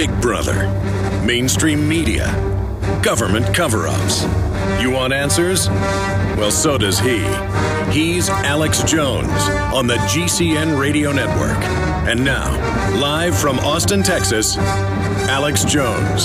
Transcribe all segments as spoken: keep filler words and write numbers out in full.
Big Brother, mainstream media, government cover-ups. You want answers? Well, so does he. He's Alex Jones on the G C N Radio Network. And now, live from Austin, Texas, Alex Jones.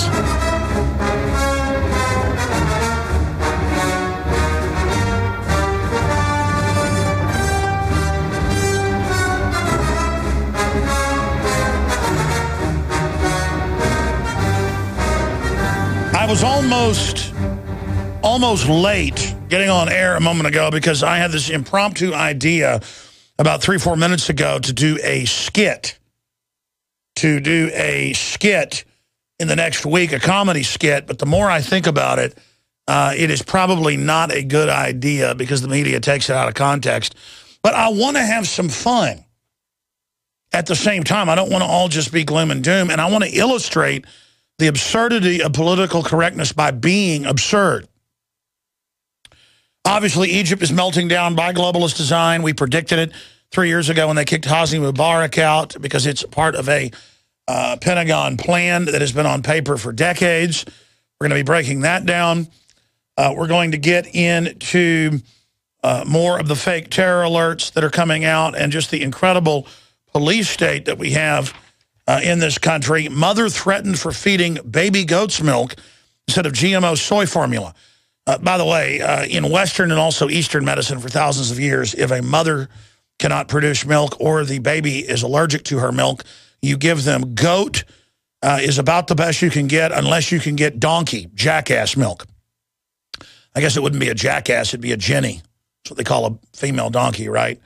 I was almost, almost late getting on air a moment ago because I had this impromptu idea about three, four minutes ago to do a skit. To do a skit in the next week, a comedy skit. But the more I think about it, uh, it is probably not a good idea because the media takes it out of context. But I want to have some fun at the same time. I don't want to all just be gloom and doom. And I want to illustrate the absurdity of political correctness by being absurd. Obviously, Egypt is melting down by globalist design. We predicted it three years ago when they kicked Hosni Mubarak out because it's part of a uh, Pentagon plan that has been on paper for decades. We're going to be breaking that down. Uh, we're going to get into uh, more of the fake terror alerts that are coming out and just the incredible police state that we have Uh, in this country. Mother threatened for feeding baby goat's milk instead of G M O soy formula. Uh, by the way, uh, in Western and also Eastern medicine for thousands of years, if a mother cannot produce milk or the baby is allergic to her milk, you give them goat uh, is about the best you can get unless you can get donkey, jackass milk. I guess it wouldn't be a jackass, it'd be a Jenny. That's what they call a female donkey, right?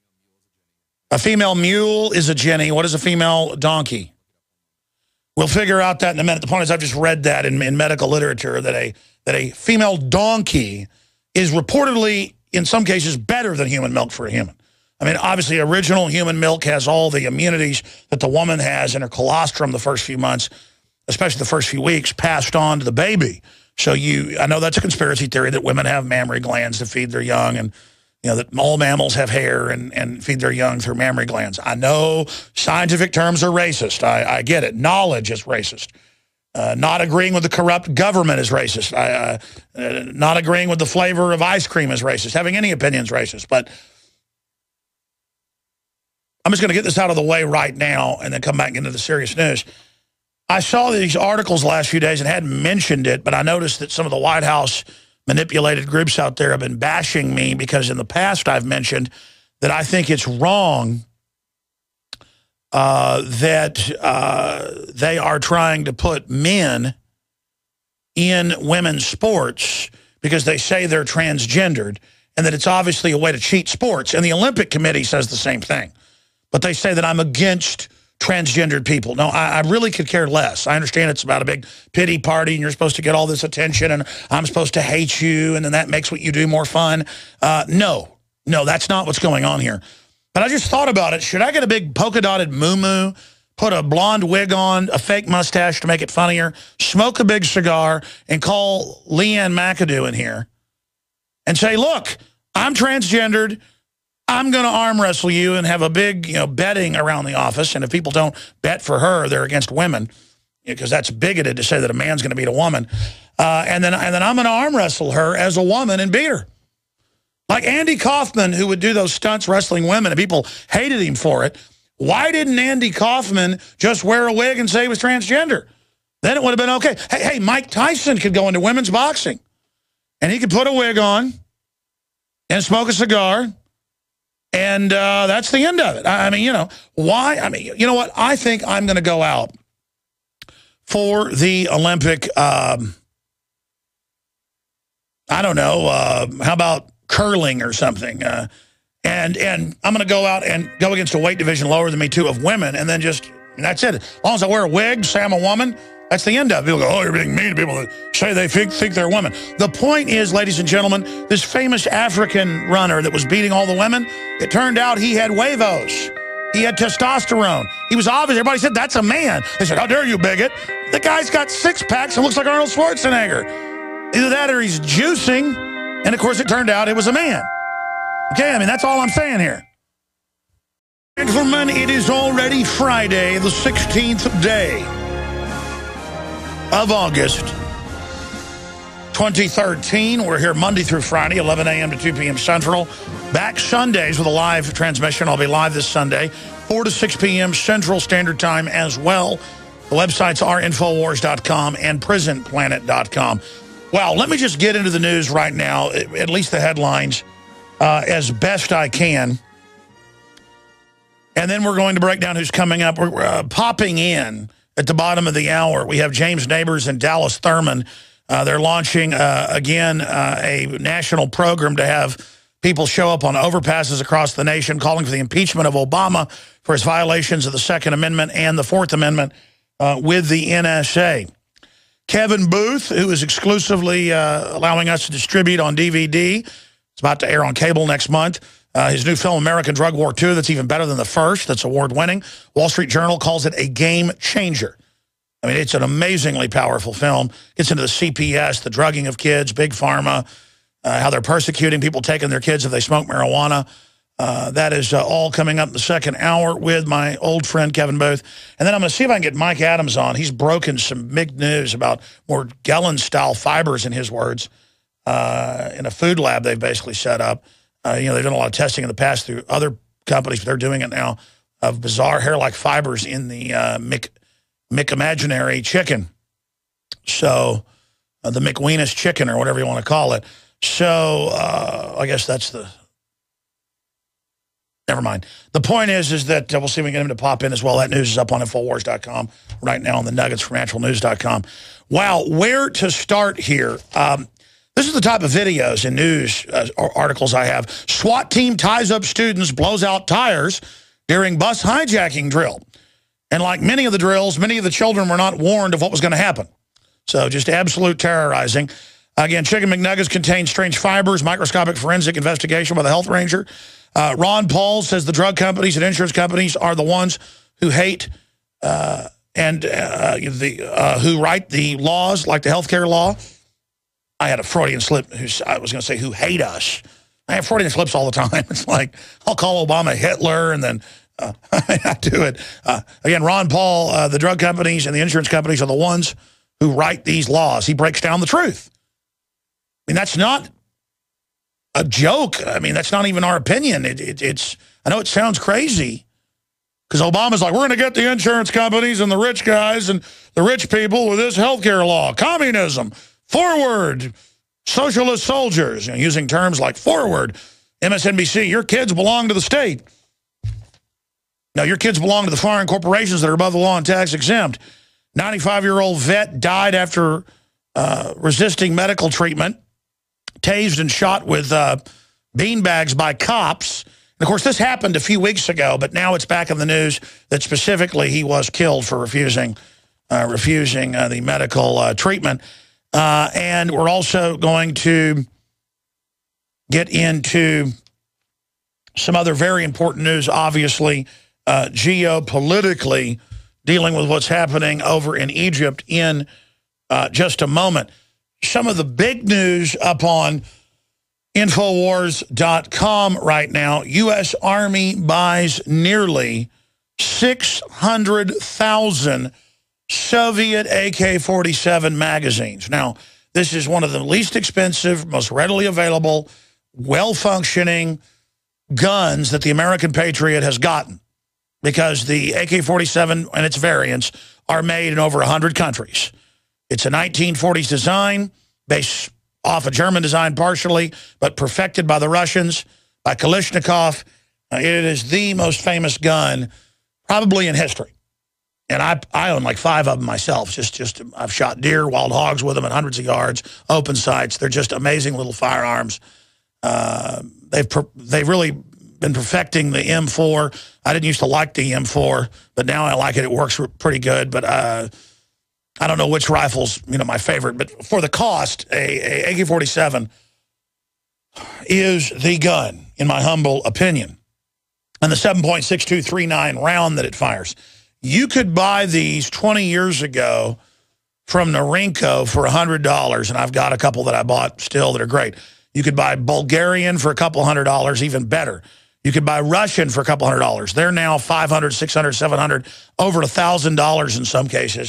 A female mule is a Jenny. What is a female donkey? We'll figure out that in a minute. The point is I've just read that in, in medical literature that a, that a female donkey is reportedly, in some cases, better than human milk for a human. I mean, obviously, original human milk has all the immunities that the woman has in her colostrum the first few months, especially the first few weeks, passed on to the baby. So you, I know that's a conspiracy theory that women have mammary glands to feed their young and you know, that all mammals have hair and, and feed their young through mammary glands. I know scientific terms are racist. I, I get it. Knowledge is racist. Uh, not agreeing with the corrupt government is racist. I, uh, uh, not agreeing with the flavor of ice cream is racist. Having any opinion is racist. But I'm just going to get this out of the way right now and then come back into the serious news. I saw these articles the last few days and hadn't mentioned it, but I noticed that some of the White House manipulated groups out there have been bashing me because in the past I've mentioned that I think it's wrong uh, that uh, they are trying to put men in women's sports because they say they're transgendered and that it's obviously a way to cheat sports. And the Olympic Committee says the same thing. But they say that I'm against transgendered people. No, I, I really could care less. I understand it's about a big pity party and you're supposed to get all this attention and I'm supposed to hate you and then that makes what you do more fun. Uh, no, no, that's not what's going on here. But I just thought about it. Should I get a big polka-dotted moo-moo, put a blonde wig on, a fake mustache to make it funnier, smoke a big cigar, and call Leanne McAdoo in here and say, look, I'm transgendered. I'm going to arm wrestle you and have a big, you know, betting around the office. And if people don't bet for her, they're against women because that's bigoted to say that a man's going to beat a woman. Uh, and then and then I'm going to arm wrestle her as a woman and beat her. Like Andy Kaufman, who would do those stunts wrestling women, and people hated him for it. Why didn't Andy Kaufman just wear a wig and say he was transgender? Then it would have been okay. Hey, hey, Mike Tyson could go into women's boxing. And he could put a wig on and smoke a cigar. And uh, that's the end of it. I mean, you know, why? I mean, you know what? I think I'm going to go out for the Olympic, um, I don't know, uh, how about curling or something? Uh, and and I'm going to go out and go against a weight division lower than me, too, of women, and then just, and that's it. As long as I wear a wig, say I'm a woman, that's the end of it. People go, oh, you're being mean to people that say they think, think they're women. The point is, ladies and gentlemen, this famous African runner that was beating all the women, it turned out he had huevos. He had testosterone. He was obvious. Everybody said, that's a man. They said, how dare you, bigot? The guy's got six packs and looks like Arnold Schwarzenegger. Either that or he's juicing. And, of course, it turned out it was a man. Okay, I mean, that's all I'm saying here. Gentlemen, it is already Friday, the sixteenth day of August, twenty thirteen. We're here Monday through Friday, eleven a m to two p m Central. Back Sundays with a live transmission. I'll be live this Sunday, four to six p m Central Standard Time as well. The websites are infowars dot com and prison planet dot com. Well, let me just get into the news right now, at least the headlines, uh, as best I can. And then we're going to break down who's coming up. We're uh, popping in at the bottom of the hour. We have James Neighbors and Dallas Thurman. Uh, they're launching, uh, again, uh, a national program to have people show up on overpasses across the nation calling for the impeachment of Obama for his violations of the Second Amendment and the Fourth Amendment uh, with the N S A. Kevin Booth, who is exclusively uh, allowing us to distribute on D V D, it's about to air on cable next month. Uh, his new film, American Drug War two, that's even better than the first, that's award-winning. Wall Street Journal calls it a game changer. I mean, it's an amazingly powerful film. Gets into the C P S, the drugging of kids, big pharma, uh, how they're persecuting people taking their kids if they smoke marijuana. Uh, that is uh, all coming up in the second hour with my old friend Kevin Booth. And then I'm going to see if I can get Mike Adams on. He's broken some big news about more Gellin-style fibers, in his words, uh, in a food lab they've basically set up. Uh, you know, they've done a lot of testing in the past through other companies, but they're doing it now, of bizarre hair-like fibers in the uh, Mick, Mick Imaginary chicken. So, uh, the McWeenus chicken, or whatever you want to call it. So, uh, I guess that's the... Never mind. The point is, is that uh, we'll see if we can get him to pop in as well. That news is up on infowars dot com right now on the nuggets from natural news dot com. Wow, where to start here? Um, this is the type of videos and news uh, articles I have. SWAT team ties up students, blows out tires during bus hijacking drill. And like many of the drills, many of the children were not warned of what was going to happen. So just absolute terrorizing. Again, Chicken McNuggets contain strange fibers, microscopic forensic investigation by the health ranger. Uh, Ron Paul says the drug companies and insurance companies are the ones who hate uh, and uh, the uh, who write the laws, like the healthcare law. I had a Freudian slip. Who's, I was going to say who hate us. I have Freudian slips all the time. It's like I'll call Obama Hitler, and then uh, I do it. Uh, again, Ron Paul, uh, the drug companies and the insurance companies are the ones who write these laws. He breaks down the truth. I mean, that's not a joke. I mean, that's not even our opinion. It, it, it's, I know it sounds crazy because Obama's like, we're going to get the insurance companies and the rich guys and the rich people with this healthcare law. Communism, forward, socialist soldiers, you know, using terms like forward. M S N B C, your kids belong to the state. No, your kids belong to the foreign corporations that are above the law and tax exempt. ninety-five-year-old vet died after uh, resisting medical treatment. Tased and shot with uh, beanbags by cops. And of course, this happened a few weeks ago, but now it's back in the news that specifically he was killed for refusing uh, refusing uh, the medical uh, treatment. Uh, and we're also going to get into some other very important news, obviously, uh, geopolitically, dealing with what's happening over in Egypt in uh, just a moment. Some of the big news up on infowars dot com right now. U S Army buys nearly six hundred thousand Soviet A K forty-seven magazines. Now, this is one of the least expensive, most readily available, well-functioning guns that the American Patriot has gotten, because the A K forty-seven and its variants are made in over one hundred countries. It's a nineteen forties design, based off a German design partially, but perfected by the Russians, by Kalashnikov. Uh, it is the most famous gun probably in history. And I, I own like five of them myself. Just, just I've shot deer, wild hogs with them at hundreds of yards, open sights. They're just amazing little firearms. Uh, they've, per, they've really been perfecting the M four. I didn't used to like the M four, but now I like it. It works pretty good. But uh, I don't know which rifle's, you know, my favorite. But for the cost, a, a A K forty-seven is the gun, in my humble opinion. And the seven point six two three nine round that it fires. You could buy these twenty years ago from Norinco for one hundred dollars, and I've got a couple that I bought still that are great. You could buy Bulgarian for a couple hundred dollars, even better. You could buy Russian for a couple hundred dollars. They're now five hundred, six hundred, seven hundred, over one thousand dollars in some cases.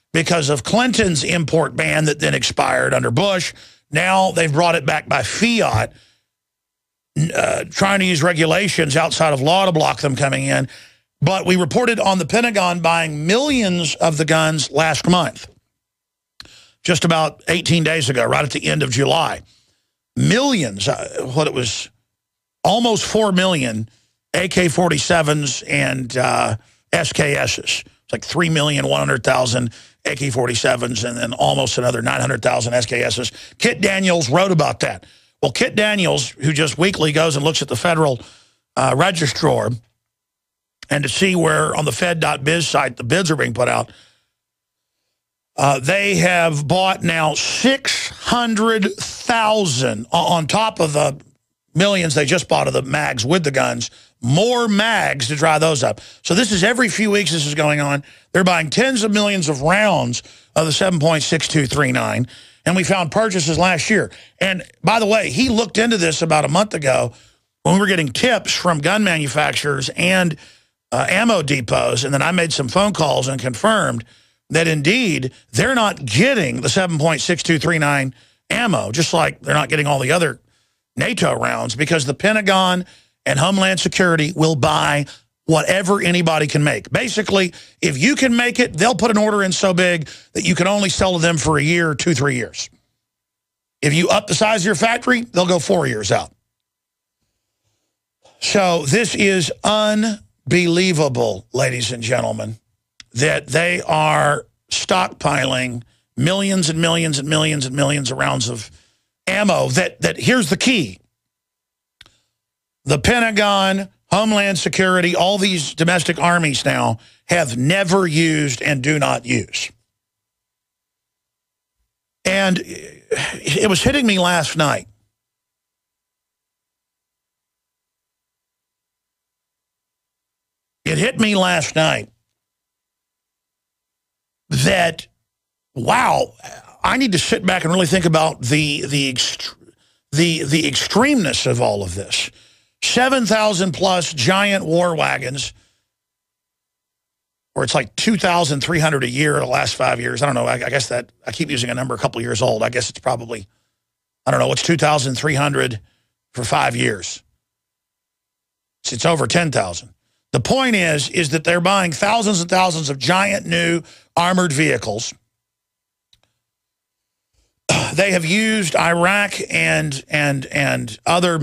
because of Clinton's import ban that then expired under Bush. Now they've brought it back by fiat, uh, trying to use regulations outside of law to block them coming in. But we reported on the Pentagon buying millions of the guns last month, just about eighteen days ago, right at the end of July. Millions, uh, what it was, almost four million A K forty-sevens and uh, S K Ss. It's like three million one hundred thousand A K forty-sevens and then almost another nine hundred thousand S K Ss. Kit Daniels wrote about that. Well, Kit Daniels, who just weekly goes and looks at the federal uh, registrar and to see where on the fed dot biz site the bids are being put out, uh, they have bought now six hundred thousand on top of the millions they just bought of the mags with the guns, more mags to dry those up. So this is every few weeks this is going on. They're buying tens of millions of rounds of the seven point six two three nine, and we found purchases last year. And by the way, he looked into this about a month ago when we were getting tips from gun manufacturers and uh, ammo depots, and then I made some phone calls and confirmed that indeed they're not getting the seven point six two three nine ammo, just like they're not getting all the other NATO rounds, because the Pentagon and Homeland Security will buy whatever anybody can make. Basically, if you can make it, they'll put an order in so big that you can only sell to them for a year, two, three years. If you up the size of your factory, they'll go four years out. So this is unbelievable, ladies and gentlemen, that they are stockpiling millions and millions and millions and millions of rounds of ammo that, that here's the key. The Pentagon, Homeland Security, all these domestic armies now have never used and do not use. And it was hitting me last night. It hit me last night that, wow, I need to sit back and really think about the the ext the the extremeness of all of this. seven thousand plus giant war wagons, or it's like two thousand three hundred a year the last five years. I don't know. I, I guess that I keep using a number a couple years old. I guess it's probably, I don't know, what's two thousand three hundred for five years? It's, it's over ten thousand. The point is, is that they're buying thousands and thousands of giant new armored vehicles. They have used Iraq and and and other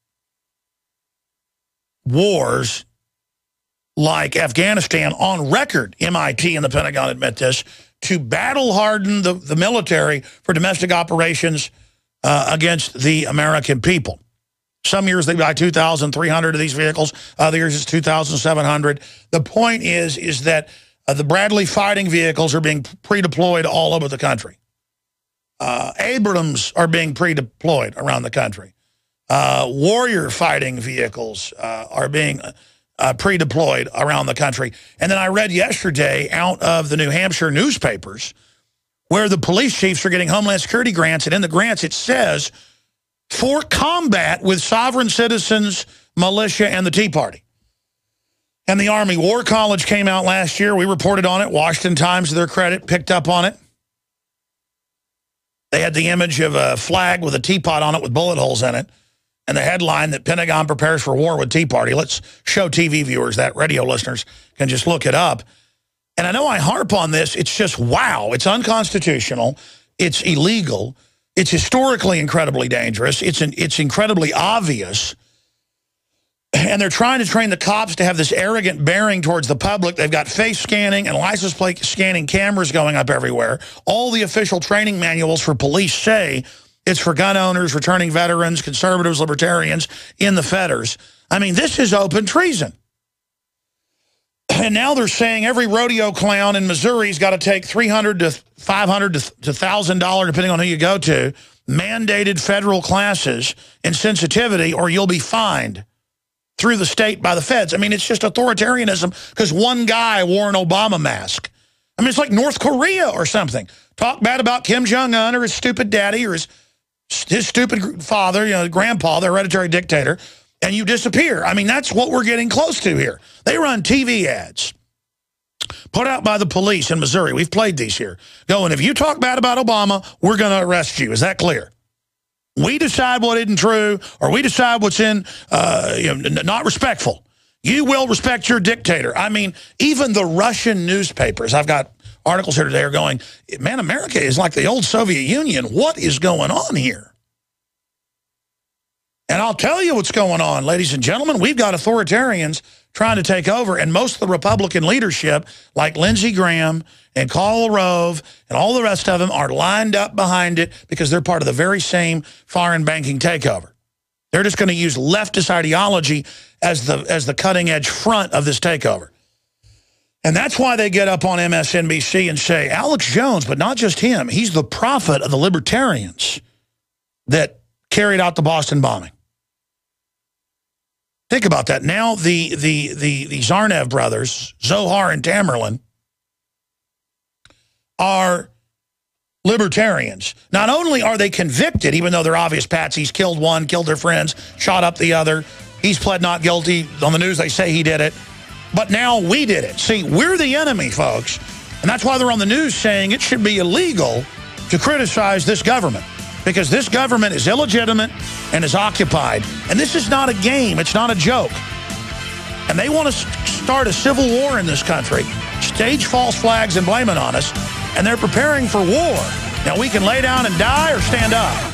wars like Afghanistan on record, M I T and the Pentagon admit this, to battle harden the, the military for domestic operations uh, against the American people. Some years they buy two thousand three hundred of these vehicles. Other years it's two thousand seven hundred. The point is, is that uh, the Bradley fighting vehicles are being pre-deployed all over the country. Uh, Abrams are being pre-deployed around the country. Uh, Warrior fighting vehicles uh, are being uh, pre-deployed around the country. And then I read yesterday out of the New Hampshire newspapers where the police chiefs are getting Homeland Security grants, and in the grants it says, for combat with sovereign citizens, militia, and the Tea Party. And the Army War College came out last year. We reported on it. Washington Times, to their credit, picked up on it. They had the image of a flag with a teapot on it with bullet holes in it, and the headline that Pentagon prepares for war with Tea Party. Let's show T V viewers that. Radio listeners can just look it up. And I know I harp on this. It's just, wow. It's unconstitutional. It's illegal. It's historically incredibly dangerous. It's an, it's incredibly obvious. And they're trying to train the cops to have this arrogant bearing towards the public. They've got face scanning and license plate scanning cameras going up everywhere. All the official training manuals for police say it's for gun owners, returning veterans, conservatives, libertarians in the fetters. I mean, this is open treason. And now they're saying every rodeo clown in Missouri's got to take three hundred to five hundred to one thousand dollars, depending on who you go to, mandated federal classes in sensitivity, or you'll be fined through the state by the feds. I mean, it's just authoritarianism because one guy wore an Obama mask. I mean, it's like North Korea or something. Talk bad about Kim Jong-un or his stupid daddy or his, his stupid father, you know, grandpa, the hereditary dictator, and you disappear. I mean, that's what we're getting close to here. They run T V ads put out by the police in Missouri. We've played these here. Going, if you talk bad about Obama, we're going to arrest you. Is that clear? We decide what isn't true, or we decide what's in, uh, you know, not respectful. You will respect your dictator. I mean, even the Russian newspapers, I've got articles here today are going, man, America is like the old Soviet Union. What is going on here? And I'll tell you what's going on, ladies and gentlemen. We've got authoritarians trying to take over, and most of the Republican leadership, like Lindsey Graham and Karl Rove and all the rest of them, are lined up behind it because they're part of the very same foreign banking takeover. They're just going to use leftist ideology as the, as the cutting-edge front of this takeover. And that's why they get up on M S N B C and say, Alex Jones, but not just him, he's the prophet of the libertarians that carried out the Boston bombing. Think about that. Now the the the the Zarnev brothers, Zohar and Tamerlan, are libertarians. Not only are they convicted, even though they're obvious patsies, killed one, killed their friends, shot up the other. He's pled not guilty. On the news, they say he did it. But now we did it. See, we're the enemy, folks. And that's why they're on the news saying it should be illegal to criticize this government, because this government is illegitimate and is occupied. And this is not a game. It's not a joke. And they want to start a civil war in this country, stage false flags and blame it on us, and they're preparing for war. Now, we can lay down and die or stand up.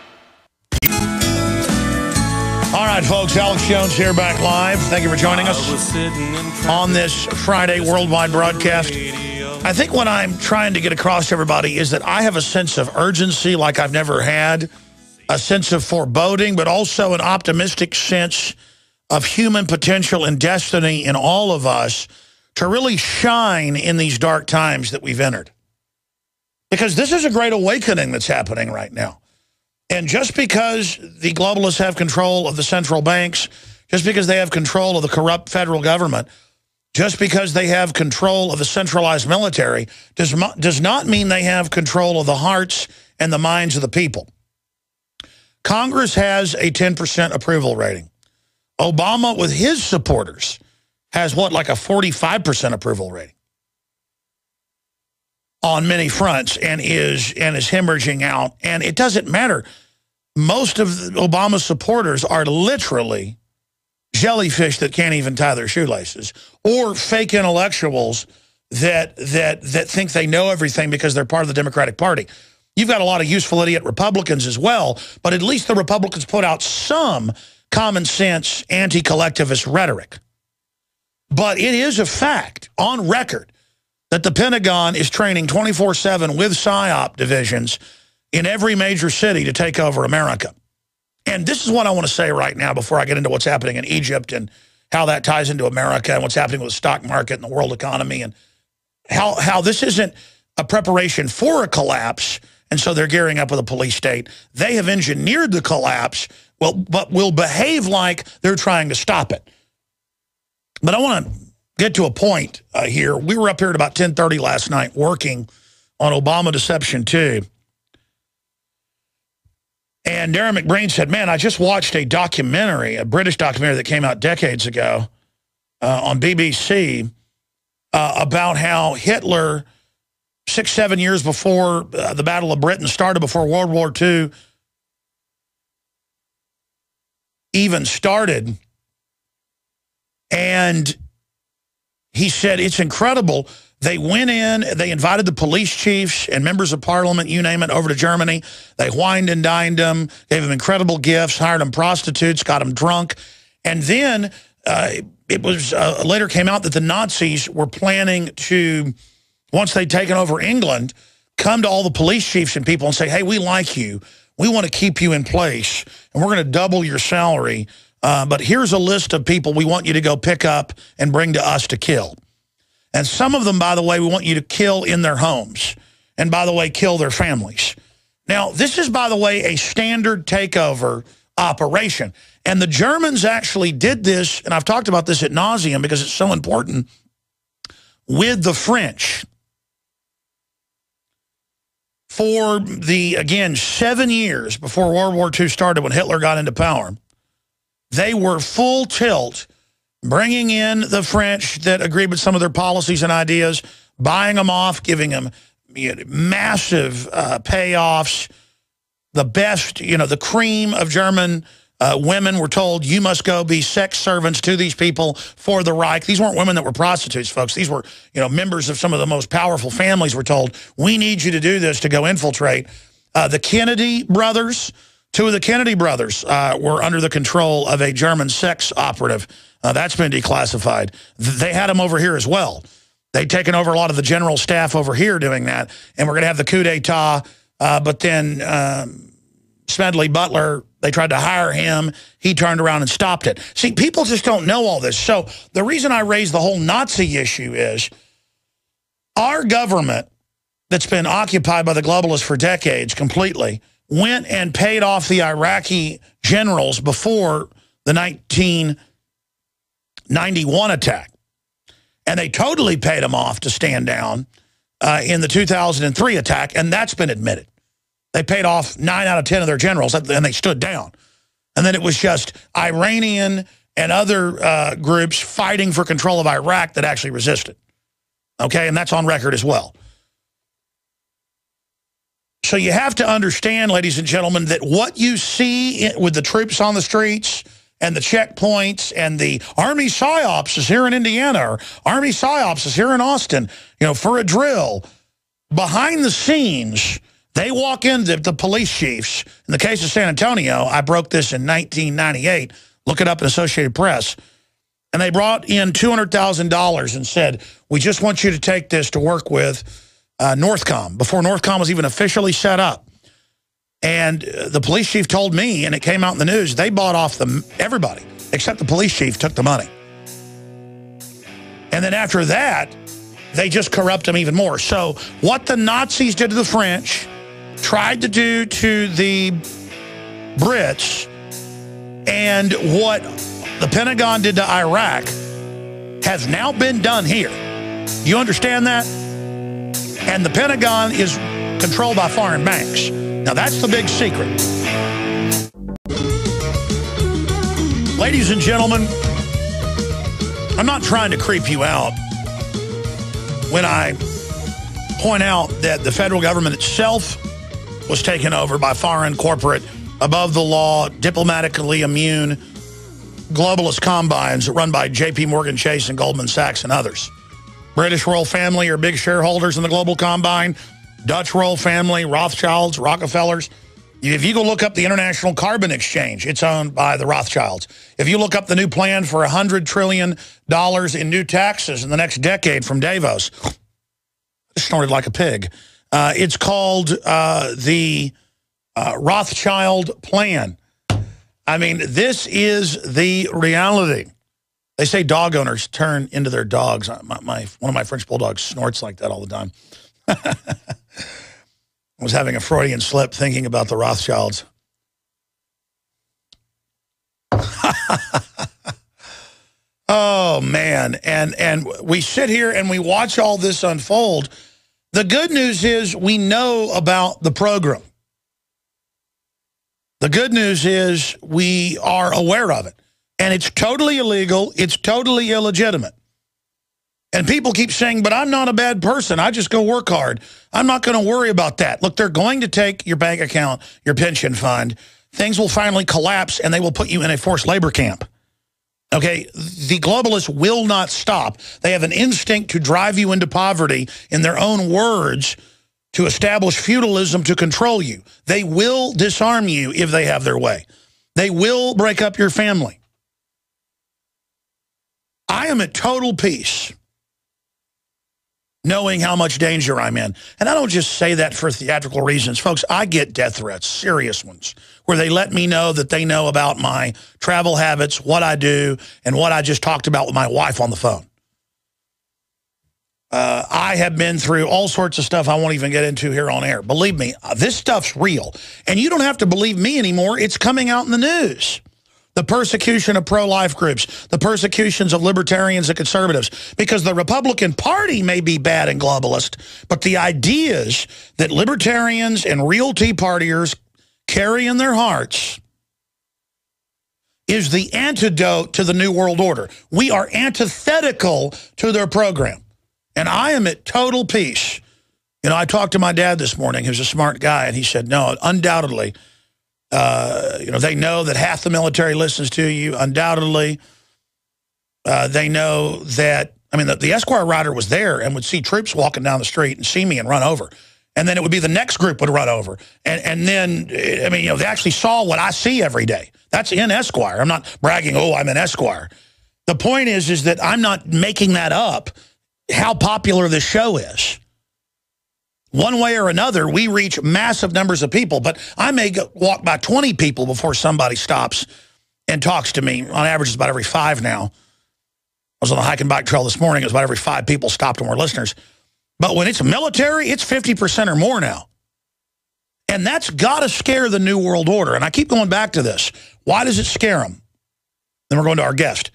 All right, folks, Alex Jones here, back live. Thank you for joining us on this Friday worldwide broadcast. I think what I'm trying to get across to everybody is that I have a sense of urgency like I've never had, a sense of foreboding, but also an optimistic sense of human potential and destiny in all of us to really shine in these dark times that we've entered. Because this is a great awakening that's happening right now. And just because the globalists have control of the central banks, just because they have control of the corrupt federal government, just because they have control of the centralized military, does, does not mean they have control of the hearts and the minds of the people. Congress has a ten percent approval rating. Obama, with his supporters, has what, like a forty-five percent approval rating on many fronts, and is and is hemorrhaging out. And it doesn't matter. Most of Obama's supporters are literally jellyfish that can't even tie their shoelaces, or fake intellectuals that that that think they know everything because they're part of the Democratic Party. You've got a lot of useful idiot Republicans as well, but at least the Republicans put out some common sense anti-collectivist rhetoric. But it is a fact on record that the Pentagon is training twenty-four seven with PSYOP divisions in every major city to take over America. And this is what I want to say right now before I get into what's happening in Egypt and how that ties into America and what's happening with the stock market and the world economy, and how, how this isn't a preparation for a collapse, and so they're gearing up with a police state. They have engineered the collapse, well, but will behave like they're trying to stop it. But I want to get to a point uh, here. We were up here at about ten thirty last night working on Obama Deception two. And Darren McBreen said, man, I just watched a documentary, a British documentary that came out decades ago uh, on B B C uh, about how Hitler, six, seven years before uh, the Battle of Britain started, before World War Two even started. And he said, it's incredible. They went in, they invited the police chiefs and members of parliament, you name it, over to Germany. They wined and dined them, gave them incredible gifts, hired them prostitutes, got them drunk. And then uh, it was uh, later came out that the Nazis were planning to, once they'd taken over England, come to all the police chiefs and people and say, hey, we like you. We want to keep you in place, and we're going to double your salary. Uh, but here's a list of people we want you to go pick up and bring to us to kill. And some of them, by the way, we want you to kill in their homes. And by the way, kill their families. Now, this is, by the way, a standard takeover operation. And the Germans actually did this, and I've talked about this ad nauseum because it's so important, with the French. For the, again, seven years before World War Two started, when Hitler got into power, they were full tilt bringing in the French that agreed with some of their policies and ideas, buying them off, giving them you know, massive uh, payoffs. The best, you know, the cream of German uh, women were told, you must go be sex servants to these people for the Reich. These weren't women that were prostitutes, folks. These were, you know, members of some of the most powerful families were told, we need you to do this to go infiltrate. Uh, the Kennedy brothers, two of the Kennedy brothers uh, were under the control of a German sex operative. Uh, that's been declassified. They had them over here as well. They'd taken over a lot of the general staff over here doing that, and we're going to have the coup d'etat. Uh, but then um, Smedley Butler, they tried to hire him. He turned around and stopped it. See, people just don't know all this. So the reason I raise the whole Nazi issue is our government that's been occupied by the globalists for decades completely went and paid off the Iraqi generals before the nineteen ninety-one attack. And they totally paid them off to stand down uh, in the two thousand three attack, and that's been admitted. They paid off nine out of ten of their generals, and they stood down. And then it was just Iranian and other uh, groups fighting for control of Iraq that actually resisted. Okay, and that's on record as well. So you have to understand, ladies and gentlemen, that what you see with the troops on the streets and the checkpoints and the Army PSYOPs is here in Indiana, or Army PSYOPs is here in Austin, you know, for a drill. Behind the scenes, they walk into the police chiefs. In the case of San Antonio, I broke this in nineteen ninety-eight. Look it up in Associated Press. And they brought in two hundred thousand dollars and said, we just want you to take this to work with uh, Northcom, before Northcom was even officially set up. And the police chief told me, and it came out in the news, they bought off the, everybody, except the police chief took the money. And then after that, they just corrupt them even more. So what the Nazis did to the French, tried to do to the Brits, and what the Pentagon did to Iraq has now been done here. You understand that? And the Pentagon is controlled by foreign banks. Now, that's the big secret. Ladies and gentlemen, I'm not trying to creep you out when I point out that the federal government itself was taken over by foreign corporate, above the law, diplomatically immune, globalist combines run by J P Morgan Chase and Goldman Sachs and others. British royal family are big shareholders in the global combine. Dutch royal family, Rothschilds, Rockefellers. If you go look up the International Carbon Exchange, it's owned by the Rothschilds. If you look up the new plan for one hundred trillion dollars in new taxes in the next decade from Davos, I snorted like a pig. Uh, it's called uh, the uh, Rothschild Plan. I mean, this is the reality. They say dog owners turn into their dogs. My, my, one of my French bulldogs snorts like that all the time. I was having a Freudian slip thinking about the Rothschilds. Oh, man. And, and we sit here and we watch all this unfold. The good news is we know about the program. The good news is we are aware of it. And it's totally illegal. It's totally illegitimate. And people keep saying, but I'm not a bad person. I just go work hard. I'm not going to worry about that. Look, they're going to take your bank account, your pension fund. Things will finally collapse, and they will put you in a forced labor camp. Okay? The globalists will not stop. They have an instinct to drive you into poverty, in their own words, to establish feudalism to control you. They will disarm you if they have their way. They will break up your family. I am at total peace knowing how much danger I'm in. And I don't just say that for theatrical reasons. Folks, I get death threats, serious ones, where they let me know that they know about my travel habits, what I do, and what I just talked about with my wife on the phone. Uh, I have been through all sorts of stuff I won't even get into here on air. Believe me, this stuff's real. And you don't have to believe me anymore. It's coming out in the news. The persecution of pro-life groups, the persecutions of libertarians and conservatives, because the Republican Party may be bad and globalist, but the ideas that libertarians and real Tea Partiers carry in their hearts is the antidote to the New World Order. We are antithetical to their program. And I am at total peace. You know, I talked to my dad this morning, who's a smart guy, and he said, no, undoubtedly, uh, you know, they know that half the military listens to you. Undoubtedly, uh, they know that, I mean, the, the Esquire rider was there and would see troops walking down the street and see me and run over. And then it would be the next group would run over. And, and then, I mean, you know, they actually saw what I see every day. That's in Esquire. I'm not bragging, oh, I'm in Esquire. The point is, is that I'm not making that up, how popular this show is. One way or another, we reach massive numbers of people, but I may go, walk by twenty people before somebody stops and talks to me. On average, it's about every five now. I was on a hike and bike trail this morning. It was about every five people stopped and were listeners. But when it's military, it's fifty percent or more now. And that's got to scare the New World Order. And I keep going back to this. Why does it scare them? Then we're going to our guest.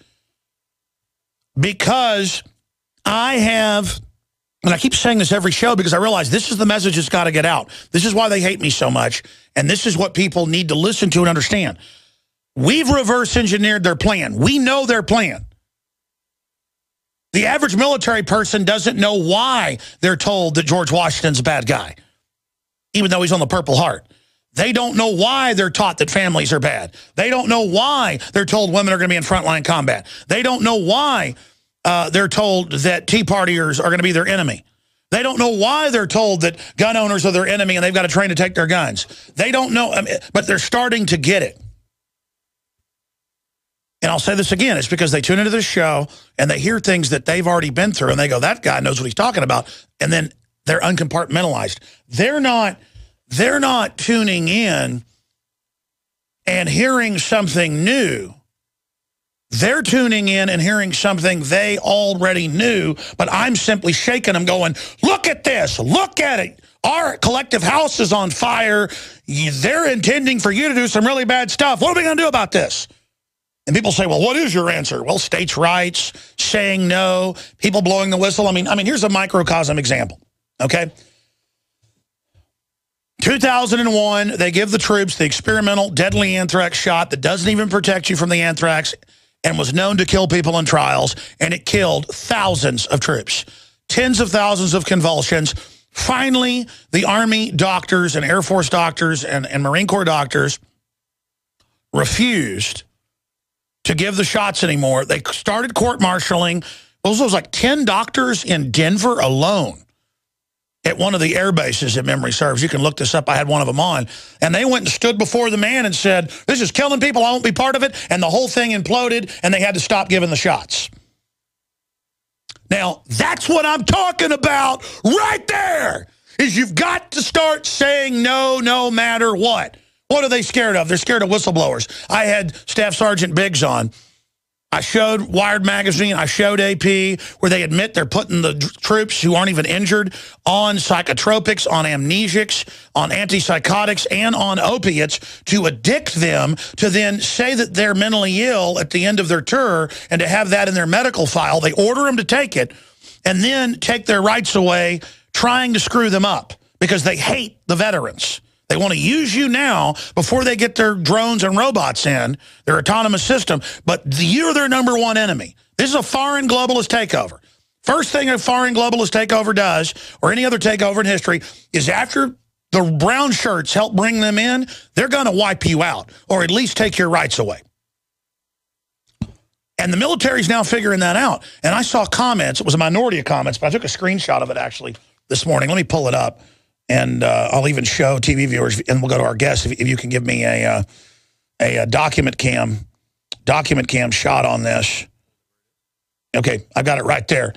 Because I have, and I keep saying this every show because I realize this is the message that's got to get out. This is why they hate me so much. And this is what people need to listen to and understand. We've reverse engineered their plan. We know their plan. The average military person doesn't know why they're told that George Washington's a bad guy, even though he's on the Purple Heart. They don't know why they're taught that families are bad. They don't know why they're told women are going to be in frontline combat. They don't know why uh, they're told that Tea Partiers are going to be their enemy. They don't know why they're told that gun owners are their enemy and they've got to train to take their guns. They don't know, I mean, but they're starting to get it. And I'll say this again, it's because they tune into this show and they hear things that they've already been through and they go, that guy knows what he's talking about. And then they're uncompartmentalized. They're not, they're not tuning in and hearing something new. They're tuning in and hearing something they already knew, but I'm simply shaking them going, look at this, look at it. Our collective house is on fire. They're intending for you to do some really bad stuff. What are we going to do about this? And people say, well, what is your answer? Well, states' rights, saying no, people blowing the whistle. I mean, I mean, here's a microcosm example, okay? two thousand one, they give the troops the experimental deadly anthrax shot that doesn't even protect you from the anthrax and was known to kill people in trials, and it killed thousands of troops, tens of thousands of convulsions. Finally, the Army doctors and Air Force doctors and, and Marine Corps doctors refused to give the shots anymore. They started court-martialing. Those was like ten doctors in Denver alone at one of the air bases, if memory serves. You can look this up. I had one of them on. And they went and stood before the man and said, this is killing people. I won't be part of it. And the whole thing imploded, and they had to stop giving the shots. Now, that's what I'm talking about right there, is you've got to start saying no, no matter what. What are they scared of? They're scared of whistleblowers. I had Staff Sergeant Biggs on. I showed Wired Magazine, I showed A P, where they admit they're putting the troops who aren't even injured on psychotropics, on amnesics, on antipsychotics, and on opiates to addict them to then say that they're mentally ill at the end of their tour and to have that in their medical file. They order them to take it and then take their rights away, trying to screw them up because they hate the veterans. They want to use you now before they get their drones and robots in, their autonomous system, but you're their number one enemy. This is a foreign globalist takeover. First thing a foreign globalist takeover does, or any other takeover in history, is after the brown shirts help bring them in, they're going to wipe you out, or at least take your rights away. And the military's now figuring that out. And I saw comments, it was a minority of comments, but I took a screenshot of it actually this morning. Let me pull it up. And uh, I'll even show T V viewers, and we'll go to our guests if, if you can give me a, uh, a a document cam, document cam shot on this. Okay, I've got it right there.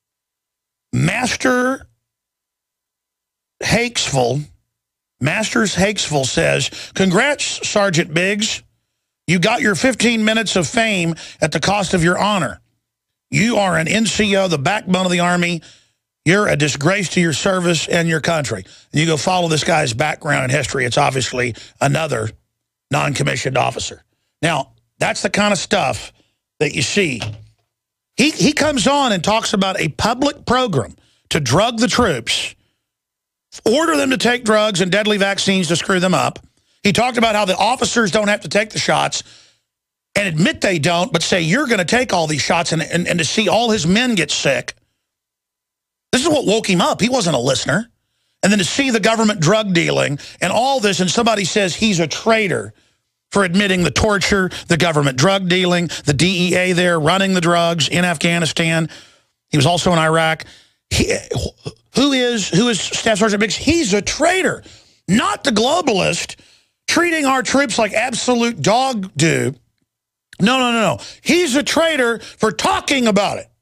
Master Hakesville, Masters Hakesville says, congrats, Sergeant Biggs. You got your fifteen minutes of fame at the cost of your honor. You are an N C O, the backbone of the Army. You're a disgrace to your service and your country. And you go follow this guy's background and history. It's obviously another non-commissioned officer. Now, that's the kind of stuff that you see. He, he comes on and talks about a public program to drug the troops, order them to take drugs and deadly vaccines to screw them up. He talked about how the officers don't have to take the shots and admit they don't, but say you're going to take all these shots and, and, and to see all his men get sick. This is what woke him up. He wasn't a listener. And then to see the government drug dealing and all this, and somebody says he's a traitor for admitting the torture, the government drug dealing, the D E A there running the drugs in Afghanistan. He was also in Iraq. He, who is who is Staff Sergeant Biggs? He's a traitor, not the globalist, treating our troops like absolute dog do. No, no, no, no. He's a traitor for talking about it.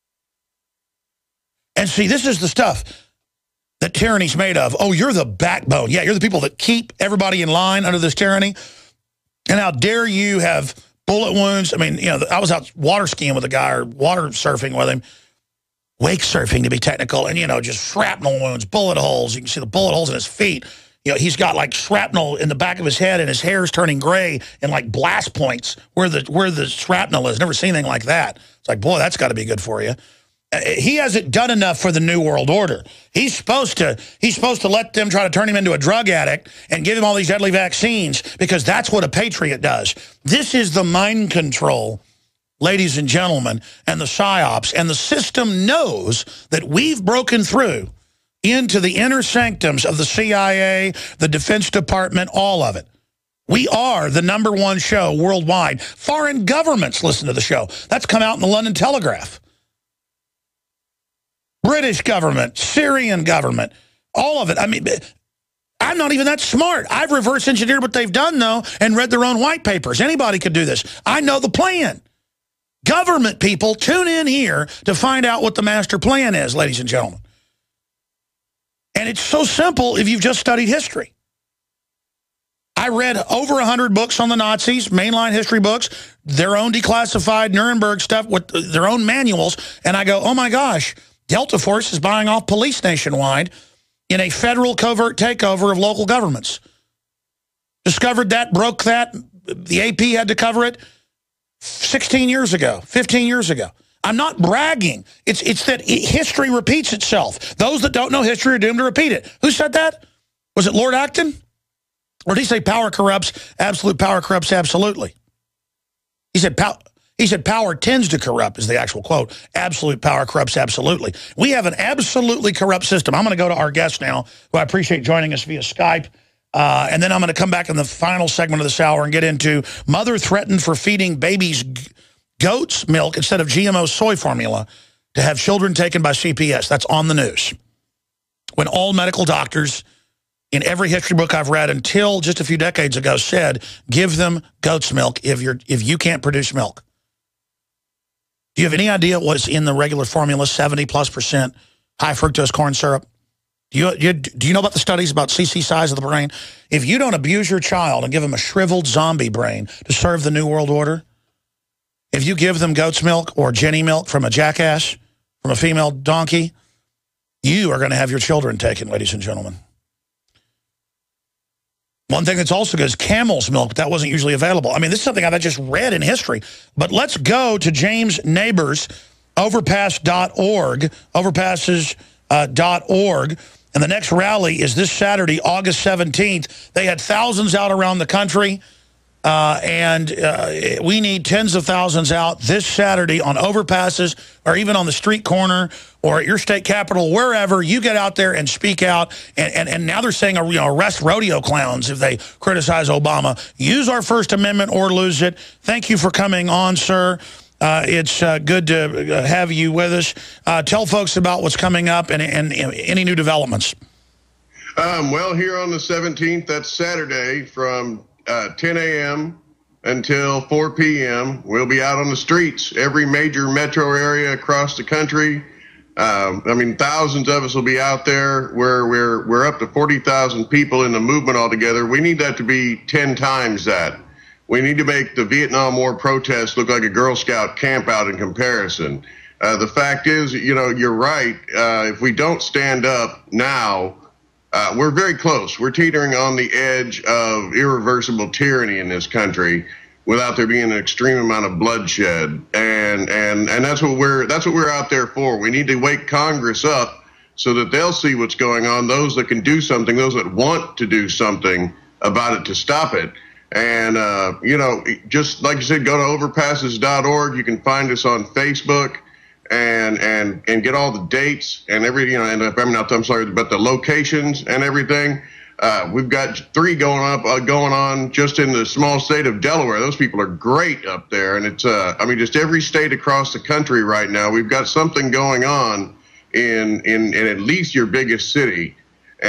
And see, this is the stuff that tyranny's made of. Oh, you're the backbone. Yeah, you're the people that keep everybody in line under this tyranny. And how dare you have bullet wounds? I mean, you know, I was out water skiing with a guy, or water surfing with him, wake surfing to be technical, and, you know, just shrapnel wounds, bullet holes. You can see the bullet holes in his feet. You know, he's got like shrapnel in the back of his head, and his hair is turning gray and like blast points where the where the shrapnel is. Never seen anything like that. It's like, boy, that's got to be good for you. He hasn't done enough for the New World Order. He's supposed to he's supposed to let them try to turn him into a drug addict and give him all these deadly vaccines, because that's what a patriot does. This is the mind control, ladies and gentlemen, and the psyops. And the system knows that we've broken through into the inner sanctums of the C I A, the Defense Department, all of it. We are the number one show worldwide. Foreign governments listen to the show. That's come out in the London Telegraph. British government, Syrian government, all of it. I mean, I'm not even that smart. I've reverse engineered what they've done, though, and read their own white papers. Anybody could do this. I know the plan. Government people, tune in here to find out what the master plan is, ladies and gentlemen. And it's so simple if you've just studied history. I read over one hundred books on the Nazis, mainline history books, their own declassified Nuremberg stuff with their own manuals, and I go, oh my gosh, Delta Force is buying off police nationwide in a federal covert takeover of local governments. Discovered that, broke that. The A P had to cover it sixteen years ago, fifteen years ago. I'm not bragging. It's, it's that history repeats itself. Those that don't know history are doomed to repeat it. Who said that? Was it Lord Acton? Or did he say power corrupts, absolute power corrupts absolutely? He said power... He said, power tends to corrupt, is the actual quote. Absolute power corrupts absolutely. We have an absolutely corrupt system. I'm going to go to our guest now, who I appreciate joining us via Skype. Uh, and then I'm going to come back in the final segment of this hour and get into mother threatened for feeding babies goat's milk instead of G M O soy formula to have children taken by C P S. That's on the news. When all medical doctors in every history book I've read until just a few decades ago said, give them goat's milk if, you're, if you can't produce milk. Do you have any idea what's in the regular formula, seventy plus percent high fructose corn syrup? Do you, you, do you know about the studies about C C size of the brain? If you don't abuse your child and give them a shriveled zombie brain to serve the New World Order, if you give them goat's milk or Jenny milk from a jackass, from a female donkey, you are going to have your children taken, ladies and gentlemen. One thing that's also good is camel's milk. That wasn't usually available. I mean, this is something I've just read in history. But let's go to James Neighbors, overpass dot org, overpasses dot org. Uh, and the next rally is this Saturday, August seventeenth. They had thousands out around the country. Uh, and uh, we need tens of thousands out this Saturday on overpasses, or even on the street corner, or at your state capitol, wherever. You get out there and speak out. And, and, and now they're saying, you know, arrest rodeo clowns if they criticize Obama. Use our First Amendment or lose it. Thank you for coming on, sir. Uh, it's uh, good to have you with us. Uh, tell folks about what's coming up and, and, and any new developments. Um, well, here on the seventeenth, that's Saturday, from Uh, ten A M until four P M We'll be out on the streets, every major metro area across the country. Um, I mean, thousands of us will be out there. We're we're we're up to forty thousand people in the movement altogether. We need that to be ten times that. We need to make the Vietnam War protests look like a Girl Scout camp out in comparison. Uh, the fact is, you know, you're right. Uh, if we don't stand up now, Uh, we're very close. We're teetering on the edge of irreversible tyranny in this country without there being an extreme amount of bloodshed. And and and that's what we're that's what we're out there for. We need to wake Congress up so that they'll see what's going on, those that can do something, those that want to do something about it to stop it. And, uh, you know, just like you said, go to overpasses dot org. You can find us on Facebook. and and and get all the dates and every, you know, and I'm not, I'm sorry, but the locations and everything. Uh, we've got three going up, uh, going on just in the small state of Delaware. Those people are great up there, and it's, uh, I mean, just every state across the country right now. We've got something going on in in, in at least your biggest city,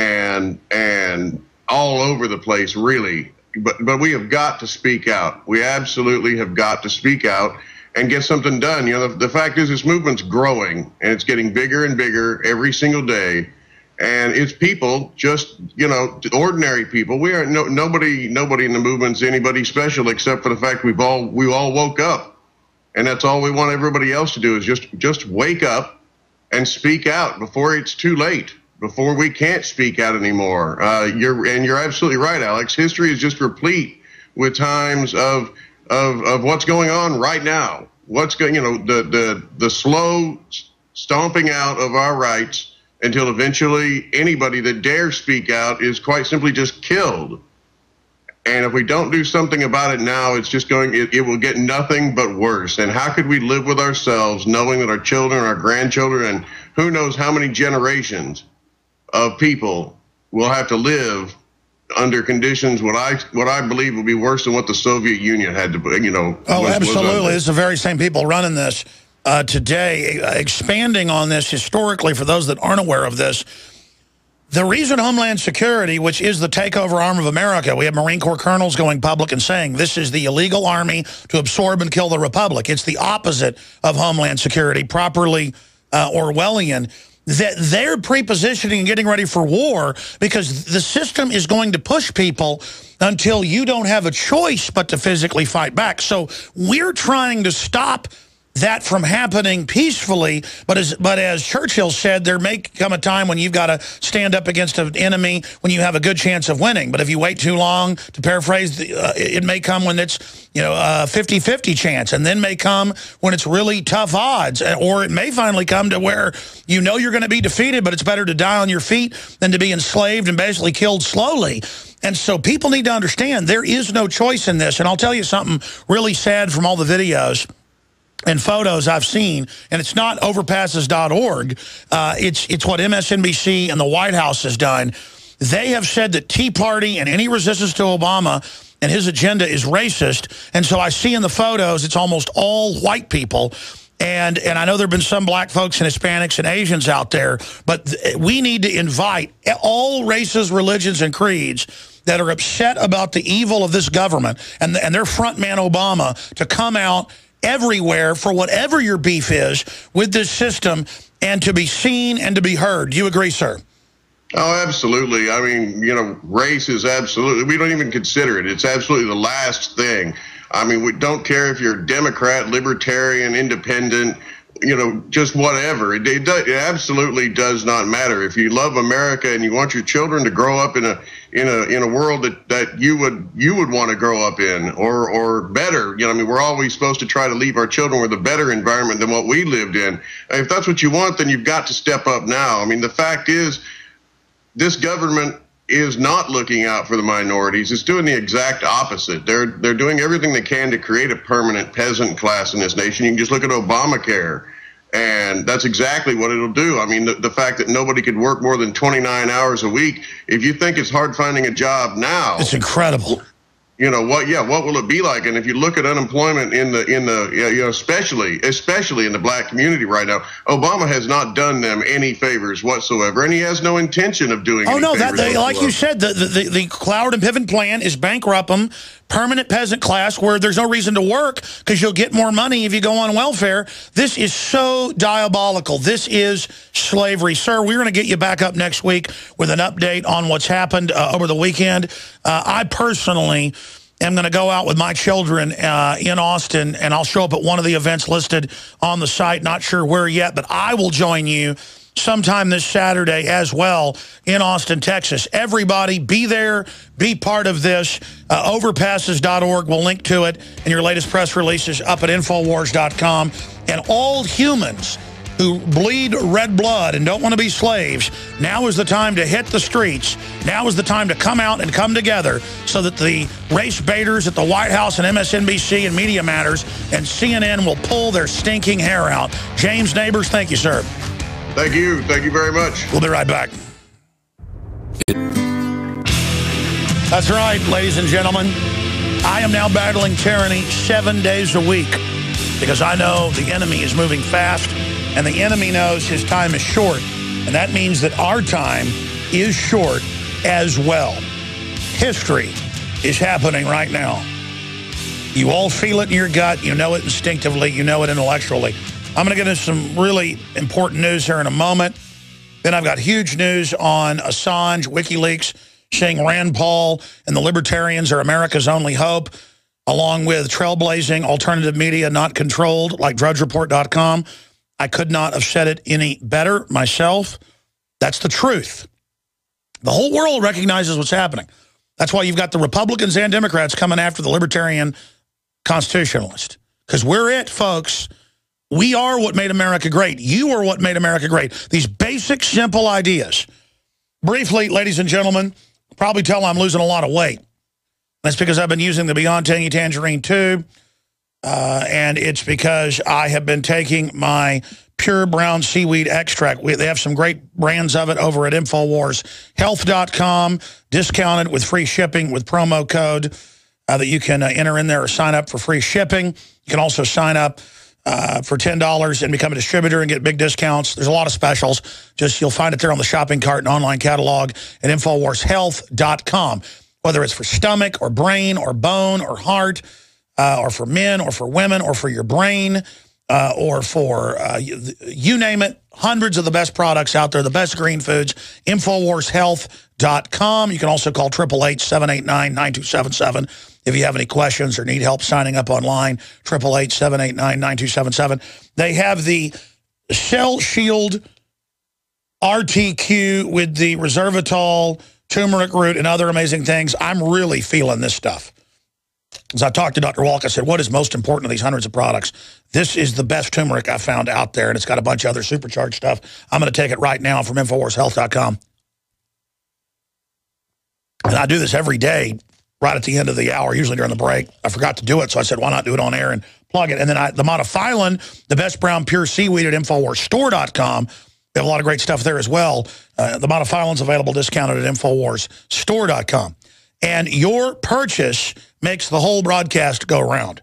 and and all over the place, really. But but we have got to speak out. We absolutely have got to speak out and get something done. You know, the, the fact is, this movement's growing, and it's getting bigger and bigger every single day. And it's people, just, you know, ordinary people. We are no, nobody, nobody in the movement's anybody special, except for the fact we've all, we all woke up, and that's all we want everybody else to do is just, just wake up and speak out before it's too late, before we can't speak out anymore. Uh, you're, and you're absolutely right, Alex. History is just replete with times of, of, of what's going on right now. What's going, you know, the, the, the slow stomping out of our rights, until eventually anybody that dares speak out is quite simply just killed. And if we don't do something about it now, it's just going, it, it will get nothing but worse. And how could we live with ourselves knowing that our children, our grandchildren, and who knows how many generations of people will have to live under conditions what I what I believe will be worse than what the Soviet Union had to, you know. Oh, was, absolutely. Was it's the very same people running this. Uh, today, uh, expanding on this historically for those that aren't aware of this, the reason Homeland Security, which is the takeover arm of America, we have Marine Corps colonels going public and saying this is the illegal army to absorb and kill the Republic. It's the opposite of Homeland Security, properly uh, Orwellian, that they're pre-positioning and getting ready for war because the system is going to push people until you don't have a choice but to physically fight back. So we're trying to stop that from happening peacefully, but as but as Churchill said, there may come a time when you've got to stand up against an enemy when you have a good chance of winning. But if you wait too long, to paraphrase, the, uh, it may come when it's, you know, a fifty fifty chance, and then may come when it's really tough odds, or it may finally come to where you know you're going to be defeated, but it's better to die on your feet than to be enslaved and basically killed slowly. And so people need to understand there is no choice in this. And I'll tell you something really sad from all the videos and photos I've seen, and it's not overpasses dot org. Uh, it's, it's what M S N B C and the White House has done. They have said that Tea Party and any resistance to Obama and his agenda is racist. And so I see in the photos, it's almost all white people. And, and I know there have been some black folks and Hispanics and Asians out there, but we need to invite all races, religions, and creeds that are upset about the evil of this government and, and their front man Obama to come out everywhere for whatever your beef is with this system and to be seen and to be heard. Do you agree, sir? Oh, absolutely. I mean, you know, race is absolutely, we don't even consider it. It's absolutely the last thing. I mean, we don't care if you're Democrat, Libertarian, Independent, you know, just whatever. It, it, it absolutely does not matter. If you love America and you want your children to grow up in a in a in a world that that you would you would want to grow up in, or or better, you know, I mean, we're always supposed to try to leave our children with a better environment than what we lived in. And if that's what you want, then you've got to step up now. I mean, the fact is, this government is not looking out for the minorities. It's doing the exact opposite. They're they're doing everything they can to create a permanent peasant class in this nation. You can just look at Obamacare, and that's exactly what it'll do. I mean, the, the fact that nobody could work more than twenty-nine hours a week, if you think it's hard finding a job now, it's incredible. You know what? Yeah, what will it be like? And if you look at unemployment in the in the you know especially especially in the black community right now, Obama has not done them any favors whatsoever, and he has no intention of doing. Oh any no, that favors they, like you whatsoever. said, the the the Cloward and Piven plan is bankrupt them, permanent peasant class where there's no reason to work because you'll get more money if you go on welfare. This is so diabolical. This is slavery, sir. We're going to get you back up next week with an update on what's happened uh, over the weekend. Uh, I personally am going to go out with my children uh, in Austin, and I'll show up at one of the events listed on the site. Not sure where yet, but I will join you sometime this Saturday as well in Austin, Texas. Everybody be there, be part of this. Uh, overpasses dot org will link to it, and your latest press releases up at infowars dot com. And all humans who bleed red blood and don't want to be slaves, now is the time to hit the streets. Now is the time to come out and come together so that the race baiters at the White House and M S N B C and Media Matters and C N N will pull their stinking hair out. James Neighbors, thank you, sir. Thank you. Thank you very much. We'll be right back. That's right, ladies and gentlemen. I am now battling tyranny seven days a week because I know the enemy is moving fast and the enemy knows his time is short. And that means that our time is short as well. History is happening right now. You all feel it in your gut. You know it instinctively. You know it intellectually. I'm going to get into some really important news here in a moment. Then I've got huge news on Assange, Wikileaks, saying Rand Paul and the Libertarians are America's only hope, along with trailblazing alternative media not controlled like drudge report dot com. I could not have said it any better myself. That's the truth. The whole world recognizes what's happening. That's why you've got the Republicans and Democrats coming after the Libertarian constitutionalist. Because we're it, folks. We are what made America great. You are what made America great. These basic, simple ideas. Briefly, ladies and gentlemen, probably tell I'm losing a lot of weight. That's because I've been using the Beyond Tangy Tangerine tube. Uh, and it's because I have been taking my pure brown seaweed extract. We, they have some great brands of it over at infowars health dot com, discounted with free shipping with promo code uh, that you can uh, enter in there or sign up for free shipping. You can also sign up uh, for ten dollars and become a distributor and get big discounts. There's a lot of specials. Just you'll find it there on the shopping cart and online catalog at infowars health dot com. Whether it's for stomach or brain or bone or heart, Uh, or for men, or for women, or for your brain, uh, or for, uh, you, you name it, hundreds of the best products out there, the best green foods, infowars health dot com. You can also call eight eight eight, seven eight nine, nine two seven seven if you have any questions or need help signing up online, eight eight eight, seven eight nine, nine two seven seven. They have the Cell Shield R T Q with the resveratrol, turmeric root, and other amazing things. I'm really feeling this stuff. As I talked to Doctor Walk, I said, what is most important of these hundreds of products? This is the best turmeric I found out there, and it's got a bunch of other supercharged stuff. I'm going to take it right now from infowars health dot com. And I do this every day, right at the end of the hour, usually during the break. I forgot to do it, so I said, why not do it on air and plug it? And then I, the Modifilin, the best brown pure seaweed at infowars store dot com. They have a lot of great stuff there as well. Uh, the Modifilin's available discounted at infowars store dot com. And your purchase makes the whole broadcast go around.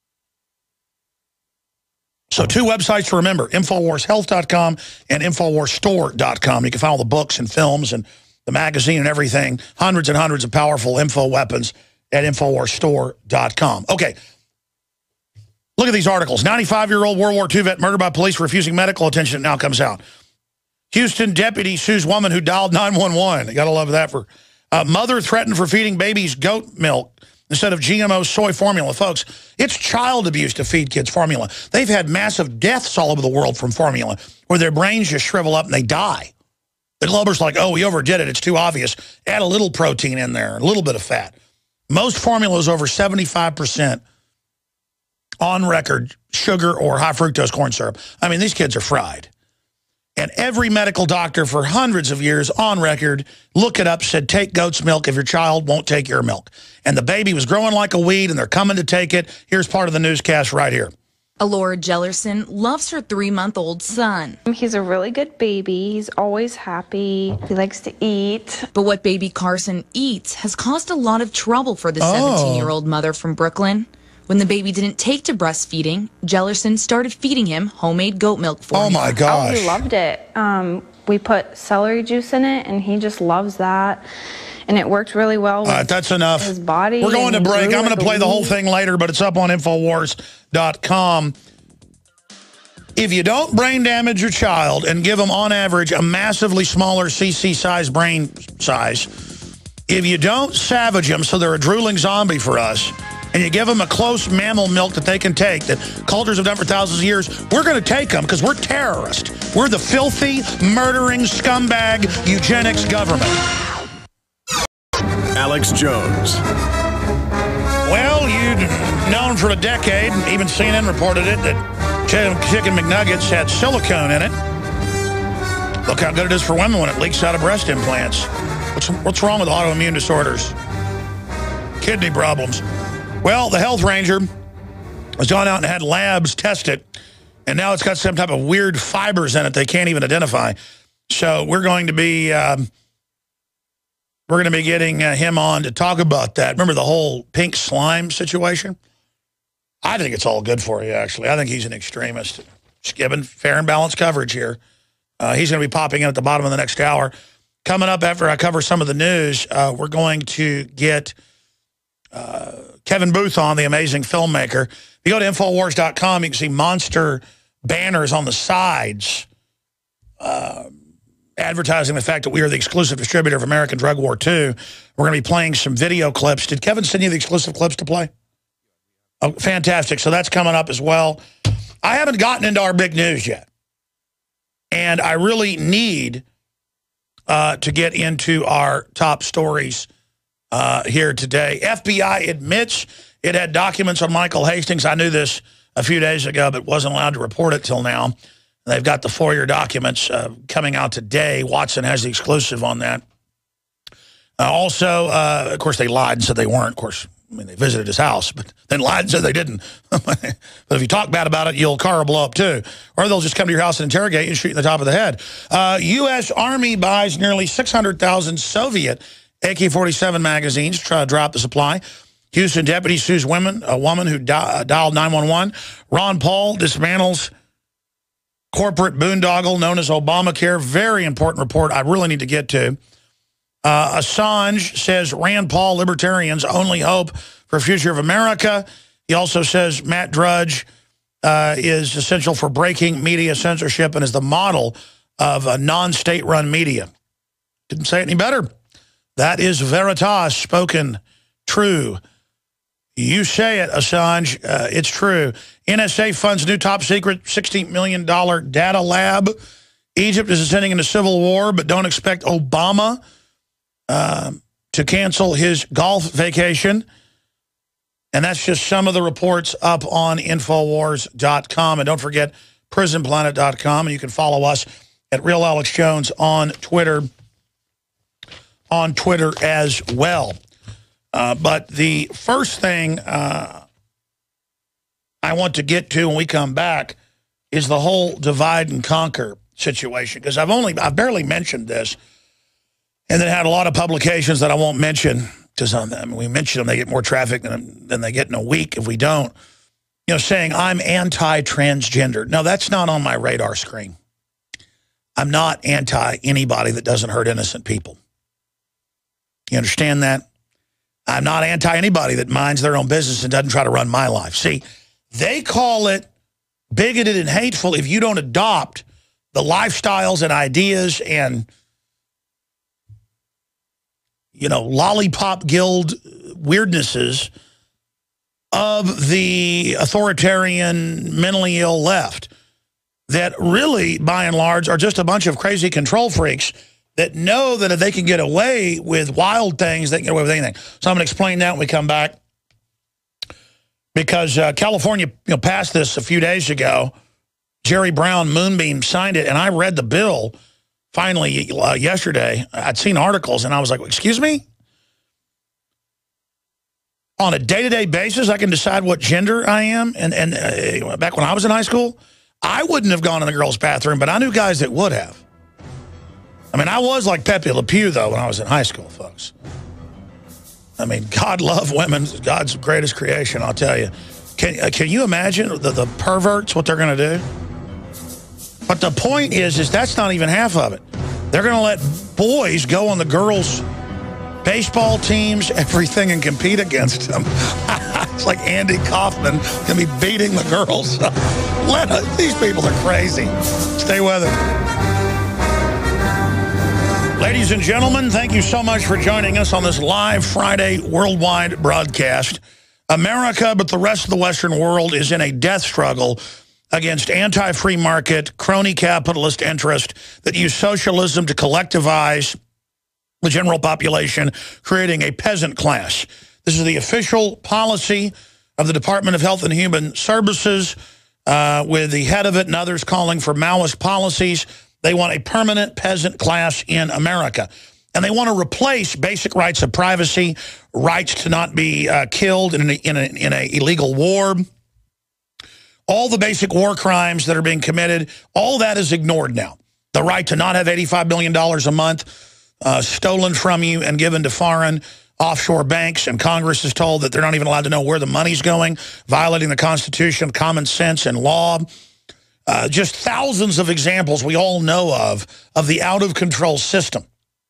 So two websites to remember, infowars health dot com and infowars store dot com. You can find all the books and films and the magazine and everything, hundreds and hundreds of powerful info weapons at infowars store dot com. Okay, look at these articles. ninety-five-year-old World War Two vet murdered by police for refusing medical attention. It now comes out. Houston deputy sues woman who dialed nine one one. You got to love that. For uh, mother threatened for feeding babies goat milk instead of G M O soy formula. Folks, it's child abuse to feed kids formula. They've had massive deaths all over the world from formula, where their brains just shrivel up and they die. The Glober's like, oh, we overdid it. It's too obvious. Add a little protein in there, a little bit of fat. Most formula is over seventy-five percent on record sugar or high fructose corn syrup. I mean, these kids are fried. And every medical doctor for hundreds of years on record, look it up, said take goat's milk if your child won't take your milk. And the baby was growing like a weed, and they're coming to take it. Here's part of the newscast right here. Alora Jellerson loves her three-month-old son. He's a really good baby. He's always happy. He likes to eat. But what baby Carson eats has caused a lot of trouble for the seventeen-year-old mother from Brooklyn. When the baby didn't take to breastfeeding, Jellerson started feeding him homemade goat milk formula. Oh, my gosh. Oh, he loved it. Um, we put celery juice in it, and he just loves that. And it worked really well with All right, that's enough. his body. We're going to break. I'm going like to play the whole weed. thing later, but it's up on infowars dot com. If you don't brain damage your child and give them, on average, a massively smaller C C size brain size, if you don't savage them so they're a drooling zombie for us, and you give them a close mammal milk that they can take, that cultures have done for thousands of years, we're going to take them because we're terrorists. We're the filthy, murdering, scumbag, eugenics government. Alex Jones. Well, you'd known for a decade, even C N N reported it, that Chicken McNuggets had silicone in it. Look how good it is for women when it leaks out of breast implants. What's, what's wrong with autoimmune disorders? Kidney problems. Well, the health ranger has gone out and had labs test it, and now it's got some type of weird fibers in it they can't even identify. So we're going to be um, we're going to be getting uh, him on to talk about that. Remember the whole pink slime situation? I think it's all good for you, actually. I think he's an extremist. Just giving fair and balanced coverage here. Uh, he's going to be popping in at the bottom of the next hour. Coming up after I cover some of the news, uh, we're going to get uh, Kevin Booth on, the amazing filmmaker. If you go to Infowars dot com, you can see monster banners on the sides uh, advertising the fact that we are the exclusive distributor of American Drug War two. We're going to be playing some video clips. Did Kevin send you the exclusive clips to play? Oh, fantastic. So that's coming up as well. I haven't gotten into our big news yet. And I really need uh, to get into our top stories uh, here today. F B I admits it had documents on Michael Hastings. I knew this a few days ago, but wasn't allowed to report it till now. They've got the FOIA documents uh, coming out today. Watson has the exclusive on that. Uh, also, uh, of course, they lied and said they weren't. Of course, I mean, they visited his house, but then lied and said they didn't. But if you talk bad about it, your car will blow up too. Or they'll just come to your house and interrogate you and shoot you in the top of the head. Uh, U S Army buys nearly six hundred thousand Soviet A K forty-seven magazines to try to drop the supply. Houston deputy sues women, a woman who di dialed nine one one. Ron Paul dismantles corporate boondoggle known as Obamacare. Very important report I really need to get to. Uh, Assange says Rand Paul libertarians' only hope for a future of America. He also says Matt Drudge uh, is essential for breaking media censorship and is the model of a non-state-run media. Didn't say it any better. That is veritas, spoken true. You say it, Assange. Uh, it's true. N S A funds new top-secret sixty million dollar data lab. Egypt is ascending into civil war, but don't expect Obama Uh, to cancel his golf vacation. And that's just some of the reports up on Infowars dot com. And don't forget Prison Planet dot com. And you can follow us at Real Alex Jones on Twitter, on Twitter as well. Uh, but the first thing uh, I want to get to when we come back is the whole divide and conquer situation. Because I've only, I've barely mentioned this. And then had a lot of publications that I won't mention because I mean, we mention them, they get more traffic than, than they get in a week if we don't. You know, saying I'm anti-transgender. No, that's not on my radar screen. I'm not anti anybody that doesn't hurt innocent people. You understand that? I'm not anti anybody that minds their own business and doesn't try to run my life. See, they call it bigoted and hateful if you don't adopt the lifestyles and ideas and you know, lollipop guild weirdnesses of the authoritarian, mentally ill left that really, by and large, are just a bunch of crazy control freaks that know that if they can get away with wild things, they can get away with anything. So I'm going to explain that when we come back. Because uh, California you know, passed this a few days ago. Jerry Brown, Moonbeam, signed it, and I read the bill finally, uh, yesterday. I'd seen articles, and I was like, excuse me? On a day-to-day basis, I can decide what gender I am? And, and uh, back when I was in high school, I wouldn't have gone in the girls' bathroom, but I knew guys that would have. I mean, I was like Pepe Le Pew, though, when I was in high school, folks. I mean, God love women. God's greatest creation, I'll tell you. Can, uh, can you imagine the, the perverts, what they're going to do? But the point is, is that's not even half of it. They're going to let boys go on the girls' baseball teams, everything, and compete against them. It's like Andy Kaufman going to be beating the girls. Let us, these people are crazy. Stay with it. Ladies and gentlemen, thank you so much for joining us on this live Friday worldwide broadcast. America, but the rest of the Western world, is in a death struggle against anti-free market, crony capitalist interest that use socialism to collectivize the general population, creating a peasant class. This is the official policy of the Department of Health and Human Services. uh, with the head of it and others calling for Maoist policies. They want a permanent peasant class in America. And they want to replace basic rights of privacy, rights to not be uh, killed in an in a, in a illegal war. All the basic war crimes that are being committed, all that is ignored now. The right to not have eighty-five million dollars a month uh, stolen from you and given to foreign offshore banks, and Congress is told that they're not even allowed to know where the money's going, violating the Constitution, common sense, and law. Uh, just thousands of examples we all know of, of the out-of-control system.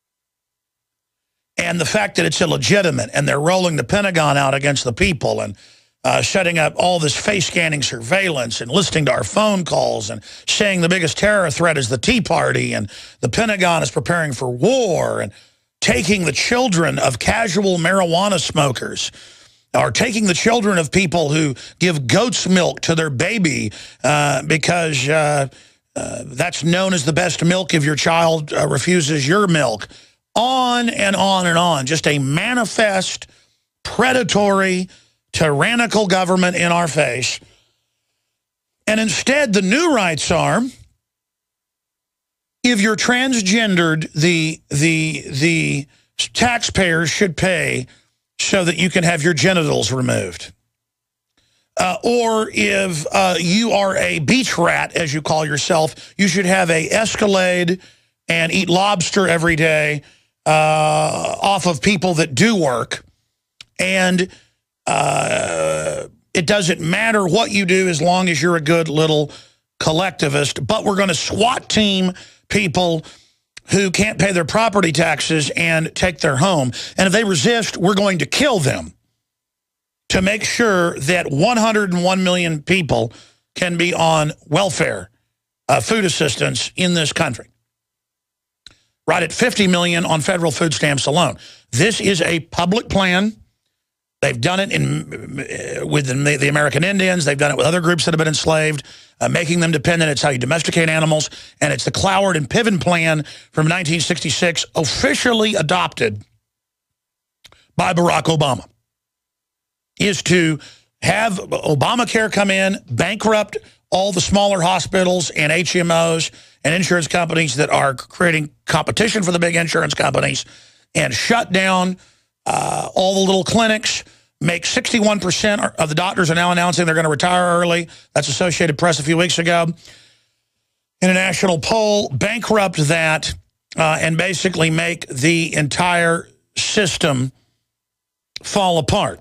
And the fact that it's illegitimate, and they're rolling the Pentagon out against the people, and uh, setting up all this face-scanning surveillance, and listening to our phone calls, and saying the biggest terror threat is the Tea Party, and the Pentagon is preparing for war, and taking the children of casual marijuana smokers, or taking the children of people who give goat's milk to their baby uh, because uh, uh, that's known as the best milk if your child uh, refuses your milk. On and on and on. Just a manifest, predatory, tyrannical government in our face. And instead, the new rights are, if you're transgendered, the, the, the taxpayers should pay so that you can have your genitals removed. Uh, or if uh, you are a beach rat, as you call yourself, you should have a Escalade and eat lobster every day uh, off of people that do work. And uh, it doesn't matter what you do as long as you're a good little collectivist. But we're going to SWAT team people who can't pay their property taxes and take their home. And if they resist, we're going to kill them to make sure that one hundred one million people can be on welfare, uh, food assistance in this country. Right at fifty million on federal food stamps alone. This is a public plan. They've done it in, with the, the American Indians. They've done it with other groups that have been enslaved, uh, making them dependent. It's how you domesticate animals. And it's the Cloward and Piven plan from nineteen sixty-six, officially adopted by Barack Obama, is to have Obamacare come in, bankrupt all the smaller hospitals and H M Os and insurance companies that are creating competition for the big insurance companies, and shut down uh, all the little clinics, make sixty-one percent of the doctors are now announcing they're going to retire early. That's Associated Press a few weeks ago. In a national poll, bankrupt that uh, and basically make the entire system fall apart.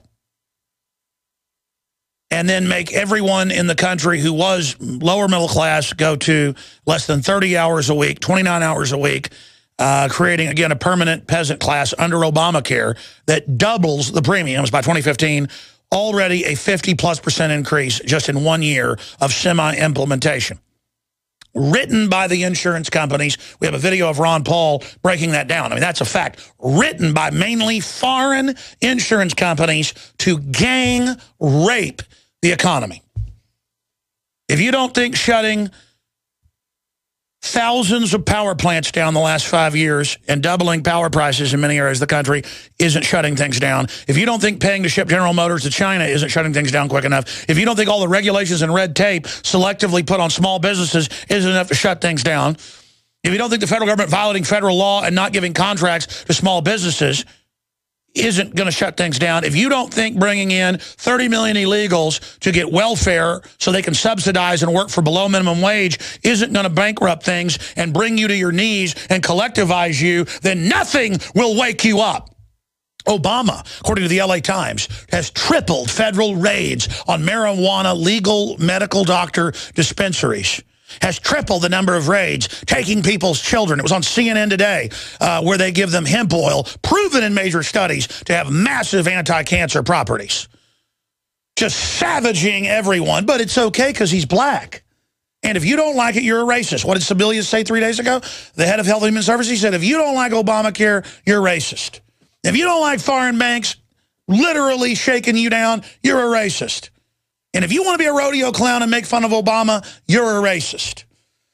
And then make everyone in the country who was lower middle class go to less than thirty hours a week, twenty-nine hours a week, uh, creating, again, a permanent peasant class under Obamacare that doubles the premiums by twenty fifteen, already a fifty plus percent increase just in one year of semi-implementation. Written by the insurance companies. We have a video of Ron Paul breaking that down. I mean, that's a fact. Written by mainly foreign insurance companies to gang rape the economy. If you don't think shutting thousands of power plants down the last five years and doubling power prices in many areas of the country isn't shutting things down, if you don't think paying to ship General Motors to China isn't shutting things down quick enough, if you don't think all the regulations and red tape selectively put on small businesses isn't enough to shut things down, if you don't think the federal government violating federal law and not giving contracts to small businesses isn't going to shut things down, if you don't think bringing in thirty million illegals to get welfare so they can subsidize and work for below minimum wage isn't going to bankrupt things and bring you to your knees and collectivize you, then nothing will wake you up. Obama, according to the L A Times, has tripled federal raids on marijuana legal medical doctor dispensaries. Has tripled the number of raids, taking people's children. It was on C N N today, uh, where they give them hemp oil, proven in major studies to have massive anti-cancer properties. Just savaging everyone, but it's okay because he's black. And if you don't like it, you're a racist. What did Sebelius say three days ago? The head of Health and Human Services, he said, if you don't like Obamacare, you're racist. If you don't like foreign banks literally shaking you down, you're a racist. And if you want to be a rodeo clown and make fun of Obama, you're a racist.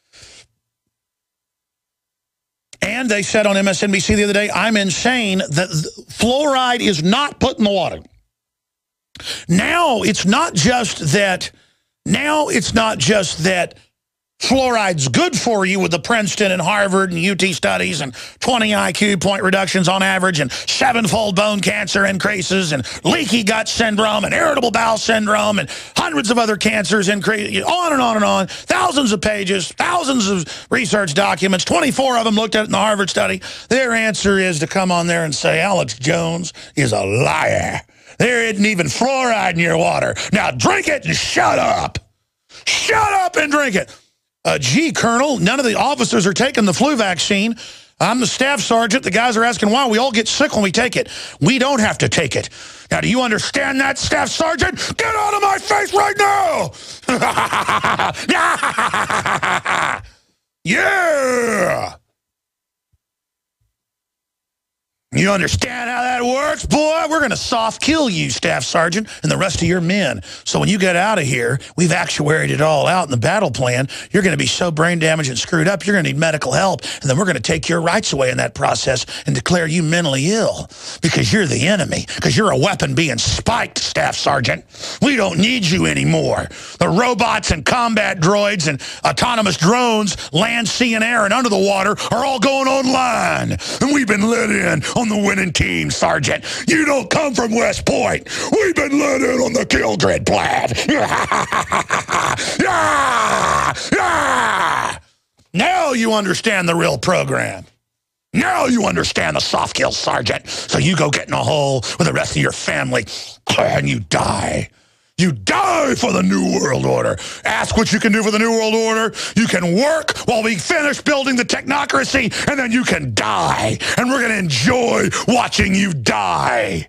And they said on M S N B C the other day, I'm insane that fluoride is not put in the water. Now, it's not just that Now it's not just that fluoride's good for you with the Princeton and Harvard and U T studies and twenty I Q point reductions on average and sevenfold bone cancer increases and leaky gut syndrome and irritable bowel syndrome and hundreds of other cancers increase, on and on and on, thousands of pages, thousands of research documents, twenty-four of them looked at in the Harvard study. Their answer is to come on there and say, Alex Jones is a liar. There isn't even fluoride in your water. Now drink it and shut up. Shut up and drink it. Uh, gee, Colonel, none of the officers are taking the flu vaccine. I'm the staff sergeant. The guys are asking why. We all get sick when we take it. We don't have to take it. Now, do you understand that, staff sergeant? Get out of my face right now! Yeah! You understand how that works, boy? We're going to soft kill you, Staff Sergeant, and the rest of your men. So when you get out of here, we've actuaried it all out in the battle plan. You're going to be so brain damaged and screwed up, you're going to need medical help. And then we're going to take your rights away in that process and declare you mentally ill because you're the enemy, because you're a weapon being spiked, Staff Sergeant. We don't need you anymore. The robots and combat droids and autonomous drones, land, sea, and air, and under the water are all going online. And we've been let in on the winning team, Sergeant. You don't come from West Point. We've been let in on the kill grid plan. Yeah! Yeah! Now you understand the real program. Now you understand the soft kill, Sergeant. So you go get in a hole with the rest of your family and you die. You die for the New World Order. Ask what you can do for the New World Order. You can work while we finish building the technocracy, and then you can die. And we're going to enjoy watching you die.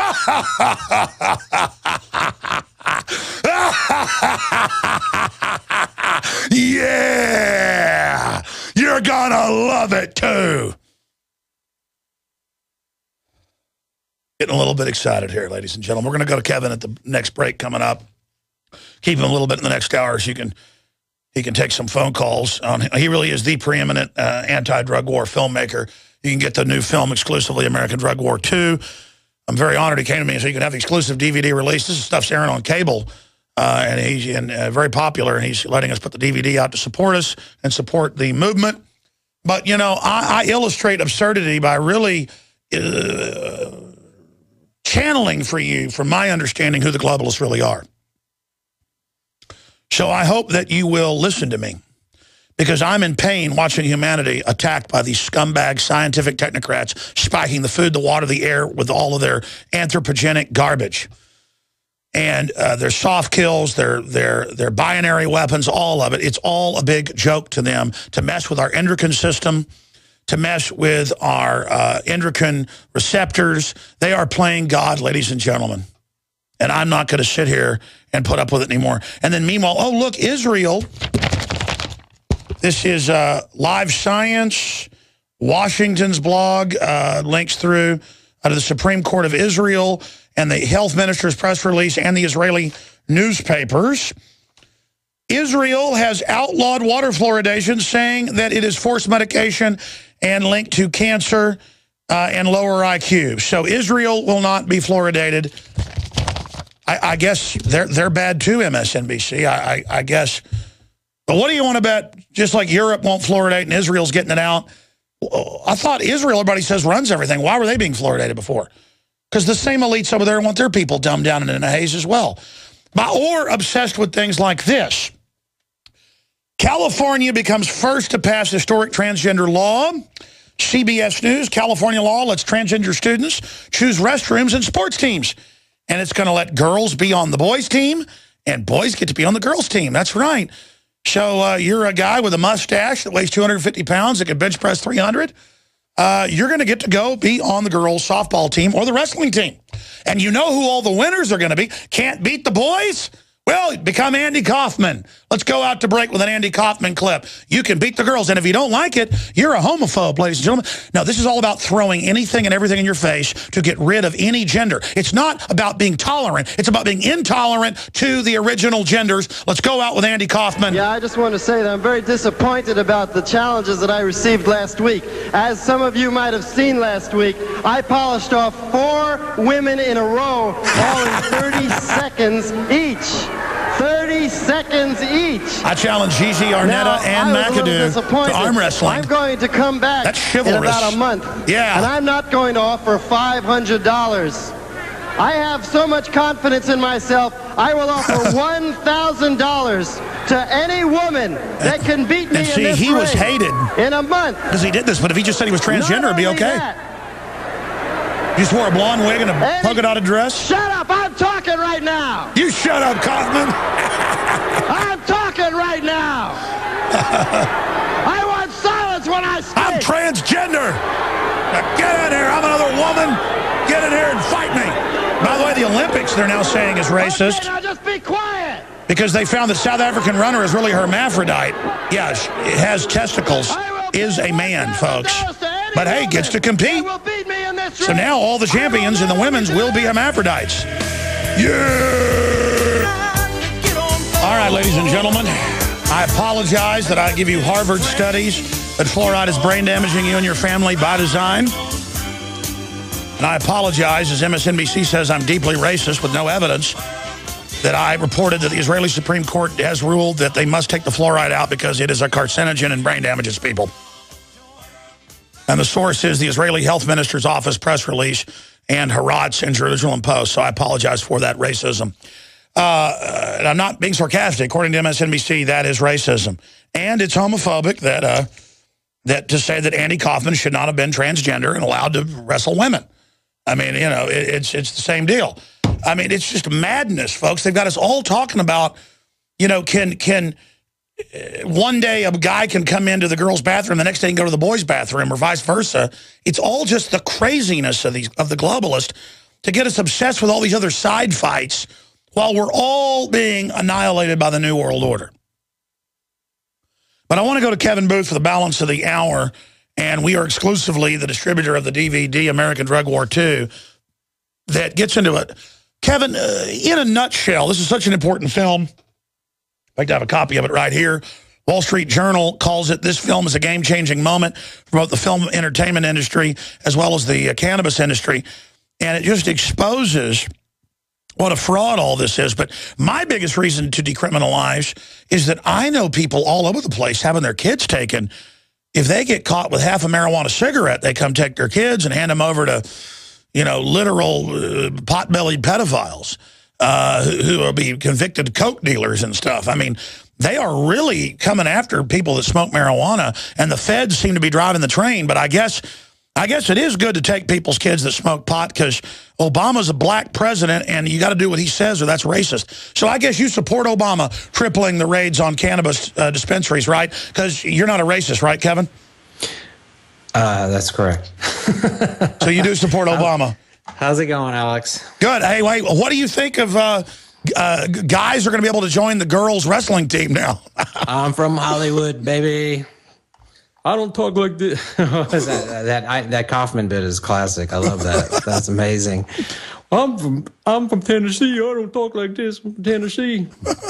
Yeah! You're going to love it, too. Getting a little bit excited here, ladies and gentlemen. We're going to go to Kevin at the next break coming up. Keep him a little bit in the next hour so you can, he can take some phone calls. On, he really is the preeminent uh, anti-drug war filmmaker. You can get the new film exclusively, American Drug War two. I'm very honored he came to me so you can have the exclusive D V D release. This stuff's airing on cable, uh, and he's and, uh, very popular, and he's letting us put the D V D out to support us and support the movement. But, you know, I, I illustrate absurdity by really... Uh, channeling for you, from my understanding, who the globalists really are. So I hope that you will listen to me, because I'm in pain watching humanity attacked by these scumbag scientific technocrats spiking the food, the water, the air with all of their anthropogenic garbage. And uh, their soft kills, their, their, their binary weapons, all of it. It's all a big joke to them to mess with our endocrine system, to mess with our uh, endocrine receptors. They are playing God, ladies and gentlemen. And I'm not going to sit here and put up with it anymore. And then meanwhile, oh, look, Israel. This is uh, Live Science, Washington's blog, uh, links through uh, to the Supreme Court of Israel and the health minister's press release and the Israeli newspapers. Israel has outlawed water fluoridation, saying that it is forced medication and linked to cancer uh, and lower I Q. So Israel will not be fluoridated. I, I guess they're they're bad too, M S N B C. I, I, I guess. But what do you want to bet? Just like Europe won't fluoridate and Israel's getting it out. I thought Israel, everybody says, runs everything. Why were they being fluoridated before? Because the same elites over there want their people dumbed down and in a haze as well. Or obsessed with things like this. California becomes first to pass historic transgender law. C B S News, California law lets transgender students choose restrooms and sports teams. And it's going to let girls be on the boys' team, and boys get to be on the girls' team. That's right. So uh, you're a guy with a mustache that weighs two hundred fifty pounds that can bench press three hundred. Uh, you're going to get to go be on the girls' softball team or the wrestling team. And you know who all the winners are going to be? Can't beat the boys? Well, become Andy Kaufman. Let's go out to break with an Andy Kaufman clip. You can beat the girls, and if you don't like it, you're a homophobe, ladies and gentlemen. Now, this is all about throwing anything and everything in your face to get rid of any gender. It's not about being tolerant. It's about being intolerant to the original genders. Let's go out with Andy Kaufman. Yeah, I just want to say that I'm very disappointed about the challenges that I received last week. As some of you might have seen last week, I polished off four women in a row, all in thirty seconds each. thirty thirty seconds each. I challenge Gigi, Arnetta, now, and McAdoo to arm wrestling. I'm going to come back That's chivalrous. in about a month. Yeah. And I'm not going to offer five hundred dollars. I have so much confidence in myself, I will offer one thousand dollars to any woman that can beat me and see, in this he ring was hated in a month. Because he did this, but if he just said he was transgender, it'd be okay. That, You just wore a blonde wig and a Eddie, polka dotted dress? Shut up, I'm talking right now. You shut up, Kaufman. I'm talking right now. I want silence when I speak. I'm transgender. Now get in here. I'm another woman. Get in here and fight me. By the way, the Olympics, they're now saying, is racist. Okay, now just be quiet. Because they found that South African runner is really hermaphrodite. Yeah, it has testicles. Is a man, folks. But hey, gets to compete. So now all the champions in the women's will be hermaphrodites. Yeah! All right, ladies and gentlemen, I apologize that I give you Harvard studies that fluoride is brain damaging you and your family by design. And I apologize, as M S N B C says, I'm deeply racist with no evidence, that I reported that the Israeli Supreme Court has ruled that they must take the fluoride out because it is a carcinogen and brain damages people. And the source is the Israeli Health Minister's Office press release and Haaretz and Jerusalem Post. So I apologize for that racism. Uh, and I'm not being sarcastic. According to M S N B C, that is racism. And it's homophobic that, uh, that to say that Andy Kaufman should not have been transgender and allowed to wrestle women. I mean, you know, it, it's it's the same deal. I mean, it's just madness, folks. They've got us all talking about, you know, can can uh, one day a guy can come into the girls' bathroom, the next day he can go to the boys' bathroom, or vice versa. It's all just the craziness of these of the globalist to get us obsessed with all these other side fights while we're all being annihilated by the New World Order. But I want to go to Kevin Booth for the balance of the hour. And we are exclusively the distributor of the D V D American Drug War two that gets into it. Kevin, uh, in a nutshell, this is such an important film. I'd like to have a copy of it right here. Wall Street Journal calls it, this film is a game-changing moment for both the film entertainment industry as well as the uh, cannabis industry. And it just exposes what a fraud all this is. But my biggest reason to decriminalize is that I know people all over the place having their kids taken. If they get caught with half a marijuana cigarette, they come take their kids and hand them over to, you know, literal uh, pot-bellied pedophiles uh, who, who will be convicted coke dealers and stuff. I mean, they are really coming after people that smoke marijuana, and the feds seem to be driving the train. But I guess, I guess it is good to take people's kids that smoke pot because Obama's a black president, and you got to do what he says, or that's racist. So I guess you support Obama tripling the raids on cannabis uh, dispensaries, right? Because you're not a racist, right, Kevin? Uh, that's correct. So you do support Obama. How's it going, Alex? Good. Hey, wait, what do you think of uh, uh, guys are going to be able to join the girls' wrestling team now? I'm from Hollywood, baby. I don't talk like this. that that, I, that Kaufman bit is classic. I love that. That's amazing. I'm from I'm from Tennessee. I don't talk like this. I'm from Tennessee.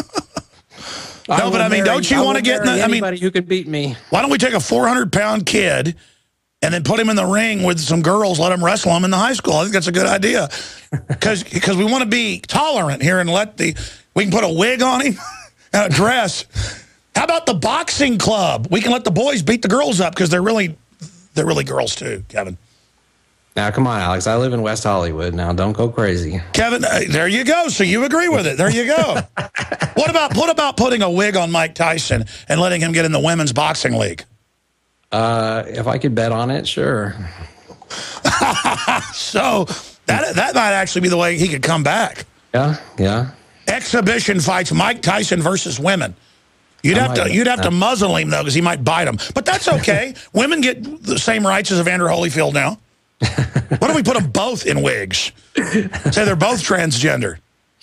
No, but I mean, marry, don't you want to get in the, I mean, anybody who could beat me. Why don't we take a four hundred pound kid and then put him in the ring with some girls, let him wrestle him in the high school? I think that's a good idea. Because because we want to be tolerant here and let the, we can put a wig on him and a dress. How about the boxing club? We can let the boys beat the girls up because they're really, they're really girls too, Kevin. Now, come on, Alex. I live in West Hollywood. Now, don't go crazy. Kevin, uh, there you go. So you agree with it. There you go. What about what about putting a wig on Mike Tyson and letting him get in the women's boxing league? Uh, if I could bet on it, sure. So that that might actually be the way he could come back. Yeah, yeah. Exhibition fights, Mike Tyson versus women. You'd have to you'd have to muzzle him though, because he might bite him. But that's okay. Women get the same rights as Evander Holyfield now. Why don't we put them both in wigs? Say they're both transgender.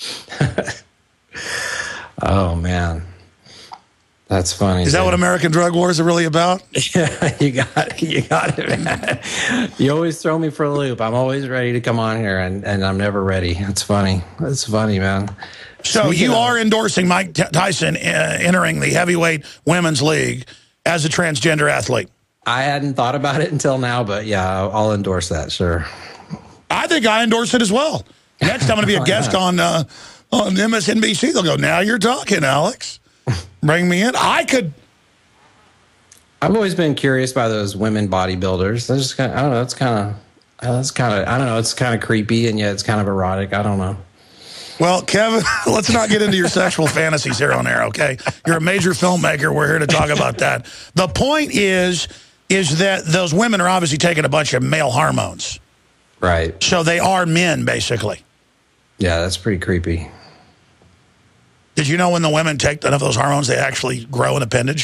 Oh man, that's funny. Is that dude. what American Drug Wars are really about? Yeah, you got you got it, man. You always throw me for a loop. I'm always ready to come on here, and and I'm never ready. It's funny. It's funny, man. So Speaking you of, are endorsing Mike Tyson uh, entering the heavyweight women's league as a transgender athlete? I hadn't thought about it until now, but yeah, I'll, I'll endorse that, sure. I think I endorse it as well. Next, I'm going to be a guest on uh, on M S N B C, they'll go, now you're talking, Alex. Bring me in. I could. I've always been curious by those women bodybuilders. They're just kind of, I don't know, it's kind of, that's kind of, I don't know, it's kind of creepy and yet it's kind of erotic. I don't know. Well, Kevin, let's not get into your sexual fantasies here on air, okay? You're a major filmmaker. We're here to talk about that. The point is, is that those women are obviously taking a bunch of male hormones. Right. So they are men, basically. Yeah, that's pretty creepy. Did you know when the women take enough of those hormones, they actually grow an appendage?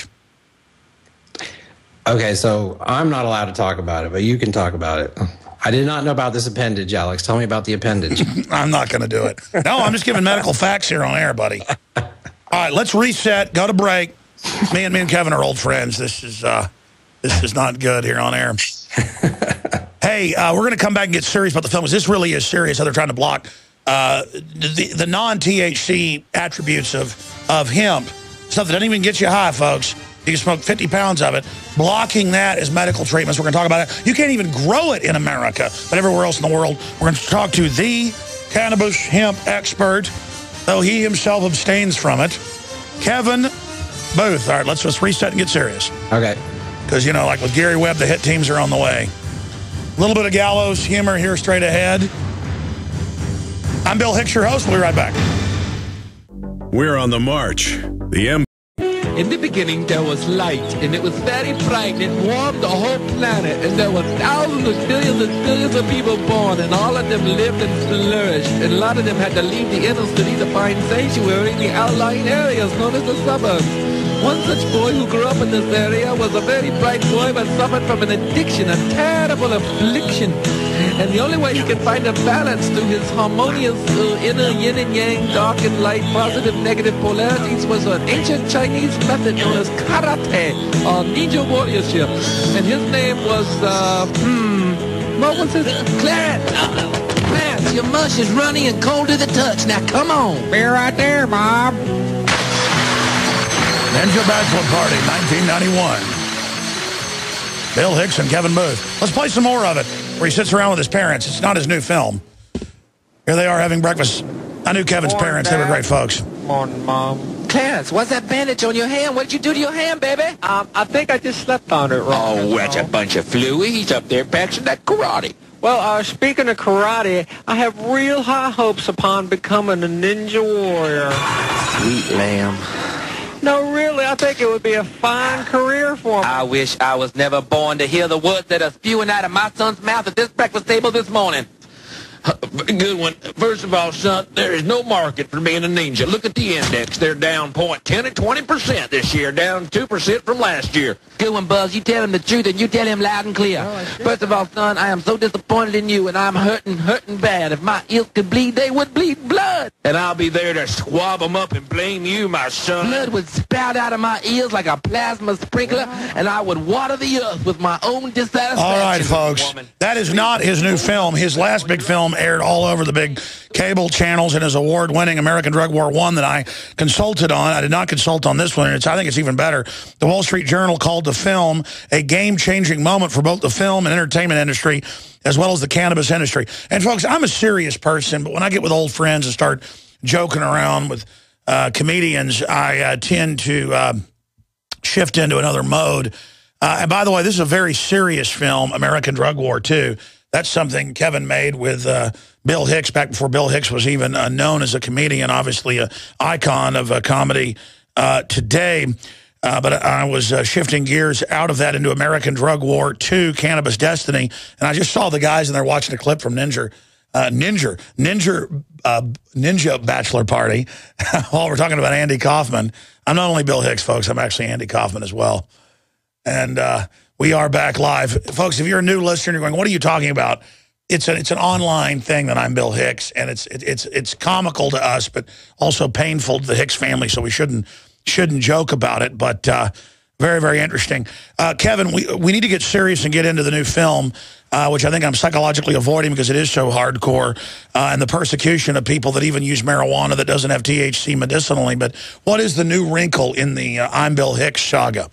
Okay, so I'm not allowed to talk about it, but you can talk about it. I did not know about this appendage, Alex. Tell me about the appendage. I'm not going to do it. No, I'm just giving medical facts here on air, buddy. All right, let's reset, go to break. Me and me and Kevin are old friends. This is uh, this is not good here on air. Hey, uh, we're going to come back and get serious about the film, because this really is serious how they're trying to block uh, the, the non-T H C attributes of, of hemp. Stuff that doesn't even get you high, folks. You can smoke fifty pounds of it. Blocking that as medical treatments. We're going to talk about it. You can't even grow it in America, but everywhere else in the world. We're going to talk to the cannabis hemp expert, though he himself abstains from it, Kevin Booth. All right, let's just reset and get serious. Okay. Because, you know, like with Gary Webb, the hit teams are on the way. A little bit of gallows humor here straight ahead. I'm Bill Hicks, your host. We'll be right back. We're on the march. The M. In the beginning, there was light, and it was very bright, and it warmed the whole planet, and there were thousands of billions and billions of people born, and all of them lived and flourished, and a lot of them had to leave the inner city to find sanctuary in the outlying areas known as the suburbs. One such boy who grew up in this area was a very bright boy, but suffered from an addiction, a terrible affliction. And the only way he could find a balance through his harmonious uh, inner yin and yang, dark and light, positive, negative polarities was an ancient Chinese method known as karate, or ninja warriorship. And his name was, uh, hmm, what was his? Clarence! Clarence, your mush is runny and cold to the touch. Now come on. Be right there, Bob. Ninja Bachelor Party, nineteen ninety-one. Bill Hicks and Kevin Booth. Let's play some more of it, where he sits around with his parents. It's not his new film. Here they are having breakfast. I knew Kevin's Morning, parents. Dad. They were great folks. Morning, Mom. Clarence, what's that bandage on your hand? What did you do to your hand, baby? Um, I think I just slept on it wrong. Oh, that's a bunch of fluey. He's up there practicing that karate. Well, uh, speaking of karate, I have real high hopes upon becoming a ninja warrior. Sweet lamb. No, really, I think it would be a fine career for me. I wish I was never born to hear the words that are spewing out of my son's mouth at this breakfast table this morning. Good one. First of all, son, there is no market for being a ninja. Look at the index. They're down point ten and twenty percent this year, down two percent from last year. Good one, Buzz. You tell him the truth, and you tell him loud and clear. Oh, First of all, son, I am so disappointed in you, and I'm hurting, hurting bad. If my ears could bleed, they would bleed blood. And I'll be there to swab them up and blame you, my son. Blood would spout out of my ears like a plasma sprinkler, and I would water the earth with my own dissatisfaction. All right, folks. That is not his new film. His last big film aired all over the big cable channels in his award-winning American Drug War One that I consulted on. I did not consult on this one. It's, I think it's even better. The Wall Street Journal called the film a game-changing moment for both the film and entertainment industry, as well as the cannabis industry. And, folks, I'm a serious person, but when I get with old friends and start joking around with uh, comedians, I uh, tend to uh, shift into another mode. Uh, and, by the way, this is a very serious film, American Drug War Two. That's something Kevin made with uh, Bill Hicks back before Bill Hicks was even uh, known as a comedian, obviously an icon of uh, comedy uh, today. Uh, but I was uh, shifting gears out of that into American Drug War Two, Cannabis Destiny, and I just saw the guys in there watching a clip from Ninja, uh, Ninja, Ninja, uh, Ninja Bachelor Party. While we're talking about Andy Kaufman, I'm not only Bill Hicks, folks. I'm actually Andy Kaufman as well, and. Uh, We are back live. Folks, if you're a new listener, you're going, what are you talking about? It's, a, it's an online thing that I'm Bill Hicks, and it's it, it's it's comical to us, but also painful to the Hicks family, so we shouldn't shouldn't joke about it, but uh, very, very interesting. Uh, Kevin, we, we need to get serious and get into the new film, uh, which I think I'm psychologically avoiding because it is so hardcore, uh, and the persecution of people that even use marijuana that doesn't have T H C medicinally. But what is the new wrinkle in the uh, I'm Bill Hicks saga?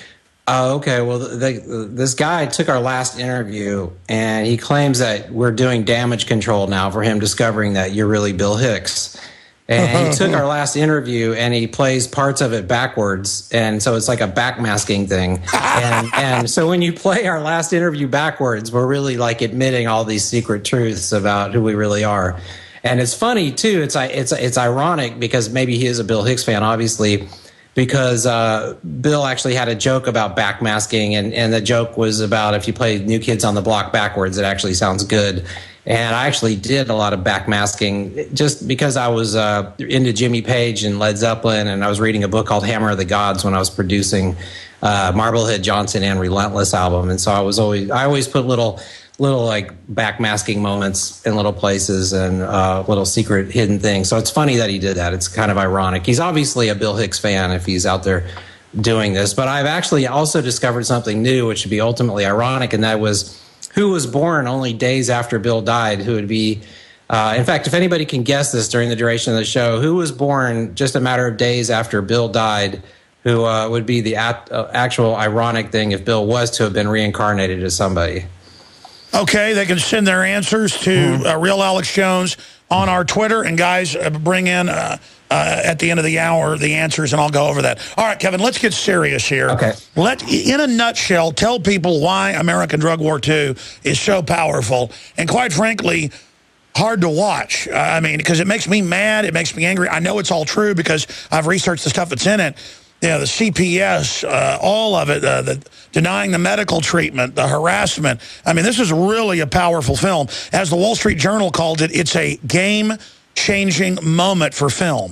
Oh, okay. Well, the, the, this guy took our last interview, and he claims that we're doing damage control now for him discovering that you're really Bill Hicks. And he took our last interview and he plays parts of it backwards. And so it's like a backmasking thing. And, and so when you play our last interview backwards, we're really like admitting all these secret truths about who we really are. And it's funny, too. It's it's it's ironic because maybe he is a Bill Hicks fan, obviously, because uh, Bill actually had a joke about backmasking. And, and the joke was about if you play New Kids on the Block backwards, it actually sounds good. And I actually did a lot of backmasking just because I was uh, into Jimmy Page and Led Zeppelin, and I was reading a book called Hammer of the Gods when I was producing uh, Marblehead Johnson and Relentless album. And so I was always I always put little little like backmasking moments in little places and uh, little secret hidden things. So it's funny that he did that. It's kind of ironic. He's obviously a Bill Hicks fan if he's out there doing this. But I've actually also discovered something new, which would be ultimately ironic, and that was who was born only days after Bill died, who would be, uh, in fact, if anybody can guess this during the duration of the show, who was born just a matter of days after Bill died, who uh, would be the at, uh, actual ironic thing if Bill was to have been reincarnated as somebody. Okay, they can send their answers to mm-hmm. uh, Real Alex Jones on our Twitter, and guys, uh, bring in uh, uh, at the end of the hour the answers, and I'll go over that. All right, Kevin, let's get serious here. Okay. Let, in a nutshell, tell people why American Drug War two is so powerful, and quite frankly, hard to watch. Uh, I mean, because it makes me mad, it makes me angry. I know it's all true because I've researched the stuff that's in it. You know, the C P S, uh, all of it, uh, the denying the medical treatment, the harassment. I mean, this is really a powerful film. As the Wall Street Journal called it, it's a game-changing moment for film.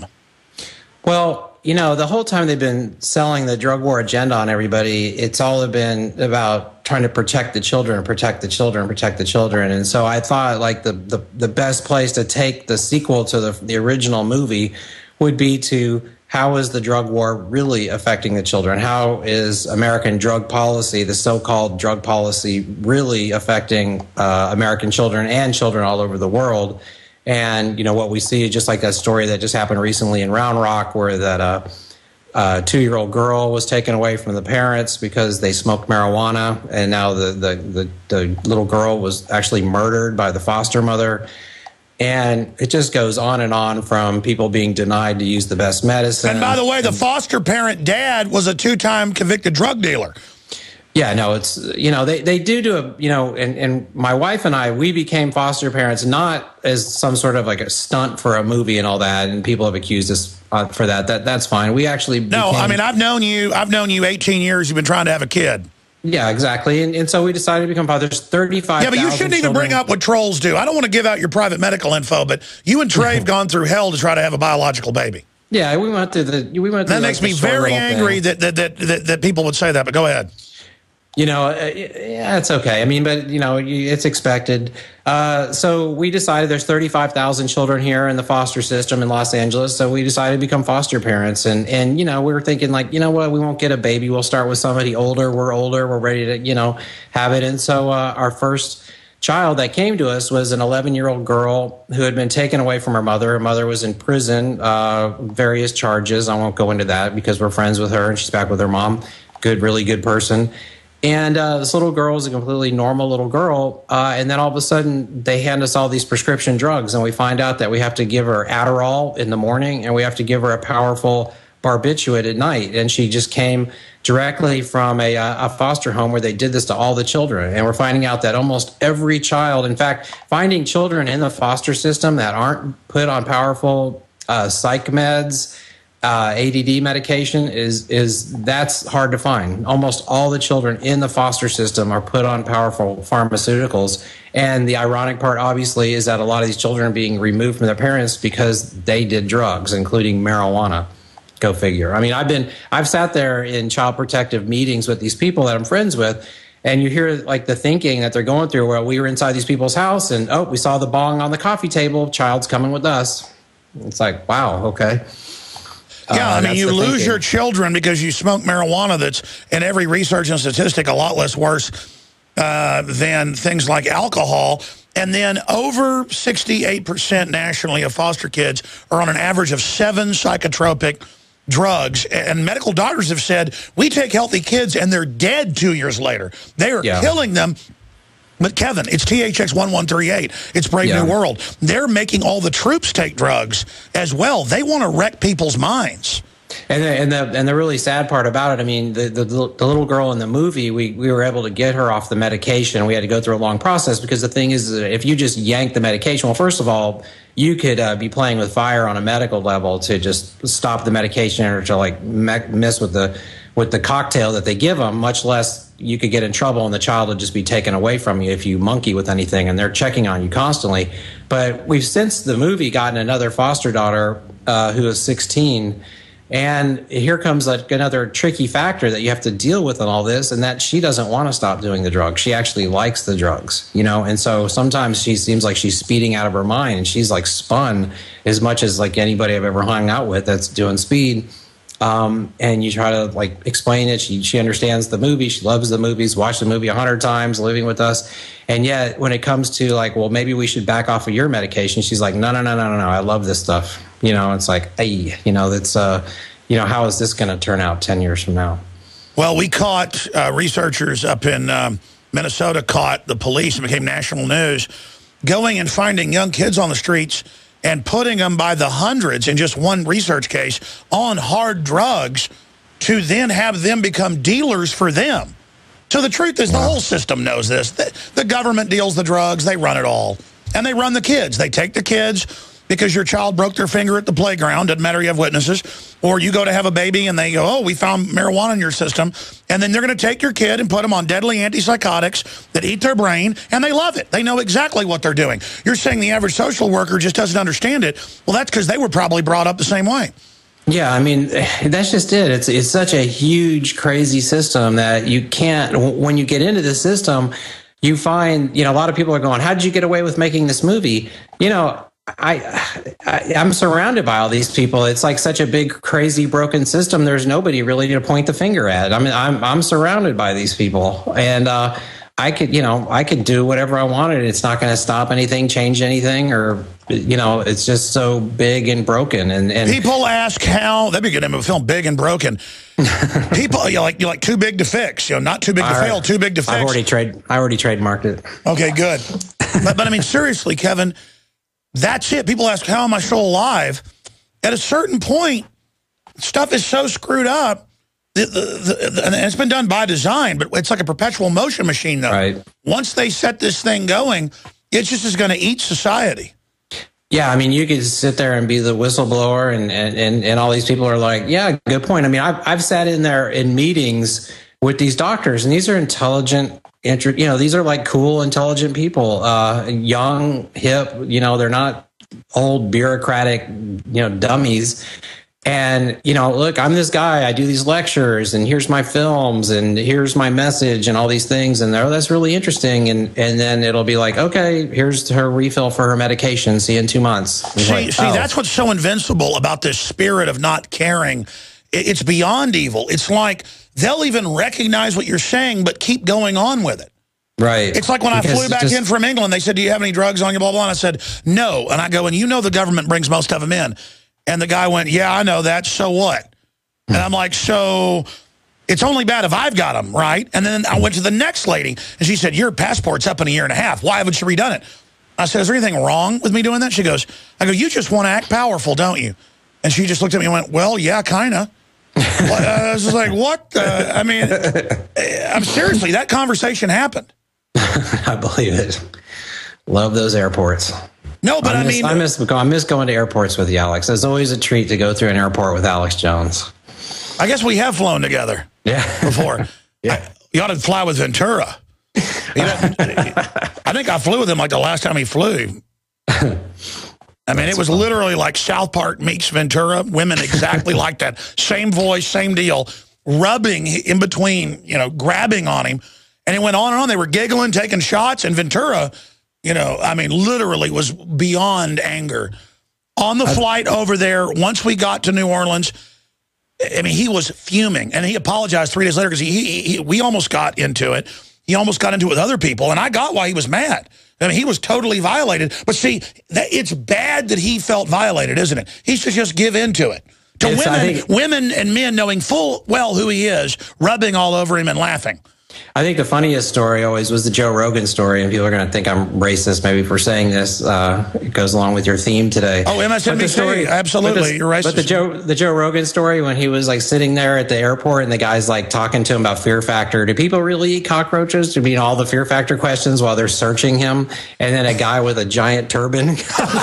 Well, you know, the whole time they've been selling the drug war agenda on everybody, it's all been about trying to protect the children, protect the children, protect the children. And so I thought, like, the, the, the best place to take the sequel to the, the original movie would be to... how is the drug war really affecting the children? How is American drug policy, the so-called drug policy, really affecting uh, American children and children all over the world? And, you know, what we see is just like that story that just happened recently in Round Rock, where that uh, uh, two-year-old girl was taken away from the parents because they smoked marijuana, and now the, the, the, the little girl was actually murdered by the foster mother. And it just goes on and on, from people being denied to use the best medicine. And by the way, the foster parent dad was a two-time convicted drug dealer. Yeah, no, it's, you know, they, they do do a, you know, and, and my wife and I, we became foster parents not as some sort of like a stunt for a movie and all that. And people have accused us uh, for that. That That's fine. We actually No, became, I mean, I've known you, I've known you eighteen years. You've been trying to have a kid. Yeah, exactly. And, and so we decided to become fathers. thirty-five Yeah, but you shouldn't even bring up what trolls do. I don't want to give out your private medical info, but you and Trey have gone through hell to try to have a biological baby. Yeah, we went through the... We went through that makes like me very angry that that, that that that people would say that, but go ahead. You know, uh, yeah, it's okay. I mean, but, you know, it's expected. Uh, so we decided there's thirty-five thousand children here in the foster system in Los Angeles. So we decided to become foster parents. And, and, you know, we were thinking, like, you know what, we won't get a baby. We'll start with somebody older. We're older. We're ready to, you know, have it. And so uh, our first child that came to us was an eleven-year-old girl who had been taken away from her mother. Her mother was in prison, uh, various charges. I won't go into that because we're friends with her and she's back with her mom. Good, really good person. And uh, this little girl is a completely normal little girl. Uh, and then all of a sudden, they hand us all these prescription drugs. And we find out that we have to give her Adderall in the morning and we have to give her a powerful barbiturate at night. And she just came directly from a, a foster home where they did this to all the children. And we're finding out that almost every child, in fact, finding children in the foster system that aren't put on powerful uh, psych meds, Uh, A D D medication is is that's hard to find. Almost all the children in the foster system are put on powerful pharmaceuticals. And the ironic part, obviously, is that a lot of these children are being removed from their parents because they did drugs, including marijuana. Go figure. I mean, I've been I've sat there in child protective meetings with these people that I'm friends with, and you hear like the thinking that they're going through. Where we were inside these people's house, and oh, we saw the bong on the coffee table. Child's coming with us. It's like, wow, okay. Yeah, uh, I mean, you lose thinking. your children because you smoke marijuana that's, in every research and statistic, a lot less worse uh, than things like alcohol. And then over sixty-eight percent nationally of foster kids are on an average of seven psychotropic drugs. And medical doctors have said, we take healthy kids and they're dead two years later. They are yeah. killing them. But Kevin, it's T H X one one three eight. It's Brave Yeah. New World. They're making all the troops take drugs as well. They want to wreck people's minds. And the, and the and the really sad part about it, I mean, the, the the little girl in the movie, we we were able to get her off the medication. We had to go through a long process because the thing is, if you just yank the medication, well, first of all, you could uh, be playing with fire on a medical level to just stop the medication or to like me- mess with the with the cocktail that they give them. Much less you could get in trouble and the child would just be taken away from you if you monkey with anything, and they're checking on you constantly. But we've since the movie gotten another foster daughter uh, who is sixteen. And here comes like another tricky factor that you have to deal with in all this, and that she doesn't want to stop doing the drugs. She actually likes the drugs, you know, and so sometimes she seems like she's speeding out of her mind, and she's like spun as much as like anybody I've ever hung out with that's doing speed. Um, and you try to like explain it. She she understands the movie. She loves the movies, watched the movie a hundred times, living with us. And yet when it comes to like, well, maybe we should back off of your medication, she's like, no, no, no, no, no, no. I love this stuff. You know, it's like, hey, you know, that's, uh, you know, how is this going to turn out ten years from now? Well, we caught uh, researchers up in um, Minnesota caught the police and became national news going and finding young kids on the streets and putting them by the hundreds in just one research case on hard drugs to then have them become dealers for them. So the truth is, wow. The whole system knows this. The, the government deals the drugs. They run it all. And they run the kids. They take the kids because your child broke their finger at the playground. Doesn't matter, you have witnesses. Or you go to have a baby and they go, oh, we found marijuana in your system. And then they're going to take your kid and put them on deadly antipsychotics that eat their brain. And they love it. They know exactly what they're doing. You're saying the average social worker just doesn't understand it. Well, that's because they were probably brought up the same way. Yeah, I mean, that's just it. It's it's such a huge, crazy system that you can't, when you get into the system, you find, you know, a lot of people are going, how did you get away with making this movie? You know, I, I, I'm surrounded by all these people. It's like such a big, crazy, broken system. There's nobody really to point the finger at. I mean, I'm I'm surrounded by these people, and uh, I could, you know, I could do whatever I wanted. It's not going to stop anything, change anything, or, you know, it's just so big and broken. And, and people ask how, that'd be a good name of a film, Big and Broken. People, you like you like too big to fix, you know, not too big to right. fail, too big to fix. I've already trade, I already trademarked it. Okay, good. but, but I mean, seriously, Kevin, that's it. People ask, how am I still alive? At a certain point, stuff is so screwed up. The, the, the, and it's been done by design, but it's like a perpetual motion machine, though. Right. Once they set this thing going, it just is going to eat society. Yeah, I mean, you could sit there and be the whistleblower, and, and, and, and all these people are like, yeah, good point. I mean, I've, I've sat in there in meetings with these doctors, and these are intelligent, you know, these are like cool, intelligent people, uh, young, hip, you know, they're not old bureaucratic, you know, dummies. And, you know, look, I'm this guy, I do these lectures, and here's my films, and here's my message, and all these things. And oh, that's really interesting. And and then it'll be like, okay, here's her refill for her medication. See you in two months. See, like, see oh. that's what's so invincible about this spirit of not caring. It's beyond evil. It's like they'll even recognize what you're saying, but keep going on with it. Right. It's like when because I flew back just, in from England, they said, do you have any drugs on you, blah, blah, and I said, no. And I go, and you know the government brings most of them in. And the guy went, yeah, I know that, so what? And I'm like, so it's only bad if I've got them, right? And then I went to the next lady, and she said, your passport's up in a year and a half. Why haven't you redone it? I said, is there anything wrong with me doing that? She goes, I go, you just want to act powerful, don't you? And she just looked at me and went, well, yeah, kind of. I was just like, what? Uh, I mean, I'm seriously, that conversation happened. I believe it. Love those airports. No, but I, miss, I mean... I miss, I miss going to airports with you, Alex. It's always a treat to go through an airport with Alex Jones. I guess we have flown together. Yeah. Before. Yeah. I, you ought to fly with Ventura. You know, I think I flew with him like the last time he flew. I mean, That's it was fun. Literally like South Park meets Ventura. Women exactly like that. Same voice, same deal. Rubbing in between, you know, grabbing on him. And it went on and on. They were giggling, taking shots. And Ventura... You know, I mean, literally was beyond anger. On the flight over there, once we got to New Orleans, I mean, he was fuming. And he apologized three days later because he, he, he, we almost got into it. He almost got into it with other people. And I got why he was mad. I mean, he was totally violated. But see, that, it's bad that he felt violated, isn't it? He should just give in to it. To it's, women, think, women and men knowing full well who he is, rubbing all over him and laughing. I think the funniest story always was the Joe Rogan story, and people are going to think I'm racist maybe for saying this. Uh, it goes along with your theme today. Oh, M S N B C, story, absolutely, the, you're racist. But the Joe, the Joe Rogan story, when he was like sitting there at the airport and the guy's like talking to him about Fear Factor. Do people really eat cockroaches? To mean all the Fear Factor questions while they're searching him, and then a guy with a giant turban.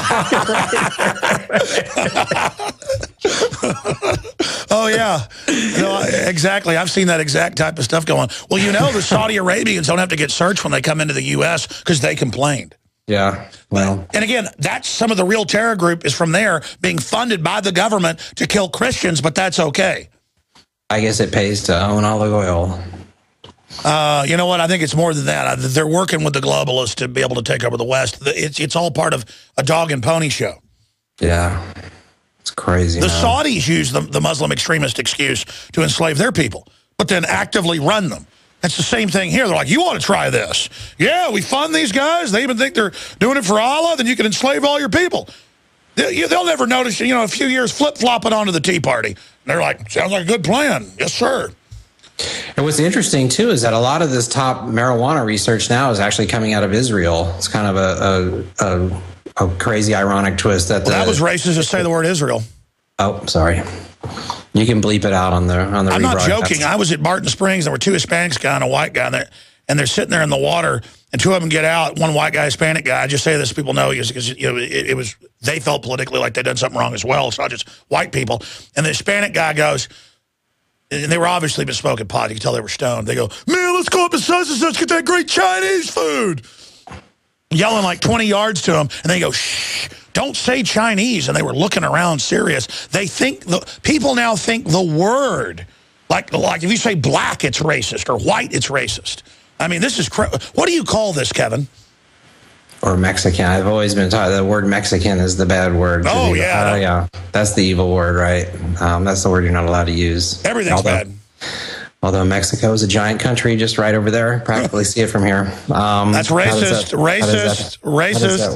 Oh, yeah. No, exactly. I've seen that exact type of stuff going. Well, you know, the Saudi Arabians don't have to get searched when they come into the U S because they complained. Yeah. Well, and again, that's some of the real terror group is from there being funded by the government to kill Christians, but that's okay. I guess it pays to own olive oil. Uh, you know what? I think it's more than that. They're working with the globalists to be able to take over the West. It's, it's all part of a dog and pony show. Yeah. It's crazy. The man. Saudis use the, the Muslim extremist excuse to enslave their people, but then actively run them. It's the same thing here. They're like, you want to try this? Yeah, we fund these guys. They even think they're doing it for Allah. Then you can enslave all your people. They, they'll never notice, you know, a few years flip-flopping onto the Tea Party. And they're like, sounds like a good plan. Yes, sir. And what's interesting, too, is that a lot of this top marijuana research now is actually coming out of Israel. It's kind of a... a, a A crazy, ironic twist. That, well, the, that was racist to say the word Israel. Oh, sorry. You can bleep it out on the on the. I'm not joking. I was at Barton Springs. There were two Hispanics guy and a white guy there, and they're sitting there in the water. And two of them get out. One white guy, Hispanic guy. I just say this so people know because you know it, it was they felt politically like they'd done something wrong as well. It's not just white people. And the Hispanic guy goes, and they were obviously been smoking pot. You could tell they were stoned. They go, man, let's go up to such and such, get that great Chinese food. Yelling like twenty yards to him, and they go, shh, don't say Chinese. And they were looking around serious. They think, the people now think the word, like, like if you say black, it's racist, or white, it's racist. I mean, this is, what do you call this, Kevin? Or Mexican. I've always been taught the word Mexican is the bad word. Oh, yeah. Uh, yeah. That's the evil word, right? Um, that's the word you're not allowed to use. Everything's although, bad. Although Mexico is a giant country just right over there. Practically see it from here. Um, That's racist, that, racist, racist.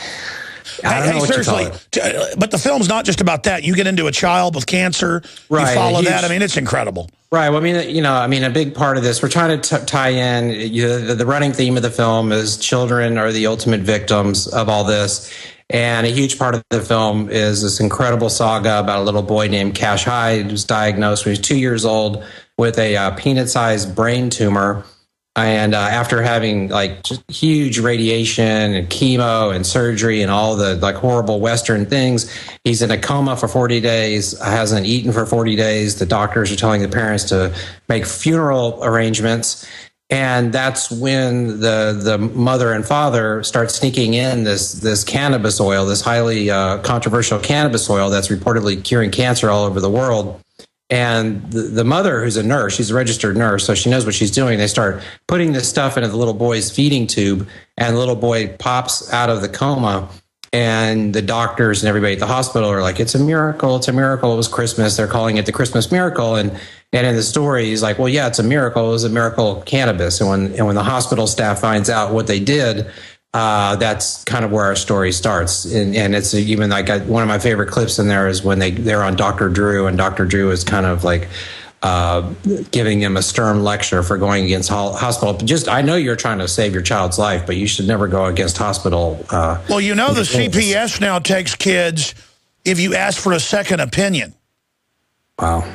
I don't hey, know hey, what seriously, you call it. But the film's not just about that. You get into a child with cancer, right, you follow huge, that. I mean, it's incredible. Right. Well, I mean, you know, I mean, a big part of this, we're trying to t tie in, you know, the, the running theme of the film is children are the ultimate victims of all this. And a huge part of the film is this incredible saga about a little boy named Cash Hyde who was diagnosed when he was two years old with a uh, peanut-sized brain tumor. And uh, after having like just huge radiation and chemo and surgery and all the like horrible Western things, he's in a coma for forty days, hasn't eaten for forty days. The doctors are telling the parents to make funeral arrangements. And that's when the the mother and father start sneaking in this this cannabis oil, this highly uh, controversial cannabis oil that's reportedly curing cancer all over the world. And the, the mother, who's a nurse, she's a registered nurse, so she knows what she's doing. They start putting this stuff into the little boy's feeding tube, and the little boy pops out of the coma. And the doctors and everybody at the hospital are like, it's a miracle, it's a miracle. It was Christmas. They're calling it the Christmas miracle. And and in the story, he's like, well, yeah, it's a miracle. It was a miracle cannabis. And when and when the hospital staff finds out what they did, uh, that's kind of where our story starts. And, and it's even like I, one of my favorite clips in there is when they, they're on Doctor Drew, and Doctor Drew is kind of like uh, giving him a stern lecture for going against ho hospital. Just, I know you're trying to save your child's life, but you should never go against hospital. Uh, well, you know, the C P S now takes kids if you ask for a second opinion. Wow.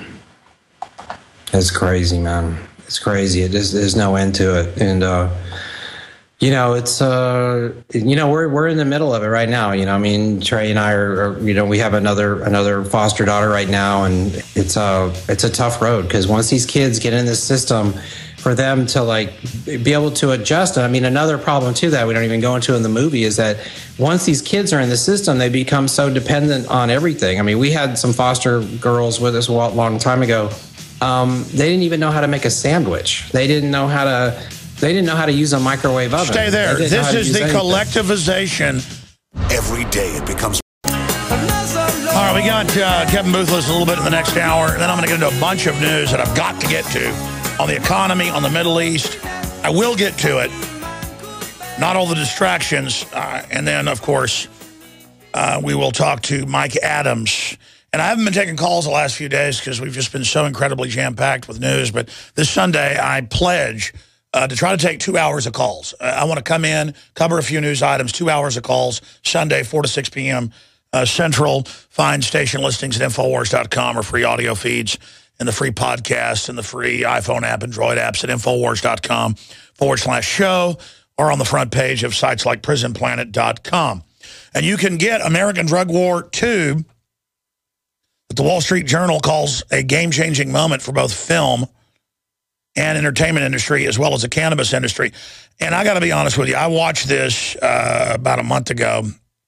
It's crazy, man. It's crazy. It is, there's no end to it. And, uh, you know, it's, uh, you know, we're, we're in the middle of it right now. You know, I mean, Trey and I are, are you know, we have another, another foster daughter right now, and it's a, it's a tough road because once these kids get in this system, for them to like be able to adjust. I mean, another problem too that we don't even go into in the movie is that once these kids are in the system, they become so dependent on everything. I mean, we had some foster girls with us a long time ago. Um, they didn't even know how to make a sandwich. They didn't know how to, they didn't know how to use a microwave oven. Stay there. This is the collectivization. Every day it becomes. All right, we got uh, Kevin Boothless a little bit in the next hour, and then I'm going to get into a bunch of news that I've got to get to on the economy, on the Middle East. I will get to it. Not all the distractions. Uh, and then, of course, uh, we will talk to Mike Adams And I haven't been taking calls the last few days because we've just been so incredibly jam-packed with news. But this Sunday, I pledge uh, to try to take two hours of calls. Uh, I want to come in, cover a few news items, two hours of calls, Sunday, four to six p m Uh, Central. Find station listings at Infowars dot com or free audio feeds and the free podcast and the free iPhone app, Android apps at Infowars dot com forward slash show or on the front page of sites like Prison Planet dot com. And you can get American Drug War two, that the Wall Street Journal calls a game-changing moment for both film and entertainment industry, as well as the cannabis industry. And I got to be honest with you, I watched this uh, about a month ago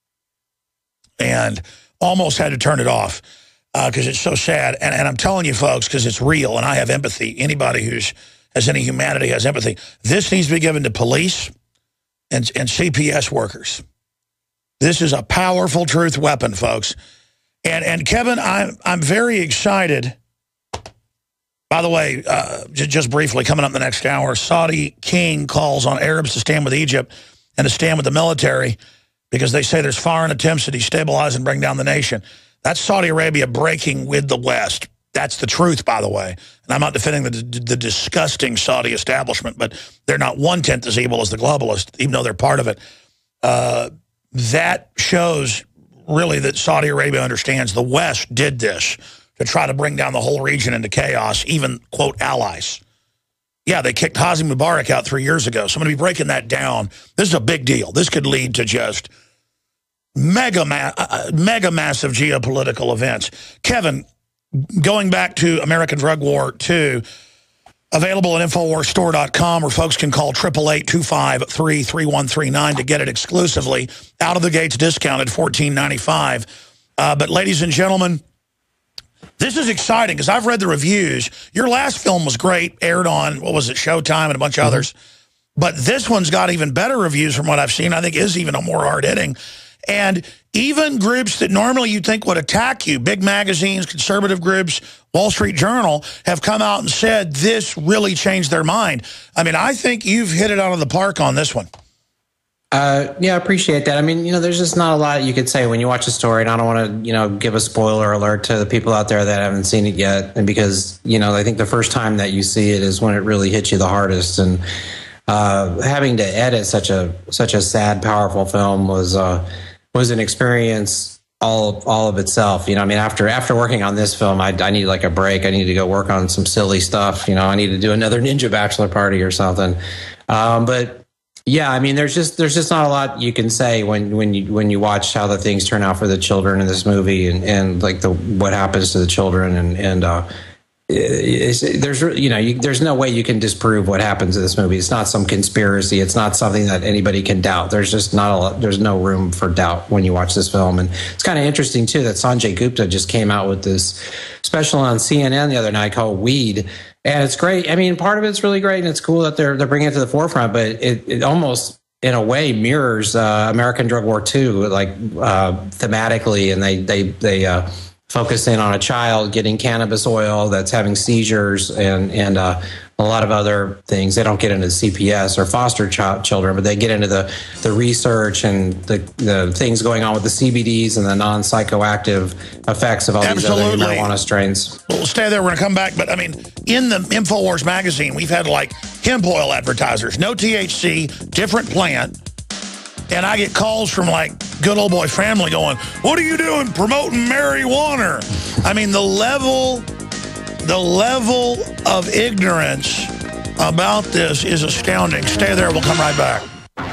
and almost had to turn it off because uh, it's so sad. And, and I'm telling you, folks, because it's real, and I have empathy. Anybody who's has any humanity has empathy. This needs to be given to police and, and C P S workers. This is a powerful truth weapon, folks. And, and Kevin, I'm, I'm very excited. By the way, uh, just briefly, coming up in the next hour, Saudi king calls on Arabs to stand with Egypt and to stand with the military because they say there's foreign attempts to destabilize and bring down the nation. That's Saudi Arabia breaking with the West. That's the truth, by the way. And I'm not defending the, the disgusting Saudi establishment, but they're not one-tenth as evil as the globalists, even though they're part of it. Uh, that shows really that Saudi Arabia understands the West did this to try to bring down the whole region into chaos, even, quote, allies. Yeah, they kicked Hosni Mubarak out three years ago, so I'm going to be breaking that down. This is a big deal. This could lead to just mega, ma uh, mega massive geopolitical events. Kevin, going back to American Drug War two, available at Infowars store dot com, where folks can call eight eight eight, two five three, three one three nine to get it exclusively. Out of the gates discounted, fourteen ninety-five. Uh, but ladies and gentlemen, this is exciting because I've read the reviews. Your last film was great, aired on, what was it, Showtime and a bunch of mm-hmm. others. But this one's got even better reviews from what I've seen. I think is even a more hard-hitting. And even groups that normally you'd think would attack you, big magazines, conservative groups, Wall Street Journal, have come out and said this really changed their mind. I mean, I think you've hit it out of the park on this one. Uh, yeah, I appreciate that. I mean, you know, there's just not a lot you could say when you watch a story, and I don't want to, you know, give a spoiler alert to the people out there that haven't seen it yet. And because, you know, I think the first time that you see it is when it really hits you the hardest. And uh, having to edit such a such a sad, powerful film was uh, was an experience all all of itself. You know, I mean, after after working on this film, I, I need like a break. I need to go work on some silly stuff. You know, I need to do another Ninja Bachelor party or something. Um, but yeah, I mean, there's just there's just not a lot you can say when when you when you watch how the things turn out for the children in this movie, and, and like the what happens to the children, and and uh, it's, there's you know you, there's no way you can disprove what happens in this movie. It's not some conspiracy. It's not something that anybody can doubt. There's just not a lot, there's no room for doubt when you watch this film. And it's kind of interesting too that Sanjay Gupta just came out with this special on C N N the other night called Weed. And it's great. I mean, part of it's really great, and it's cool that they're they're bringing it to the forefront. But it, it almost, in a way, mirrors uh, American Drug War two, like uh, thematically, and they they they uh, focus in on a child getting cannabis oil that's having seizures and and uh, a lot of other things. They don't get into C P S or foster child children, but they get into the the research and the the things going on with the C B Ds and the non psychoactive effects of all Absolutely. These other marijuana strains. We'll stay there. We're going to come back. But, I mean, in the InfoWars magazine, we've had, like, hemp oil advertisers. No T H C, different plant. And I get calls from, like, good old boy family going, what are you doing promoting marijuana? I mean, the level, the level of ignorance about this is astounding. Stay there. We'll come right back.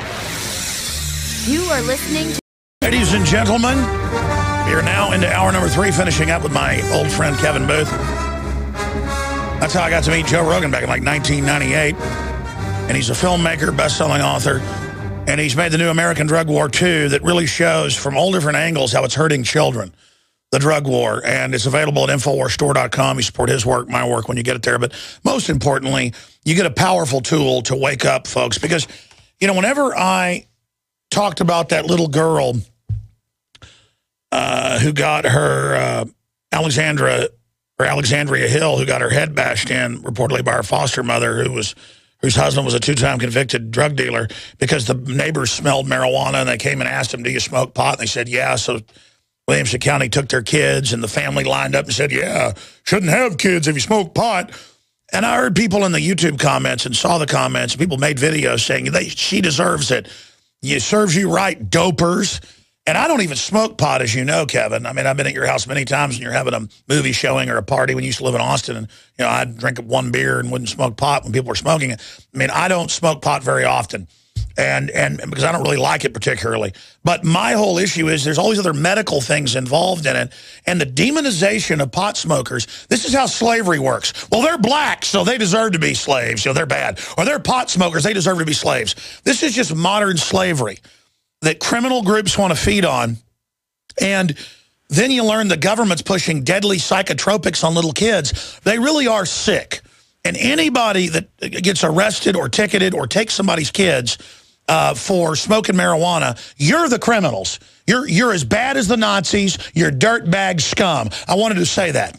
You are listening to... Ladies and gentlemen, we are now into hour number three, finishing up with my old friend Kevin Booth. That's how I got to meet Joe Rogan back in like nineteen ninety-eight. And he's a filmmaker, best-selling author. And he's made the new American Drug War two that really shows from all different angles how it's hurting children, the drug war. And it's available at Infowars store dot com. You support his work, my work when you get it there. But most importantly, you get a powerful tool to wake up, folks. Because, you know, whenever I talked about that little girl uh, who got her, uh, Alexandra, or Alexandria Hill, who got her head bashed in, reportedly by her foster mother, who was... whose husband was a two-time convicted drug dealer, because the neighbors smelled marijuana and they came and asked him, do you smoke pot? And they said, yeah. So Williamson County took their kids, and the family lined up and said, yeah, shouldn't have kids if you smoke pot. And I heard people in the YouTube comments and saw the comments. People made videos saying, they, she deserves it. It serves you right, dopers. And I don't even smoke pot, as you know, Kevin. I mean, I've been at your house many times, and you're having a movie showing or a party when you used to live in Austin. And, you know, I'd drink one beer and wouldn't smoke pot when people were smoking it. I mean, I don't smoke pot very often. And and because I don't really like it particularly. But my whole issue is there's all these other medical things involved in it. And the demonization of pot smokers, this is how slavery works. Well, they're black, so they deserve to be slaves. You know, they're bad. Or they're pot smokers, they deserve to be slaves. This is just modern slavery that criminal groups want to feed on. And then you learn the government's pushing deadly psychotropics on little kids. They really are sick. And anybody that gets arrested or ticketed or takes somebody's kids uh, for smoking marijuana, you're the criminals. You're, you're as bad as the Nazis. You're dirtbag scum. I wanted to say that.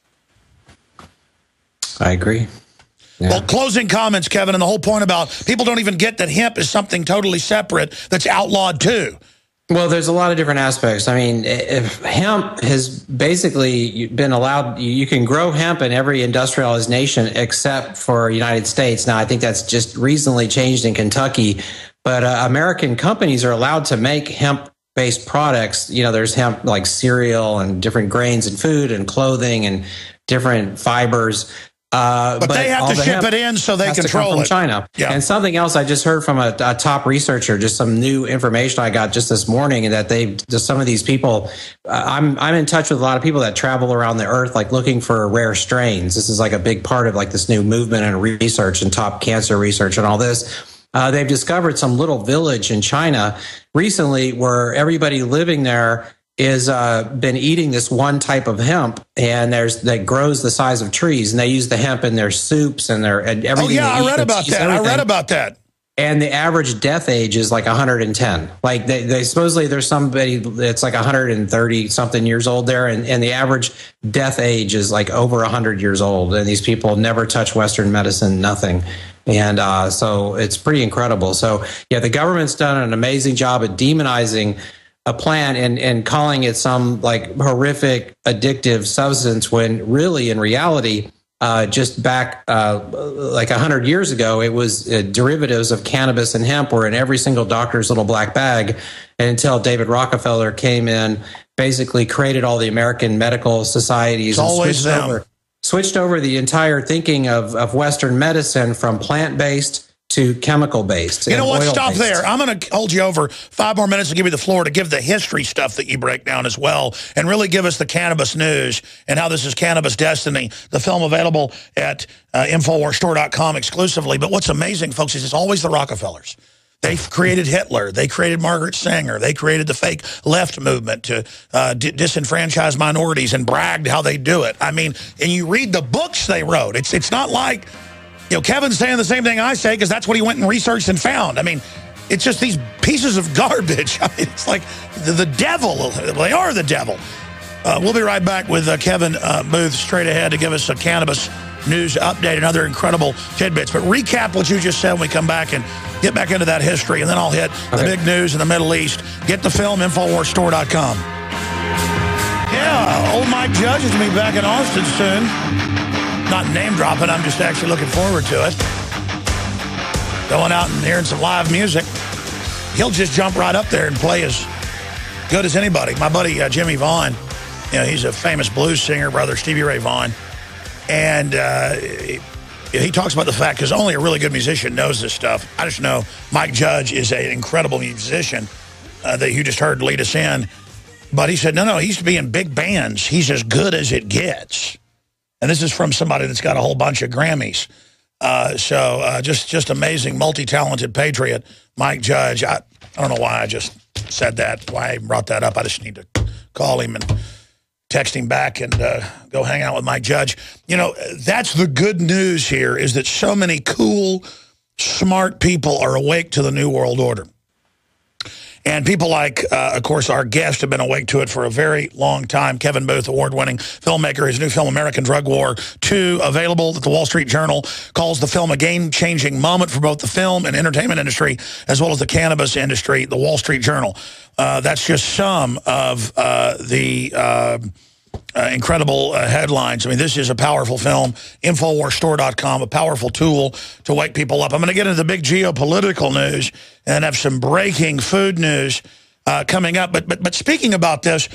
I agree. Yeah. Well, closing comments, Kevin, and the whole point about people don't even get that hemp is something totally separate that's outlawed too. Well, there's a lot of different aspects. I mean, if hemp has basically been allowed, you can grow hemp in every industrialized nation except for the United States. Now, I think that's just recently changed in Kentucky, but uh, American companies are allowed to make hemp-based products. You know, there's hemp like cereal and different grains and food and clothing and different fibers. Uh, but, but they have to ship it in so they control from it. China. Yeah. And something else I just heard from a, a top researcher, just some new information I got just this morning, and that they just some of these people. Uh, I'm I'm in touch with a lot of people that travel around the earth, like looking for rare strains. This is like a big part of like this new movement and research and top cancer research and all this. Uh, they've discovered some little village in China recently where everybody living there is uh, been eating this one type of hemp, and there's that grows the size of trees, and they use the hemp in their soups and their and everything. Oh yeah, I read about that. I read about that. And the average death age is like one hundred ten. Like they, they supposedly there's somebody that's like one hundred thirty something years old there, and, and the average death age is like over one hundred years old. And these people never touch Western medicine, nothing. And uh, so it's pretty incredible. So yeah, the government's done an amazing job at demonizing a plant and, and calling it some like horrific addictive substance when really in reality, uh, just back uh, like a hundred years ago, it was uh, derivatives of cannabis and hemp were in every single doctor's little black bag. And until David Rockefeller came in, basically created all the American medical societies. It's and always switched them. over, switched over the entire thinking of, of Western medicine from plant-based to chemical-based. You know what? Stop oil-based. there. I'm going to hold you over five more minutes to give you the floor to give the history stuff that you break down as well, and really give us the cannabis news and how this is Cannabis Destiny, the film available at uh, Infowars Store dot com exclusively. But what's amazing, folks, is it's always the Rockefellers. They created Hitler. They created Margaret Sanger. They created the fake left movement to uh, disenfranchise minorities and bragged how they do it. I mean, and you read the books they wrote. It's, it's not like... You know, Kevin's saying the same thing I say because that's what he went and researched and found. I mean, it's just these pieces of garbage. I mean, it's like the, the devil. They are the devil. Uh, we'll be right back with uh, Kevin uh, Booth straight ahead to give us a cannabis news update and other incredible tidbits. But recap what you just said when we come back and get back into that history. And then I'll hit okay. the big news in the Middle East. Get the film, Infowars Store dot com. Yeah, old Mike Judge is going to be back in Austin soon. Not name dropping, I'm just actually looking forward to it. Going out and hearing some live music. He'll just jump right up there and play as good as anybody. My buddy uh, Jimmy Vaughn, you know, he's a famous blues singer, brother Stevie Ray Vaughan. And uh, he, he talks about the fact, because only a really good musician knows this stuff. I just know Mike Judge is an incredible musician uh, that you just heard lead us in. But he said, no, no, he used to be in big bands. He's as good as it gets. And this is from somebody that's got a whole bunch of Grammys. Uh, so uh, just just amazing, multi-talented patriot, Mike Judge. I, I don't know why I just said that, why I brought that up. I just need to call him and text him back and uh, go hang out with Mike Judge. You know, that's the good news here, is that so many cool, smart people are awake to the New World Order. And people like, uh, of course, our guest have been awake to it for a very long time. Kevin Booth, award-winning filmmaker. His new film, American Drug War two, available at the Wall Street Journal, calls the film a game-changing moment for both the film and entertainment industry, as well as the cannabis industry, the Wall Street Journal. Uh, that's just some of uh, the uh, uh, incredible uh, headlines. I mean, this is a powerful film. Infowars Store dot com, a powerful tool to wake people up. I'm going to get into the big geopolitical news and have some breaking food news uh, coming up. But, but, but speaking about this,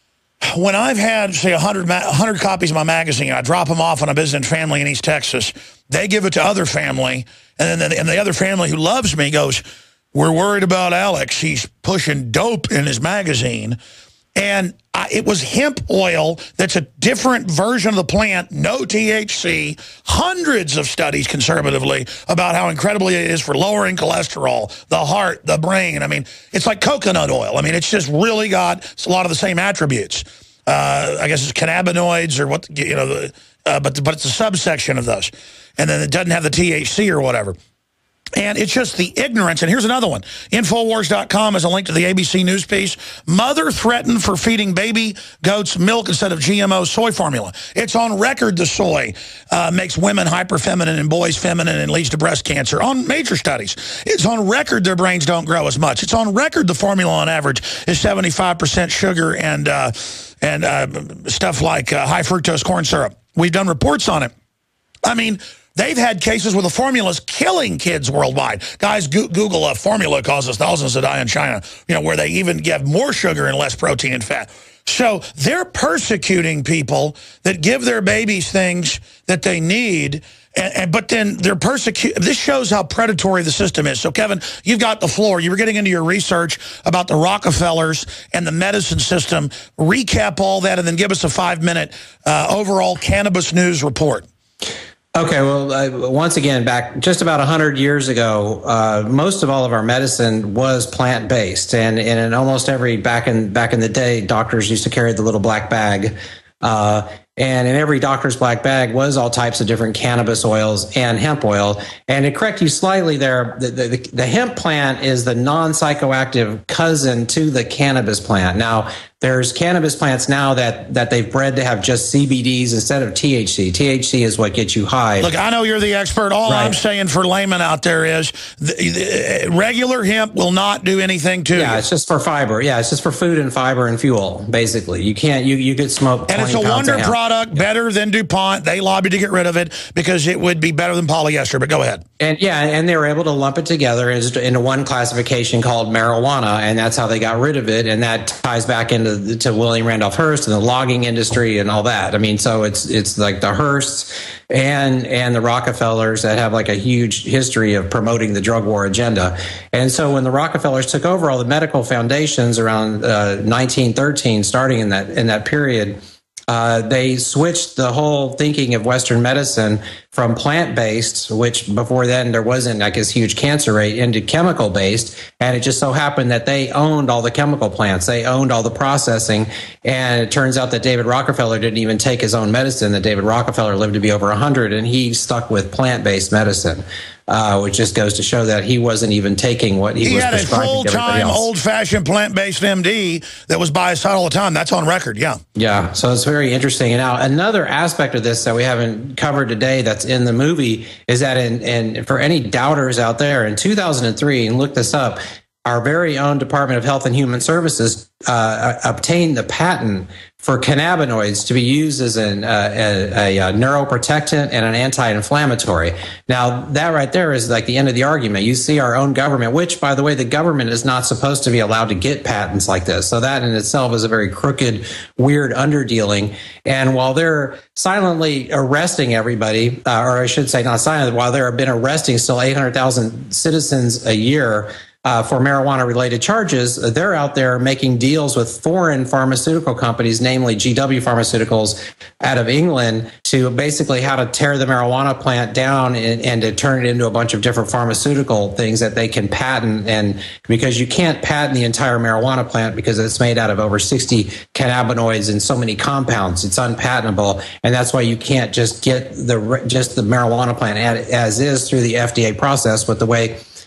when I've had, say, one hundred, one hundred copies of my magazine, I drop them off on a business family in East Texas. They give it to other family, and then the, and the other family who loves me goes, "We're worried about Alex. He's pushing dope in his magazine." And I, it was hemp oil that's a different version of the plant, no T H C, hundreds of studies conservatively about how incredibly it is for lowering cholesterol, the heart, the brain. I mean, it's like coconut oil. I mean, it's just really got it's a lot of the same attributes. Uh, I guess it's cannabinoids or what, you know, the, uh, but, but it's a subsection of those. And then it doesn't have the T H C or whatever. And it's just the ignorance. And here's another one. Infowars dot com has a link to the A B C News piece. Mother threatened for feeding baby goats milk instead of G M O soy formula. It's on record the soy uh, makes women hyperfeminine and boys feminine and leads to breast cancer. On major studies. It's on record their brains don't grow as much. It's on record the formula on average is seventy-five percent sugar and, uh, and uh, stuff like uh, high fructose corn syrup. We've done reports on it. I mean, they've had cases where the formula's killing kids worldwide. Guys, go Google a formula causes thousands to die in China, you know, where they even give more sugar and less protein and fat. So they're persecuting people that give their babies things that they need, and, and but then they're persecuting. This shows how predatory the system is. So, Kevin, you've got the floor. You were getting into your research about the Rockefellers and the medicine system. Recap all that and then give us a five-minute uh, overall cannabis news report. Okay, well, uh, once again, back just about one hundred years ago, uh, most of all of our medicine was plant-based. And, and in almost every, back in back in the day, doctors used to carry the little black bag. Uh, and in every doctor's black bag was all types of different cannabis oils and hemp oil. And to correct you slightly there, the, the, the hemp plant is the non-psychoactive cousin to the cannabis plant. Now, there's cannabis plants now that, that they've bred to have just C B Ds instead of T H C. T H C is what gets you high. Look, I know you're the expert. All right. I'm saying for laymen out there is the, the regular hemp will not do anything to yeah, you. Yeah, it's just for fiber. Yeah, it's just for food and fiber and fuel, basically. You can't, you, you could smoke and it's a wonder product, better than DuPont. They lobbied to get rid of it because it would be better than polyester, but go ahead. And yeah, and they were able to lump it together into one classification called marijuana, and that's how they got rid of it. And that ties back into to William Randolph Hearst and the logging industry and all that. I mean, so it's it's like the Hearsts and and the Rockefellers that have like a huge history of promoting the drug war agenda. And so when the Rockefellers took over all the medical foundations around uh, nineteen thirteen, starting in that in that period, Uh, they switched the whole thinking of Western medicine from plant-based, which before then there wasn't like this huge cancer rate, into chemical-based. And it just so happened that they owned all the chemical plants. They owned all the processing. And it turns out that David Rockefeller didn't even take his own medicine, that David Rockefeller lived to be over one hundred, and he stuck with plant-based medicine. Uh, which just goes to show that he wasn't even taking what he, he was prescribing. He had a full-time, old-fashioned plant-based M D that was by his side all the time. That's on record, yeah. Yeah, so it's very interesting. And now another aspect of this that we haven't covered today that's in the movie is that, in, in for any doubters out there, in two thousand three, and look this up, our very own Department of Health and Human Services uh, obtained the patent for cannabinoids to be used as an, uh, a, a neuroprotectant and an anti-inflammatory. Now, that right there is like the end of the argument. You see our own government, which, by the way, the government is not supposed to be allowed to get patents like this. So that in itself is a very crooked, weird underdealing. And while they're silently arresting everybody, uh, or I should say not silently, while they've been arresting still eight hundred thousand citizens a year, Uh, for marijuana-related charges, they're out there making deals with foreign pharmaceutical companies, namely G W Pharmaceuticals out of England, to basically how to tear the marijuana plant down and, and to turn it into a bunch of different pharmaceutical things that they can patent. And because you can't patent the entire marijuana plant because it's made out of over sixty cannabinoids and so many compounds, it's unpatentable. And that's why you can't just get the just the marijuana plant as is through the F D A process with the way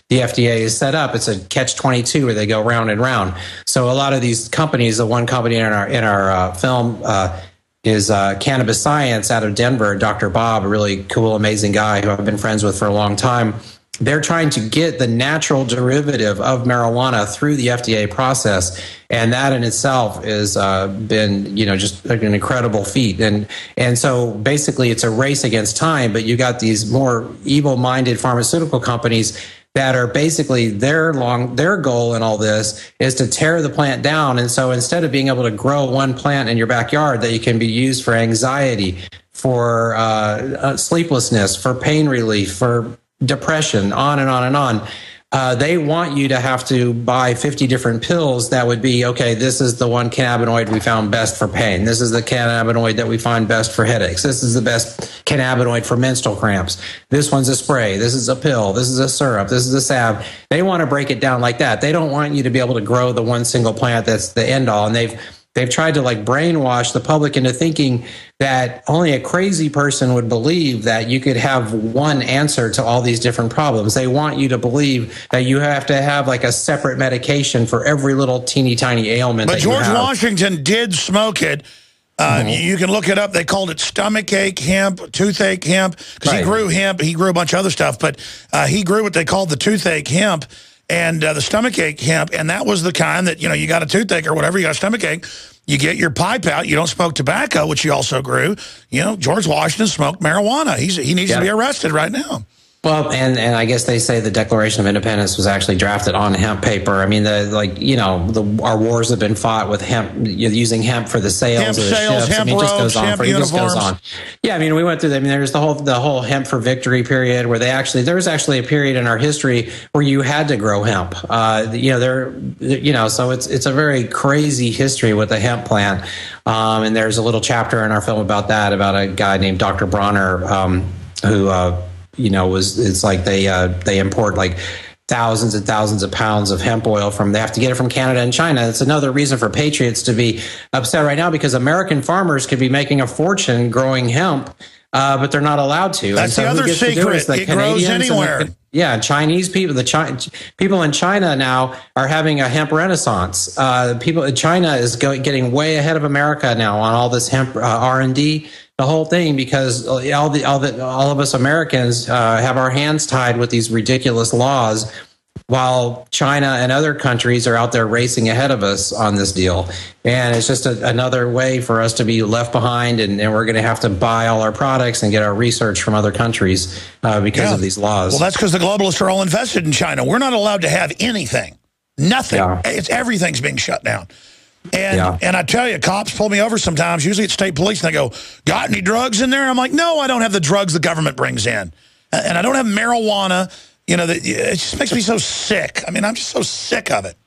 the F D A is set up. It's a catch twenty-two where they go round and round. So a lot of these companies, the one company in our in our uh, film uh, is uh, Cannabis Science out of Denver. Doctor Bob, a really cool, amazing guy who I've been friends with for a long time. They're trying to get the natural derivative of marijuana through the F D A process, and that in itself has uh, been, you know, just an incredible feat. And and so basically, it's a race against time. But you got these more evil-minded pharmaceutical companies that are basically their long their goal in all this is to tear the plant down. And so instead of being able to grow one plant in your backyard that you can be used for anxiety, for uh, sleeplessness, for pain relief, for depression, on and on and on. Uh, they want you to have to buy fifty different pills that would be, okay, this is the one cannabinoid we found best for pain. This is the cannabinoid that we find best for headaches. This is the best cannabinoid for menstrual cramps. This one's a spray. This is a pill. This is a syrup. This is a salve. They want to break it down like that. They don't want you to be able to grow the one single plant that's the end all. And they've They've tried to like brainwash the public into thinking that only a crazy person would believe that you could have one answer to all these different problems. They want you to believe that you have to have like a separate medication for every little teeny tiny ailment. But that George you have. Washington did smoke it. Uh, mm-hmm. You can look it up. They called it stomachache hemp, toothache hemp, because right. he grew hemp. He grew a bunch of other stuff, but uh, he grew what they called the toothache hemp. And uh, the stomachache hemp, and that was the kind that, you know, you got a toothache or whatever, you got a stomachache, you get your pipe out, you don't smoke tobacco, which he also grew. You know, George Washington smoked marijuana. He's He needs yeah. to be arrested right now. Well, and, and I guess they say the Declaration of Independence was actually drafted on hemp paper. I mean, the like you know, the, our wars have been fought with hemp, using hemp for the sails hemp of the sails, ships. Hemp I mean, it just ropes, goes on hemp for, it just uniforms. goes on. Yeah, I mean, we went through. The, I mean, there's the whole the whole hemp for victory period where they actually there was actually a period in our history where you had to grow hemp. Uh, you know, there, you know, so it's it's a very crazy history with the hemp plant. Um, and there's a little chapter in our film about that, about a guy named Doctor Bronner, um, who. Uh, you know, was it's like they uh, they import like thousands and thousands of pounds of hemp oil from, they have to get it from Canada and China. It's another reason for patriots to be upset right now, because American farmers could be making a fortune growing hemp, uh, but they're not allowed to. That's and so the other secret. The it grows anywhere. The, yeah, Chinese people, the Chi people in China now are having a hemp renaissance. Uh, people in China is go getting way ahead of America now on all this hemp uh, R and D. The whole thing, because all the all the all of us Americans uh, have our hands tied with these ridiculous laws, while China and other countries are out there racing ahead of us on this deal. And it's just a, another way for us to be left behind, and, and we're going to have to buy all our products and get our research from other countries uh, because yeah. of these laws. Well, that's because the globalists are all invested in China. We're not allowed to have anything, nothing. Yeah. It's everything's being shut down. And yeah. and I tell you, cops pull me over sometimes, usually it's state police, and they go, got any drugs in there? I'm like, no, I don't have the drugs the government brings in. And I don't have marijuana. You know, it just makes me so sick. I mean, I'm just so sick of it.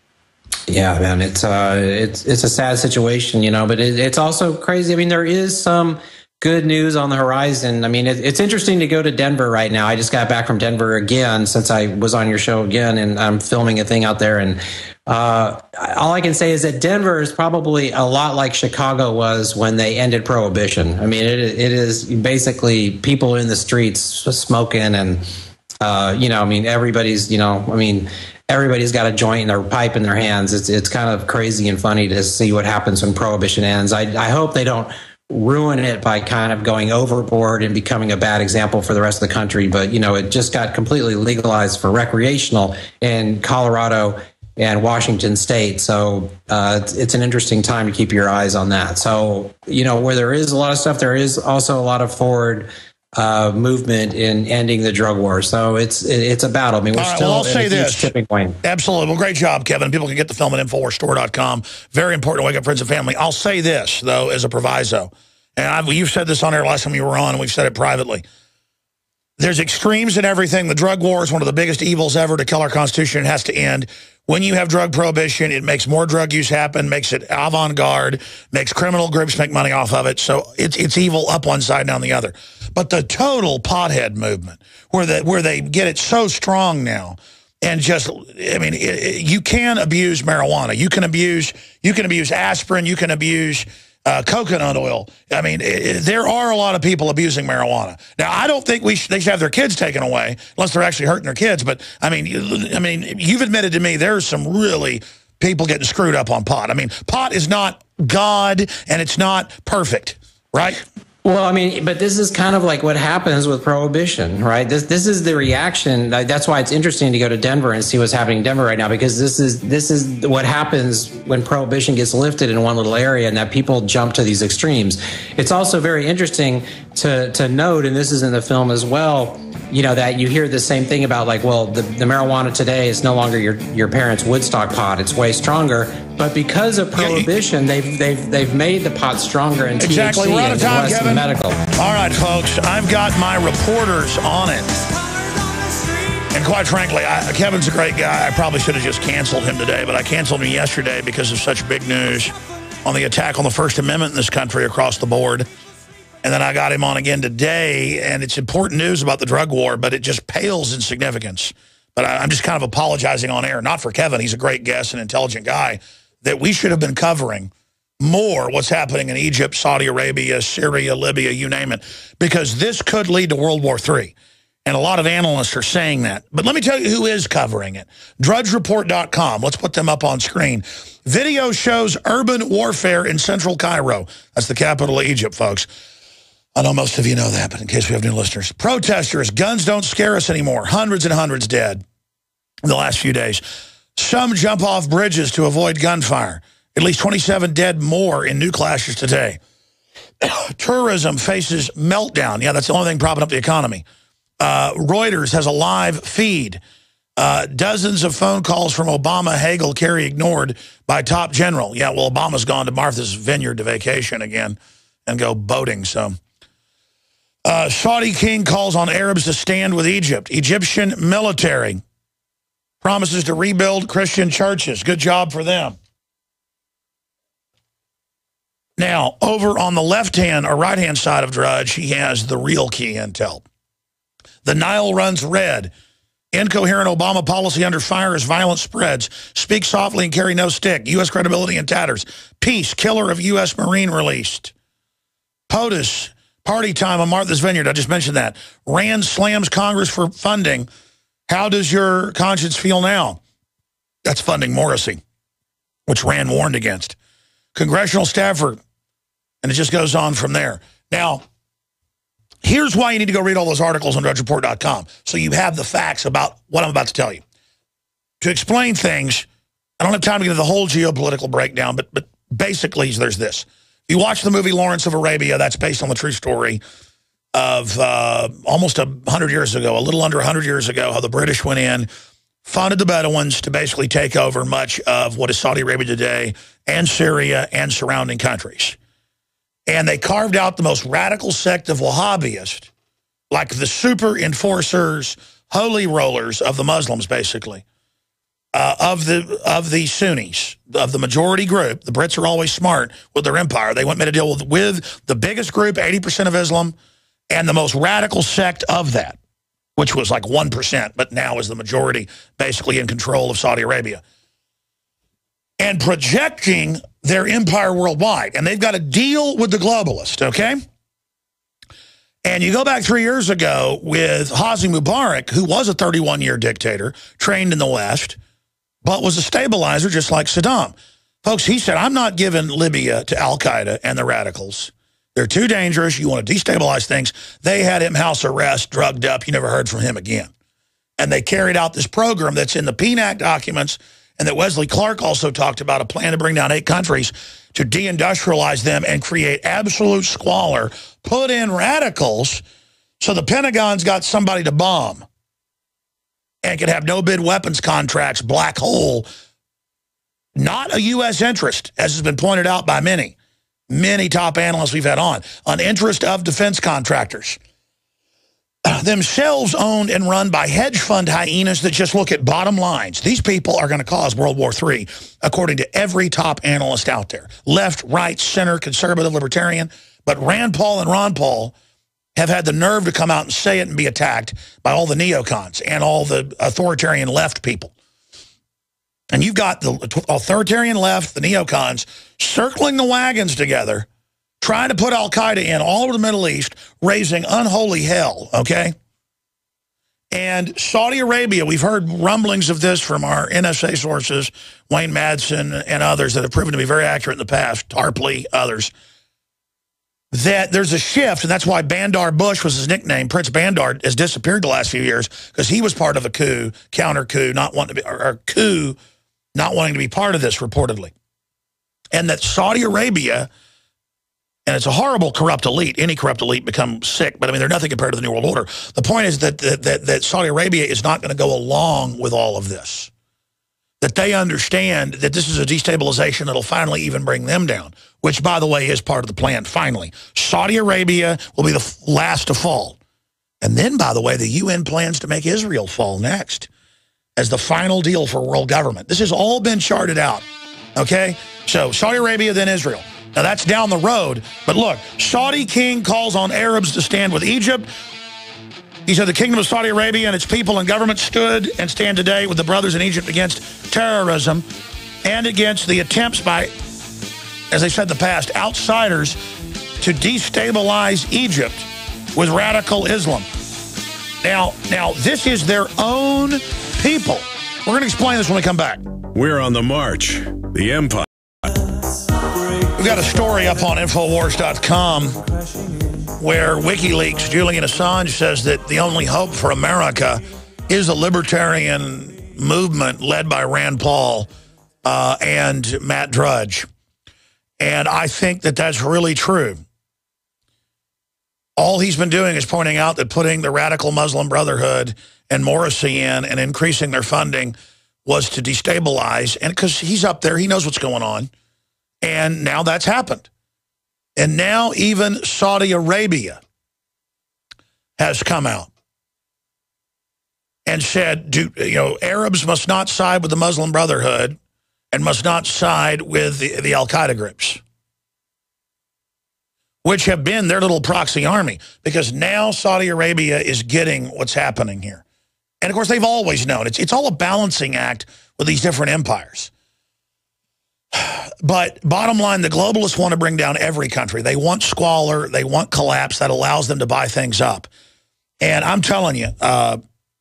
Yeah, man, it's, uh, it's, it's a sad situation, you know, but it, it's also crazy. I mean, there is some good news on the horizon. I mean, it, it's interesting to go to Denver right now. I just got back from Denver again since I was on your show again, and I'm filming a thing out there. And uh, all I can say is that Denver is probably a lot like Chicago was when they ended Prohibition. I mean, it, it is basically people in the streets smoking and, uh, you know, I mean, everybody's, you know, I mean, everybody's got a joint and a pipe in their hands. It's, it's kind of crazy and funny to see what happens when Prohibition ends. I, I hope they don't ruin it by kind of going overboard and becoming a bad example for the rest of the country. But, you know, it just got completely legalized for recreational in Colorado and Washington State. So uh, it's, it's an interesting time to keep your eyes on that. So, you know, where there is a lot of stuff, there is also a lot of forward uh, movement in ending the drug war. So it's it's a battle. I mean, we're All right, still well, I'll at say a this. huge tipping point. Absolutely. Well, great job, Kevin. People can get the film at infowars store dot com. Very important to wake up friends and family. I'll say this, though, as a proviso. And I've, you've said this on air last time you were on, and we've said it privately. There's extremes in everything. The drug war is one of the biggest evils ever to kill our Constitution. It has to end. When you have drug prohibition, it makes more drug use happen, makes it avant-garde, makes criminal groups make money off of it. So it's it's evil up one side and down the other. But the total pothead movement, where the, where they get it so strong now, and just, I mean, it, it, you can abuse marijuana. You can abuse, you can abuse aspirin. You can abuse uh, coconut oil. I mean, it, there are a lot of people abusing marijuana. Now, I don't think we sh they should have their kids taken away unless they're actually hurting their kids. But, I mean, I mean, you've admitted to me there's some really people getting screwed up on pot. I mean, pot is not God, and it's not perfect, right? Well, I mean, but this is kind of like what happens with prohibition, right? This this is the reaction. That's why it's interesting to go to Denver and see what's happening in Denver right now, because this is this is what happens when prohibition gets lifted in one little area, and that people jump to these extremes. It's also very interesting to to note, and this is in the film as well, you know, that you hear the same thing about, like, well, the, the marijuana today is no longer your your parents' Woodstock pot; it's way stronger. But because of prohibition, they've they've they've made the pot stronger and exactly. T H C We're out of time, less Kevin. medical. All right, folks, I've got my reporters on it. And quite frankly, I, Kevin's a great guy. I probably should have just canceled him today, but I canceled him yesterday because of such big news on the attack on the First Amendment in this country across the board. And then I got him on again today, and it's important news about the drug war, but it just pales in significance. But I, I'm just kind of apologizing on air, not for Kevin. He's a great guest and intelligent guy, that we should have been covering more what's happening in Egypt, Saudi Arabia, Syria, Libya, you name it, because this could lead to World War Three. And a lot of analysts are saying that. But let me tell you who is covering it. drudge report dot com. Let's put them up on screen. Video shows urban warfare in central Cairo. That's the capital of Egypt, folks. I know most of you know that, but in case we have new listeners. Protesters, guns don't scare us anymore. Hundreds and hundreds dead in the last few days. Some jump off bridges to avoid gunfire. At least twenty-seven dead more in new clashes today. Tourism faces meltdown. Yeah, that's the only thing propping up the economy. Uh, Reuters has a live feed. Uh, dozens of phone calls from Obama, Hagel, Kerry ignored by top general. Yeah, well, Obama's gone to Martha's Vineyard to vacation again and go boating, so... Uh, Saudi king calls on Arabs to stand with Egypt. Egyptian military promises to rebuild Christian churches. Good job for them. Now, over on the left-hand or right-hand side of Drudge, he has the real key intel. The Nile runs red. Incoherent Obama policy under fire as violence spreads. Speak softly and carry no stick. U S credibility in tatters. Peace, killer of U S Marine released. POTUS, party time on Martha's Vineyard. I just mentioned that. Rand slams Congress for funding. How does your conscience feel now? That's funding Morrissey, which Rand warned against. Congressional staffer, and it just goes on from there. Now, here's why you need to go read all those articles on drudge report dot com, so you have the facts about what I'm about to tell you. To explain things, I don't have time to get into the whole geopolitical breakdown, but, but basically there's this. If you watch the movie Lawrence of Arabia, that's based on the true story of uh, almost a hundred years ago, a little under a hundred years ago, how the British went in, funded the Bedouins to basically take over much of what is Saudi Arabia today and Syria and surrounding countries. And they carved out the most radical sect of Wahhabists, like the super enforcers, holy rollers of the Muslims, basically, uh, of the of the Sunnis, of the majority group. The Brits are always smart with their empire. They went made a deal with, with the biggest group, eighty percent of Islam, and the most radical sect of that, which was like one percent, but now is the majority, basically in control of Saudi Arabia. And projecting their empire worldwide. And they've got to deal with the globalist, okay? And you go back three years ago with Hosni Mubarak, who was a thirty-one-year dictator, trained in the West, but was a stabilizer just like Saddam. Folks, he said, I'm not giving Libya to al-Qaeda and the radicals. They're too dangerous. You want to destabilize things. They had him house arrest, drugged up. You never heard from him again. And they carried out this program that's in the P N A C documents, and that Wesley Clark also talked about, a plan to bring down eight countries to deindustrialize them and create absolute squalor, put in radicals so the Pentagon's got somebody to bomb and can have no-bid weapons contracts, black hole, not a U S interest, as has been pointed out by many, many top analysts we've had on, an interest of defense contractors. Themselves owned and run by hedge fund hyenas that just look at bottom lines. These people are going to cause World War Three, according to every top analyst out there. Left, right, center, conservative, libertarian. But Rand Paul and Ron Paul have had the nerve to come out and say it and be attacked by all the neocons and all the authoritarian left people. And you've got the authoritarian left, the neocons, circling the wagons together trying to put al-Qaeda in all over the Middle East, raising unholy hell, okay? And Saudi Arabia, we've heard rumblings of this from our N S A sources, Wayne Madsen and others that have proven to be very accurate in the past, Tarpley, others, that there's a shift, and that's why Bandar Bush was his nickname. Prince Bandar has disappeared the last few years because he was part of a coup, counter coup, not wanting to be, or, or coup, not wanting to be part of this, reportedly. And that Saudi Arabia, and it's a horrible corrupt elite. Any corrupt elite becomes sick, but I mean, they're nothing compared to the New World Order. The point is that, that, that, that Saudi Arabia is not going to go along with all of this. That they understand that this is a destabilization that'll finally even bring them down, which, by the way, is part of the plan, finally. Saudi Arabia will be the last to fall. And then, by the way, the U N plans to make Israel fall next as the final deal for world government. This has all been charted out, okay? So Saudi Arabia, then Israel. Now, that's down the road. But look, Saudi king calls on Arabs to stand with Egypt. He said the kingdom of Saudi Arabia and its people and government stood and stand today with the brothers in Egypt against terrorism and against the attempts by, as they said in the past, outsiders to destabilize Egypt with radical Islam. Now, now this is their own people. We're going to explain this when we come back. We're on the march. The empire. We've got a story up on Infowars dot com where Wikileaks' Julian Assange says that the only hope for America is a libertarian movement led by Rand Paul uh, and Matt Drudge. And I think that that's really true. All he's been doing is pointing out that putting the radical Muslim Brotherhood and Morrissey in and increasing their funding was to destabilize. And because he's up there, he knows what's going on. And now that's happened. And now even Saudi Arabia has come out and said, do, you know, Arabs must not side with the Muslim Brotherhood and must not side with the, the al-Qaeda groups, which have been their little proxy army, because now Saudi Arabia is getting what's happening here. And, of course, they've always known. It's, it's all a balancing act with these different empires. But bottom line, the globalists want to bring down every country. They want squalor. They want collapse that allows them to buy things up. And I'm telling you, uh,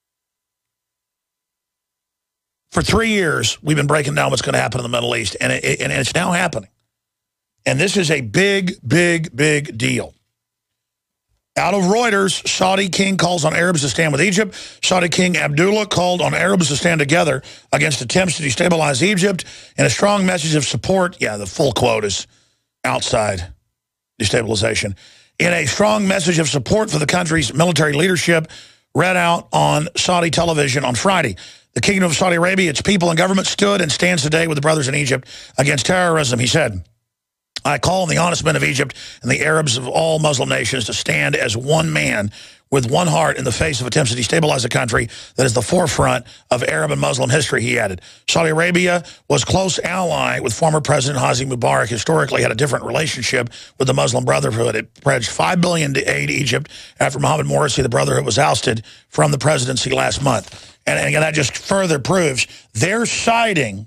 for three years, we've been breaking down what's going to happen in the Middle East, and, it, and it's now happening. And this is a big, big, big deal. Out of Reuters, Saudi king calls on Arabs to stand with Egypt. Saudi king Abdullah called on Arabs to stand together against attempts to destabilize Egypt in a strong message of support. Yeah, the full quote is outside destabilization. In a strong message of support for the country's military leadership read out on Saudi television on Friday. The kingdom of Saudi Arabia, its people and government stood and stands today with the brothers in Egypt against terrorism, he said. I call on the honest men of Egypt and the Arabs of all Muslim nations to stand as one man with one heart in the face of attempts to destabilize a country that is the forefront of Arab and Muslim history, he added. Saudi Arabia was close ally with former President Hosni Mubarak, historically had a different relationship with the Muslim Brotherhood. It pledged five billion dollars to aid Egypt after Mohammed Morsi, the Brotherhood, was ousted from the presidency last month. And, and again, that just further proves they're siding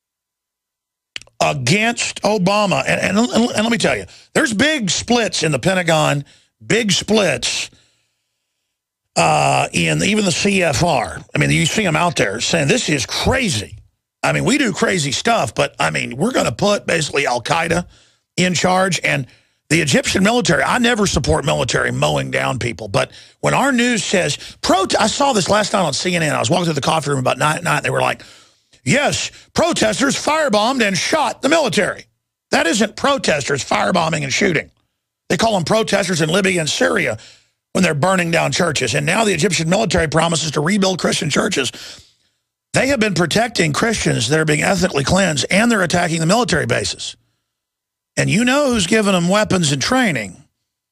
against Obama. And, and, and let me tell you, there's big splits in the Pentagon, big splits uh, in even the C F R. I mean, you see them out there saying this is crazy. I mean, we do crazy stuff, but, I mean, we're going to put basically al-Qaeda in charge. And the Egyptian military, I never support military mowing down people, but when our news says, pro I saw this last night on C N N. I was walking through the coffee room about nine at night, they were like, yes, protesters firebombed and shot the military. That isn't protesters firebombing and shooting. They call them protesters in Libya and Syria when they're burning down churches. And now the Egyptian military promises to rebuild Christian churches. They have been protecting Christians that are being ethnically cleansed, and they're attacking the military bases. And you know who's giving them weapons and training.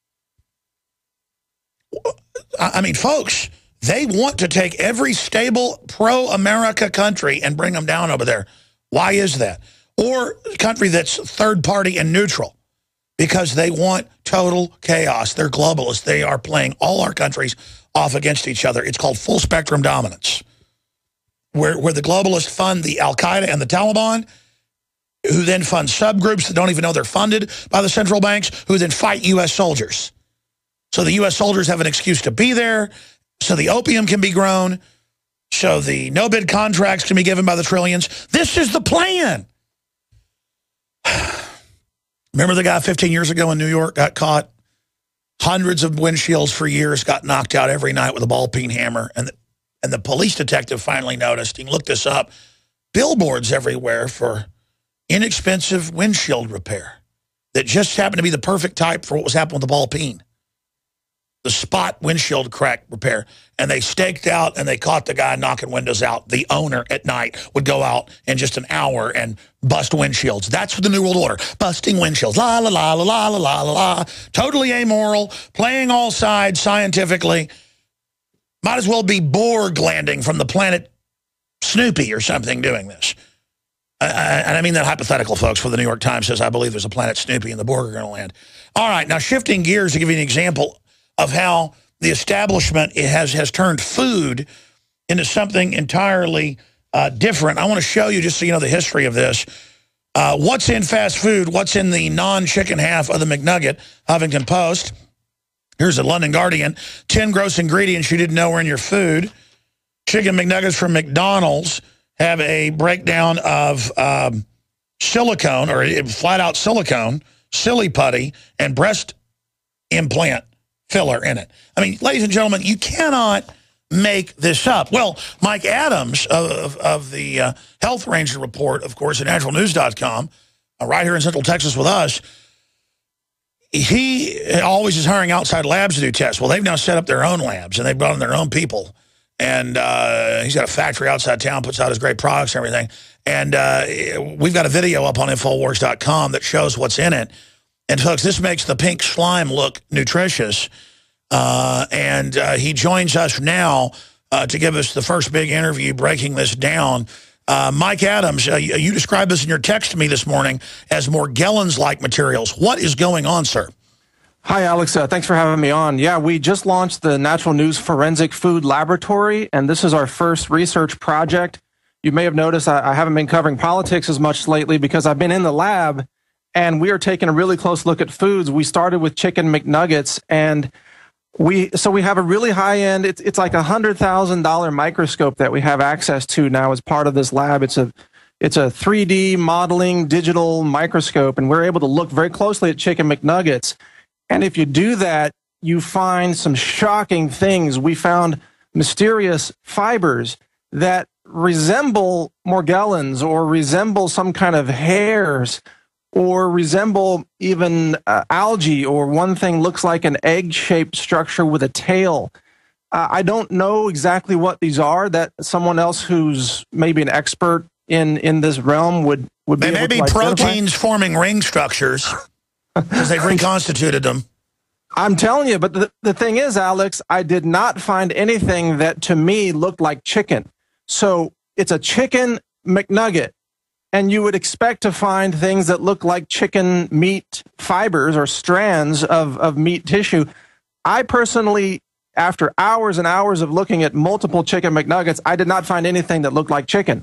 I mean, folks, they want to take every stable pro-America country and bring them down over there. Why is that? Or a country that's third party and neutral, because they want total chaos. They're globalists. They are playing all our countries off against each other. It's called full spectrum dominance, where, where the globalists fund the al-Qaeda and the Taliban, who then fund subgroups that don't even know they're funded by the central banks, who then fight U S soldiers. So the U S soldiers have an excuse to be there, so the opium can be grown, so the no-bid contracts can be given by the trillions. This is the plan. Remember the guy fifteen years ago in New York got caught? Hundreds of windshields for years, got knocked out every night with a ball-peen hammer. And the, and the police detective finally noticed, he looked this up, billboards everywhere for inexpensive windshield repair that just happened to be the perfect type for what was happening with the ball-peen. The spot windshield crack repair. And they staked out and they caught the guy knocking windows out. The owner at night would go out in just an hour and bust windshields. That's the New World Order. Busting windshields. La, la, la, la, la, la, la, la, la. Totally amoral. Playing all sides scientifically. Might as well be Borg landing from the planet Snoopy or something doing this. Uh, and I mean that hypothetical, folks, for the New York Times says, I believe there's a planet Snoopy and the Borg are going to land. All right, now shifting gears to give you an example of how the establishment it has, has turned food into something entirely uh, different. I want to show you, just so you know the history of this, uh, what's in fast food, what's in the non-chicken half of the McNugget, Huffington Post. Here's the London Guardian. ten gross ingredients you didn't know were in your food. Chicken McNuggets from McDonald's have a breakdown of um, silicone, or flat-out silicone, silly putty, and breast implant filler in it. I mean, ladies and gentlemen, you cannot make this up. Well, Mike Adams of, of the uh, Health Ranger Report, of course, at natural news dot com, uh, right here in Central Texas with us, he always is hiring outside labs to do tests. Well, they've now set up their own labs, and they've brought in their own people. And uh, he's got a factory outside town, puts out his great products and everything. And uh, we've got a video up on infowars dot com that shows what's in it. And, folks, this makes the pink slime look nutritious. Uh, and uh, he joins us now uh, to give us the first big interview breaking this down. Uh, Mike Adams, uh, you, you described this in your text to me this morning as Morgellons-like materials. What is going on, sir? Hi, Alex. Uh, thanks for having me on. Yeah, we just launched the Natural News Forensic Food Laboratory, and this is our first research project. You may have noticed I, I haven't been covering politics as much lately because I've been in the lab, and we are taking a really close look at foods. We started with chicken McNuggets, and we so we have a really high-end, it's, it's like a one hundred thousand dollar microscope that we have access to now as part of this lab. It's a It's a three D modeling digital microscope, and we're able to look very closely at chicken McNuggets. And if you do that, you find some shocking things. We found mysterious fibers that resemble Morgellons or resemble some kind of hairs or resemble even uh, algae, or one thing looks like an egg-shaped structure with a tail. Uh, I don't know exactly what these are. That someone else who's maybe an expert in, in this realm would, would be they able may to be identify. proteins forming ring structures because they've reconstituted them. I'm telling you, but the, the thing is, Alex, I did not find anything that to me looked like chicken. So it's a chicken McNugget, and you would expect to find things that look like chicken meat fibers or strands of, of meat tissue. I personally, after hours and hours of looking at multiple chicken McNuggets, I did not find anything that looked like chicken.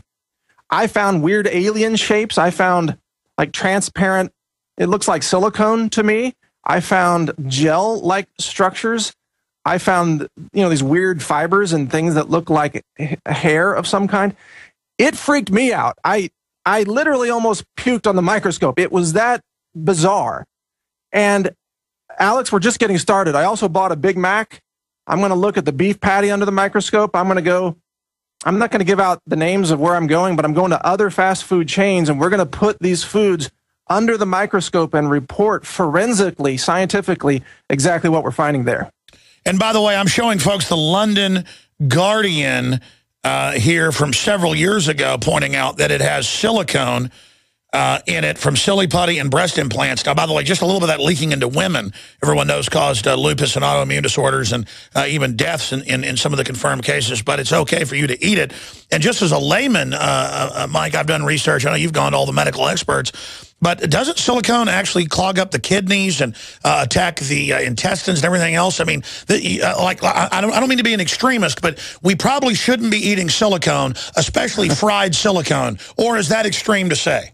I found weird alien shapes. I found like transparent, it looks like silicone to me. I found gel-like structures. I found, you know, these weird fibers and things that look like hair of some kind. It freaked me out. I I literally almost puked on the microscope. It was that bizarre. And Alex, we're just getting started. I also bought a Big Mac. I'm going to look at the beef patty under the microscope. I'm going to go, I'm not going to give out the names of where I'm going, but I'm going to other fast food chains, and we're going to put these foods under the microscope and report forensically, scientifically, exactly what we're finding there. And by the way, I'm showing folks the London Guardian uh, here from several years ago, pointing out that it has silicone uh, in it from silly putty and breast implants. Now, by the way, just a little bit of that leaking into women, everyone knows caused uh, lupus and autoimmune disorders and uh, even deaths in, in, in some of the confirmed cases, but it's okay for you to eat it. And just as a layman, uh, uh, Mike, I've done research. I know you've gone to all the medical experts. But doesn't silicone actually clog up the kidneys and uh, attack the uh, intestines and everything else? I mean, the, uh, like I, I, don't, I don't mean to be an extremist, but we probably shouldn't be eating silicone, especially fried silicone. Or is that extreme to say?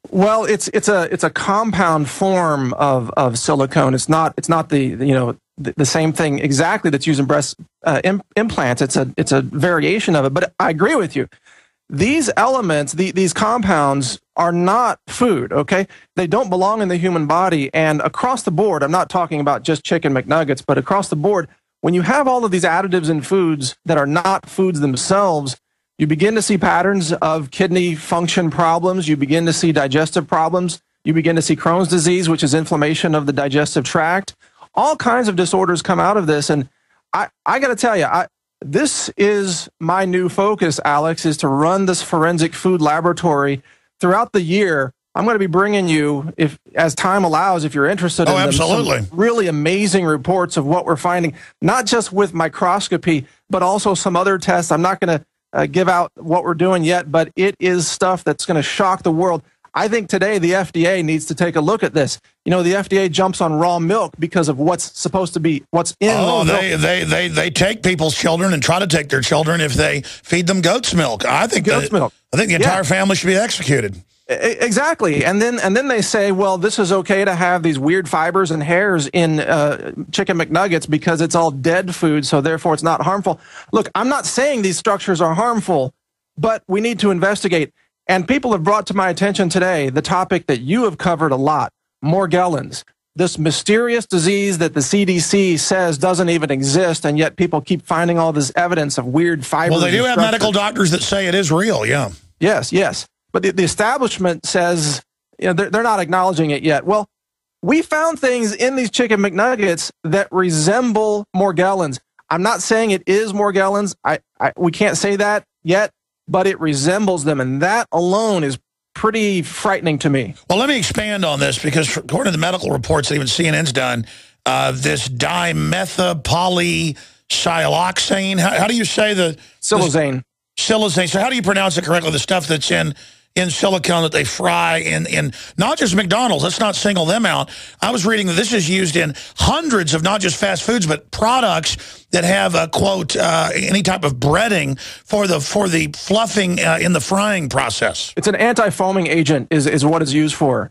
Well, it's it's a it's a compound form of, of silicone. It's not it's not the, the you know the, the same thing exactly that's used in breast uh, im implants. It's a it's a variation of it. But I agree with you. These elements, the, these compounds, are not food. Okay, they don't belong in the human body. And across the board, I'm not talking about just chicken McNuggets, but across the board, when you have all of these additives in foods that are not foods themselves, you begin to see patterns of kidney function problems. You begin to see digestive problems. You begin to see Crohn's disease, which is inflammation of the digestive tract. All kinds of disorders come out of this. And I, I got to tell you, I, this is my new focus, Alex, is to run this forensic food laboratory throughout the year. I'm going to be bringing you, if as time allows, if you're interested oh, in them, absolutely. some really amazing reports of what we're finding, not just with microscopy, but also some other tests. I'm not going to Uh, give out what we're doing yet, but it is stuff that's going to shock the world. I think today the F D A needs to take a look at this. You know, the F D A jumps on raw milk because of what's supposed to be, what's in oh, raw they, milk. they, they, they take people's children and try to take their children if they feed them goat's milk. I think goat's that, milk. I think the entire Yeah. family should be executed. Exactly. And then and then they say, well, this is okay to have these weird fibers and hairs in uh, chicken McNuggets because it's all dead food, so therefore it's not harmful. Look, I'm not saying these structures are harmful, but we need to investigate. And people have brought to my attention today the topic that you have covered a lot, Morgellons, this mysterious disease that the C D C says doesn't even exist, and yet people keep finding all this evidence of weird fibers. Well, they do have structures. medical doctors that say it is real, yeah. Yes, yes. But the, the establishment says, you know, they're, they're not acknowledging it yet. Well, we found things in these chicken McNuggets that resemble Morgellons. I'm not saying it is Morgellons. I, I we can't say that yet, but it resembles them, and that alone is pretty frightening to me. Well, let me expand on this, because according to the medical reports that even C N N's done, uh, this dimethapolylsiloxane, how, how do you say the... Silazane. Silazane. So how do you pronounce it correctly? The stuff that's in in silicone that they fry in, in not just McDonald's. Let's not single them out. I was reading that this is used in hundreds of not just fast foods, but products that have a, quote, uh, any type of breading for the for the fluffing uh, in the frying process. It's an anti-foaming agent is, is what it's used for.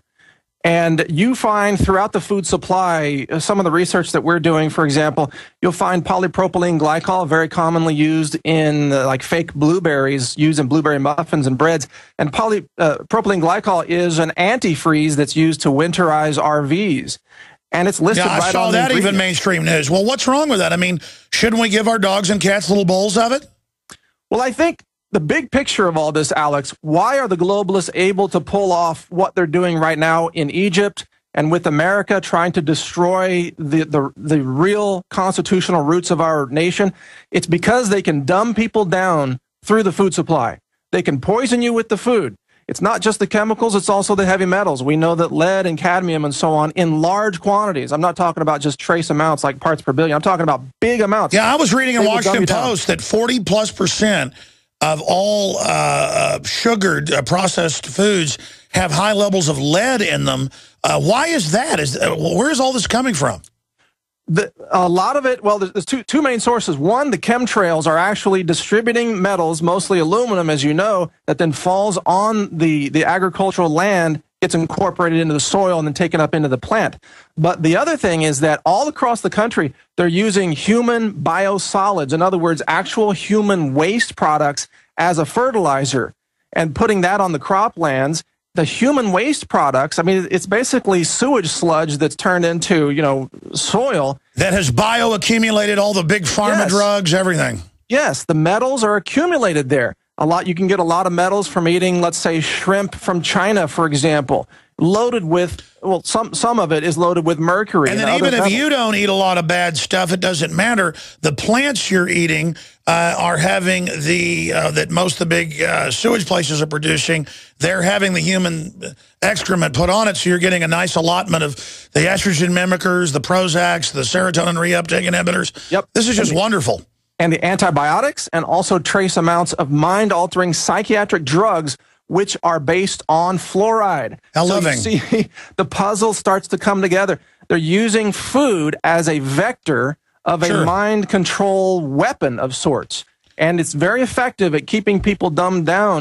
And you find throughout the food supply, uh, some of the research that we're doing, for example, you'll find polypropylene glycol, very commonly used in uh, like fake blueberries, used in blueberry muffins and breads. And polypropylene uh, glycol is an antifreeze that's used to winterize R Vs. And it's listed yeah, I right saw on the that even ingredient. mainstream news. Well, what's wrong with that? I mean, shouldn't we give our dogs and cats little bowls of it? Well, I think the big picture of all this, Alex, why are the globalists able to pull off what they're doing right now in Egypt and with America trying to destroy the, the, the real constitutional roots of our nation? It's because they can dumb people down through the food supply. They can poison you with the food. It's not just the chemicals, it's also the heavy metals. We know that lead and cadmium and so on in large quantities. I'm not talking about just trace amounts like parts per billion. I'm talking about big amounts. Yeah, I was reading in They will dumb Washington you down. Post that forty plus percent of all uh, uh, sugared uh, processed foods have high levels of lead in them. Uh, why is that? Is uh, where is all this coming from? The, a lot of it, well, there's, there's two, two main sources. One, the chemtrails are actually distributing metals, mostly aluminum, as you know, that then falls on the, the agricultural land, gets incorporated into the soil, and then taken up into the plant. But the other thing is that all across the country, they're using human biosolids, in other words, actual human waste products as a fertilizer, and putting that on the croplands. The human waste products, I mean, it's basically sewage sludge that's turned into, you know, soil. That has bioaccumulated all the big pharma Yes. drugs, everything. Yes, the metals are accumulated there. A lot, you can get a lot of metals from eating, let's say, shrimp from China, for example, loaded with, well, some some of it is loaded with mercury. And then other even if metals. you don't eat a lot of bad stuff, it doesn't matter. The plants you're eating uh, are having the, uh, that most of the big uh, sewage places are producing, they're having the human excrement put on it, so you're getting a nice allotment of the estrogen mimickers, the Prozacs, the serotonin reuptake inhibitors. Yep. This is just wonderful. And the antibiotics, and also trace amounts of mind-altering psychiatric drugs, which are based on fluoride. How so loving. You see, the puzzle starts to come together. They're using food as a vector of Sure. a mind control weapon of sorts. And it's very effective at keeping people dumbed down.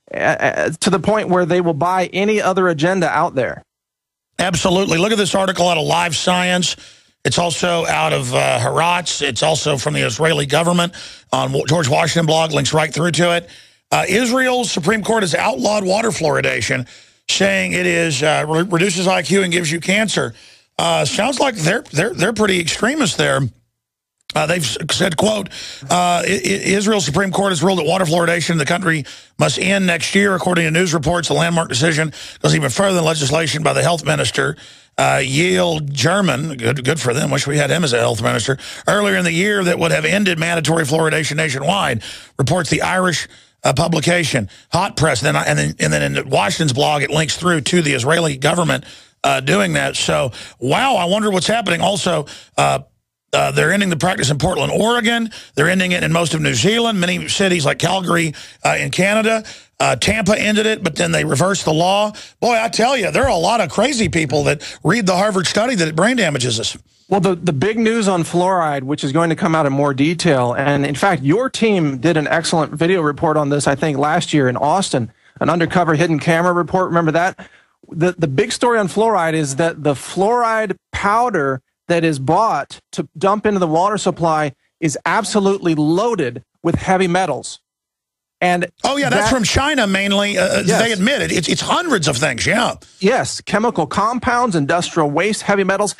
uh, to the point where they will buy any other agenda out there. Absolutely. Look at this article out of Live Science. It's also out of uh, Haaretz. It's also from the Israeli government on George Washington blog. Links right through to it. Uh, Israel's Supreme Court has outlawed water fluoridation, saying it is uh, re reduces I Q and gives you cancer. Uh, sounds like they're they're they're pretty extremist there. Uh, they've said, quote, uh, Israel's Supreme Court has ruled that water fluoridation in the country must end next year. According to news reports, the landmark decision goes even further than legislation by the health minister, uh, Yale German. Good, good for them. Wish we had him as a health minister. Earlier in the year that would have ended mandatory fluoridation nationwide, reports the Irish uh, publication, Hot Press. Then, and, then, and then in Washington's blog, it links through to the Israeli government uh, doing that. So, wow, I wonder what's happening. Also, uh, Uh, they're ending the practice in Portland, Oregon. They're ending it in most of New Zealand, many cities like Calgary uh, in Canada. Uh, Tampa ended it, but then they reversed the law. Boy, I tell you, there are a lot of crazy people that read the Harvard study that it brain damages us. Well, the, the big news on fluoride, which is going to come out in more detail, and in fact, your team did an excellent video report on this, I think, last year in Austin, an undercover hidden camera report. Remember that? The, the big story on fluoride is that the fluoride powder that is bought to dump into the water supply is absolutely loaded with heavy metals. And oh, yeah, that's that, from China mainly. Uh, yes. They admit it. It's, it's hundreds of things, yeah. Yes, chemical compounds, industrial waste, heavy metals.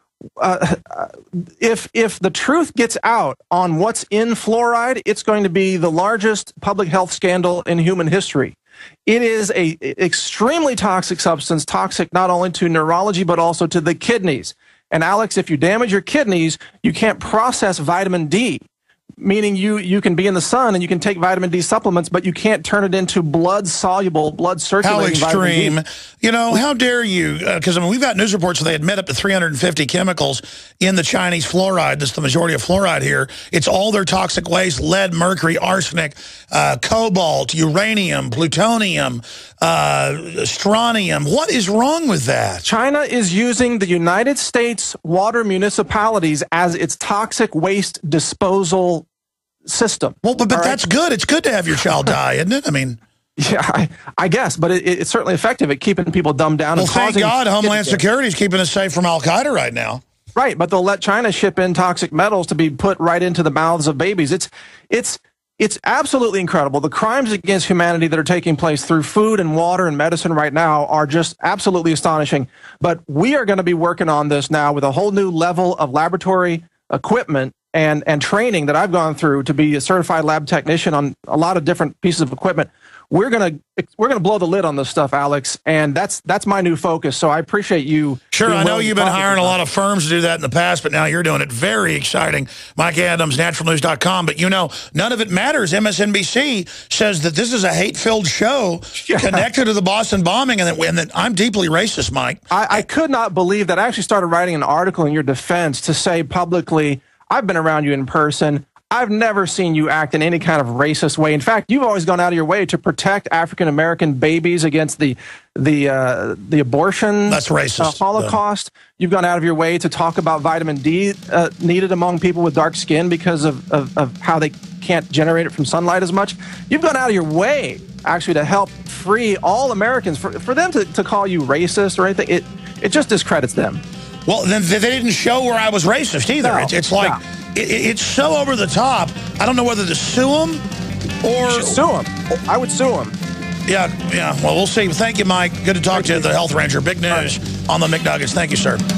Uh, if, if the truth gets out on what's in fluoride, it's going to be the largest public health scandal in human history. It is a extremely toxic substance, toxic not only to neurology, but also to the kidneys. And Alex, if you damage your kidneys, you can't process vitamin D, meaning you, you can be in the sun and you can take vitamin D supplements, but you can't turn it into blood-soluble, blood-circulating vitamin D. How extreme. You know, how dare you? Because, uh, I mean, we've got news reports where they admit up to three hundred fifty chemicals in the Chinese fluoride. That's the majority of fluoride here. It's all their toxic waste: lead, mercury, arsenic, uh, cobalt, uranium, plutonium, uh, strontium. What is wrong with that? China is using the United States water municipalities as its toxic waste disposal system. Well, but, but that's right? Good. It's good to have your child die, isn't it? I mean... Yeah, I, I guess, but it, it's certainly effective at keeping people dumbed down. Well, and thank causing God Homeland Security is keeping us safe from Al-Qaeda right now. Right, but they'll let China ship in toxic metals to be put right into the mouths of babies. It's, it's, it's absolutely incredible. The crimes against humanity that are taking place through food and water and medicine right now are just absolutely astonishing. But we are going to be working on this now with a whole new level of laboratory equipment and, and training that I've gone through to be a certified lab technician on a lot of different pieces of equipment. We're gonna we're gonna blow the lid on this stuff, Alex, and that's that's my new focus. So I appreciate you. Sure, I know you've been hiring a lot of firms to do that in the past, but now you're doing it. Very exciting. Mike Adams, natural news dot com. But you know, none of it matters. M S N B C says that this is a hate-filled show yeah. connected to the Boston bombing, and that, and that I'm deeply racist, Mike. I, I could not believe that. I actually started writing an article in your defense to say publicly, I've been around you in person. I've never seen you act in any kind of racist way. In fact, you've always gone out of your way to protect African-American babies against the the uh, the abortion That's racist. Uh, Holocaust. Yeah. You've gone out of your way to talk about vitamin D uh, needed among people with dark skin because of, of, of how they can't generate it from sunlight as much. You've gone out of your way, actually, to help free all Americans. For, for them to, to call you racist or anything, it, it just discredits them. Well, then they didn't show where I was racist either. No, it's, it's like... no. It, it's so over the top. I don't know whether to sue him or... You should sue him. I would sue him. Yeah, yeah. Well, we'll see. Thank you, Mike. Good to talk to you, the Health Ranger. Big news right. on the McNuggets. Thank you, sir.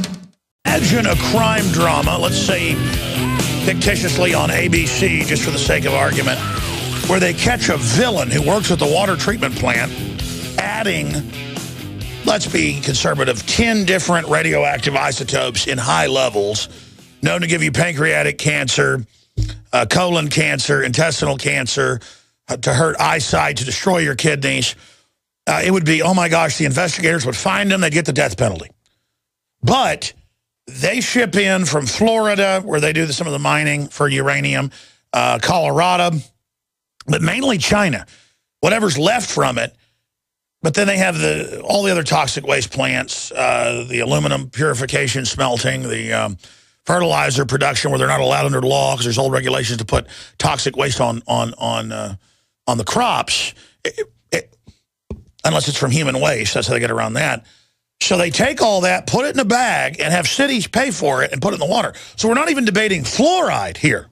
Imagine a crime drama, let's say fictitiously on A B C, just for the sake of argument, where they catch a villain who works at the water treatment plant, adding, let's be conservative, ten different radioactive isotopes in high levels, known to give you pancreatic cancer, uh, colon cancer, intestinal cancer, uh, to hurt eyesight, to destroy your kidneys. Uh, it would be, oh my gosh, the investigators would find them, they'd get the death penalty. But they ship in from Florida, where they do the, some of the mining for uranium, uh, Colorado, but mainly China, whatever's left from it. But then they have the all the other toxic waste plants, uh, the aluminum purification, smelting, the... Um, fertilizer production, where they're not allowed under the law because there's old regulations to put toxic waste on on on uh, on the crops. It, It, unless it's from human waste. That's how they get around that. So they take all that, put it in a bag, and have cities pay for it and put it in the water. So we're not even debating fluoride here.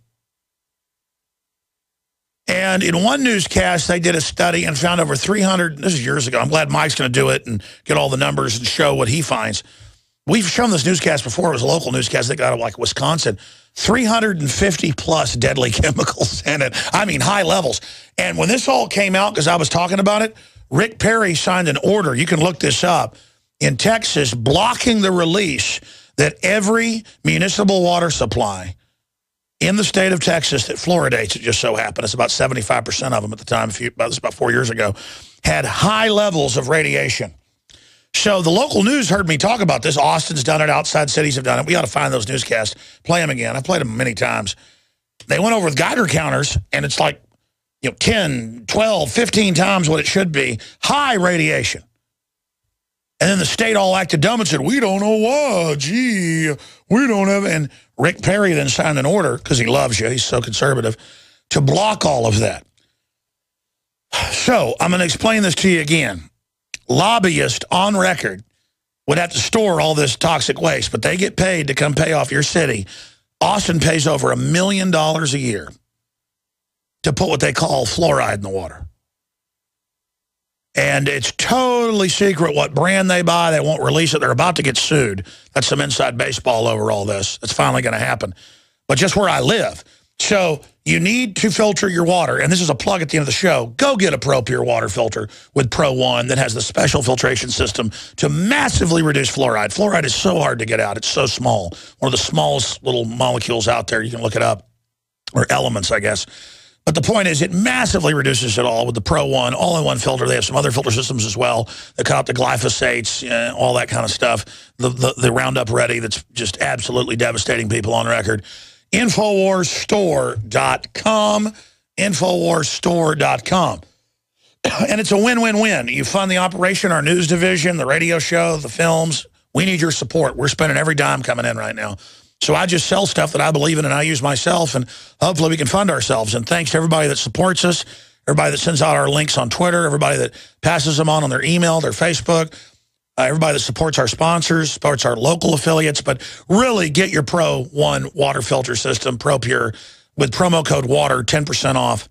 And in one newscast, they did a study and found over three hundred, this is years ago. I'm glad Mike's going to do it and get all the numbers and show what he finds. We've shown this newscast before. It was a local newscast that got out of like Wisconsin. three hundred fifty plus deadly chemicals in it. I mean, high levels. And when this all came out, because I was talking about it, Rick Perry signed an order, you can look this up, in Texas, blocking the release that every municipal water supply in the state of Texas that fluoridates, it just so happened, it's about seventy-five percent of them at the time, a few, about, this about four years ago, had high levels of radiation. So the local news heard me talk about this. Austin's done it. Outside cities have done it. We ought to find those newscasts, play them again. I've played them many times. They went over with Geiger counters, and it's like, you know, ten, twelve, fifteen times what it should be. High radiation. And then the state all acted dumb and said, we don't know why. Gee, we don't have... And Rick Perry then signed an order, because he loves you, he's so conservative, to block all of that. So I'm going to explain this to you again. Lobbyists on record would have to store all this toxic waste, but they get paid to come pay off your city. Austin pays over a million dollars a year to put what they call fluoride in the water. And it's totally secret what brand they buy. They won't release it. They're about to get sued. That's some inside baseball over all this. It's finally going to happen. But just where I live. So you need to filter your water. And this is a plug at the end of the show. Go get a Pro Pure water filter with Pro One that has the special filtration system to massively reduce fluoride. Fluoride is so hard to get out. It's so small. One of the smallest little molecules out there. You can look it up. Or elements, I guess. But the point is, it massively reduces it all with the Pro One, all-in-one filter. They have some other filter systems as well that cut out the glyphosates, uh, all that kind of stuff. The, the, the Roundup Ready that's just absolutely devastating people on record. Infowars store dot com. Infowars store dot com. And it's a win-win-win. You fund the operation, our news division, the radio show, the films. We need your support. We're spending every dime coming in right now. So I just sell stuff that I believe in and I use myself, and hopefully we can fund ourselves. And thanks to everybody that supports us, everybody that sends out our links on Twitter, everybody that passes them on on their email, their Facebook, uh, everybody that supports our sponsors, supports our local affiliates. But really get your Pro One water filter system, Pro Pure, with promo code WATER, ten percent off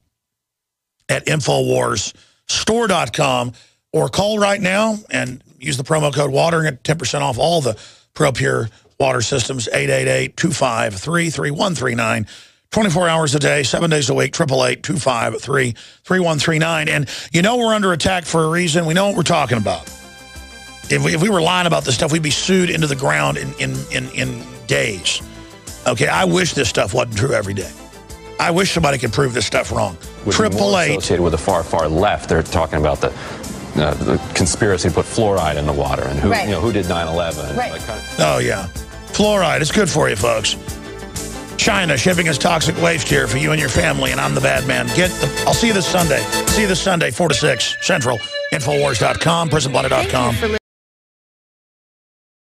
at Infowars store dot com, or call right now and use the promo code WATER and get ten percent off all the Pro Pure water systems, eight eight eight, two five three, three one three nine, twenty-four hours a day, seven days a week, eight eight eight, two five three, three one three nine. And you know we're under attack for a reason. We know what we're talking about. If we, if we were lying about this stuff, we'd be sued into the ground in, in, in, in days. Okay, I wish this stuff wasn't true every day. I wish somebody could prove this stuff wrong. Triple eight. Associated with the far, far left, they're talking about the uh, the conspiracy to put fluoride in the water and who, right. you know, who did nine eleven. Right. Like, kind of oh, yeah. Fluoride, it's good for you, folks. China shipping us toxic waste here for you and your family, and I'm the bad man. Get the, I'll see you this Sunday. See you this Sunday, four to six, Central. Infowars dot com, Prisonplanet dot com.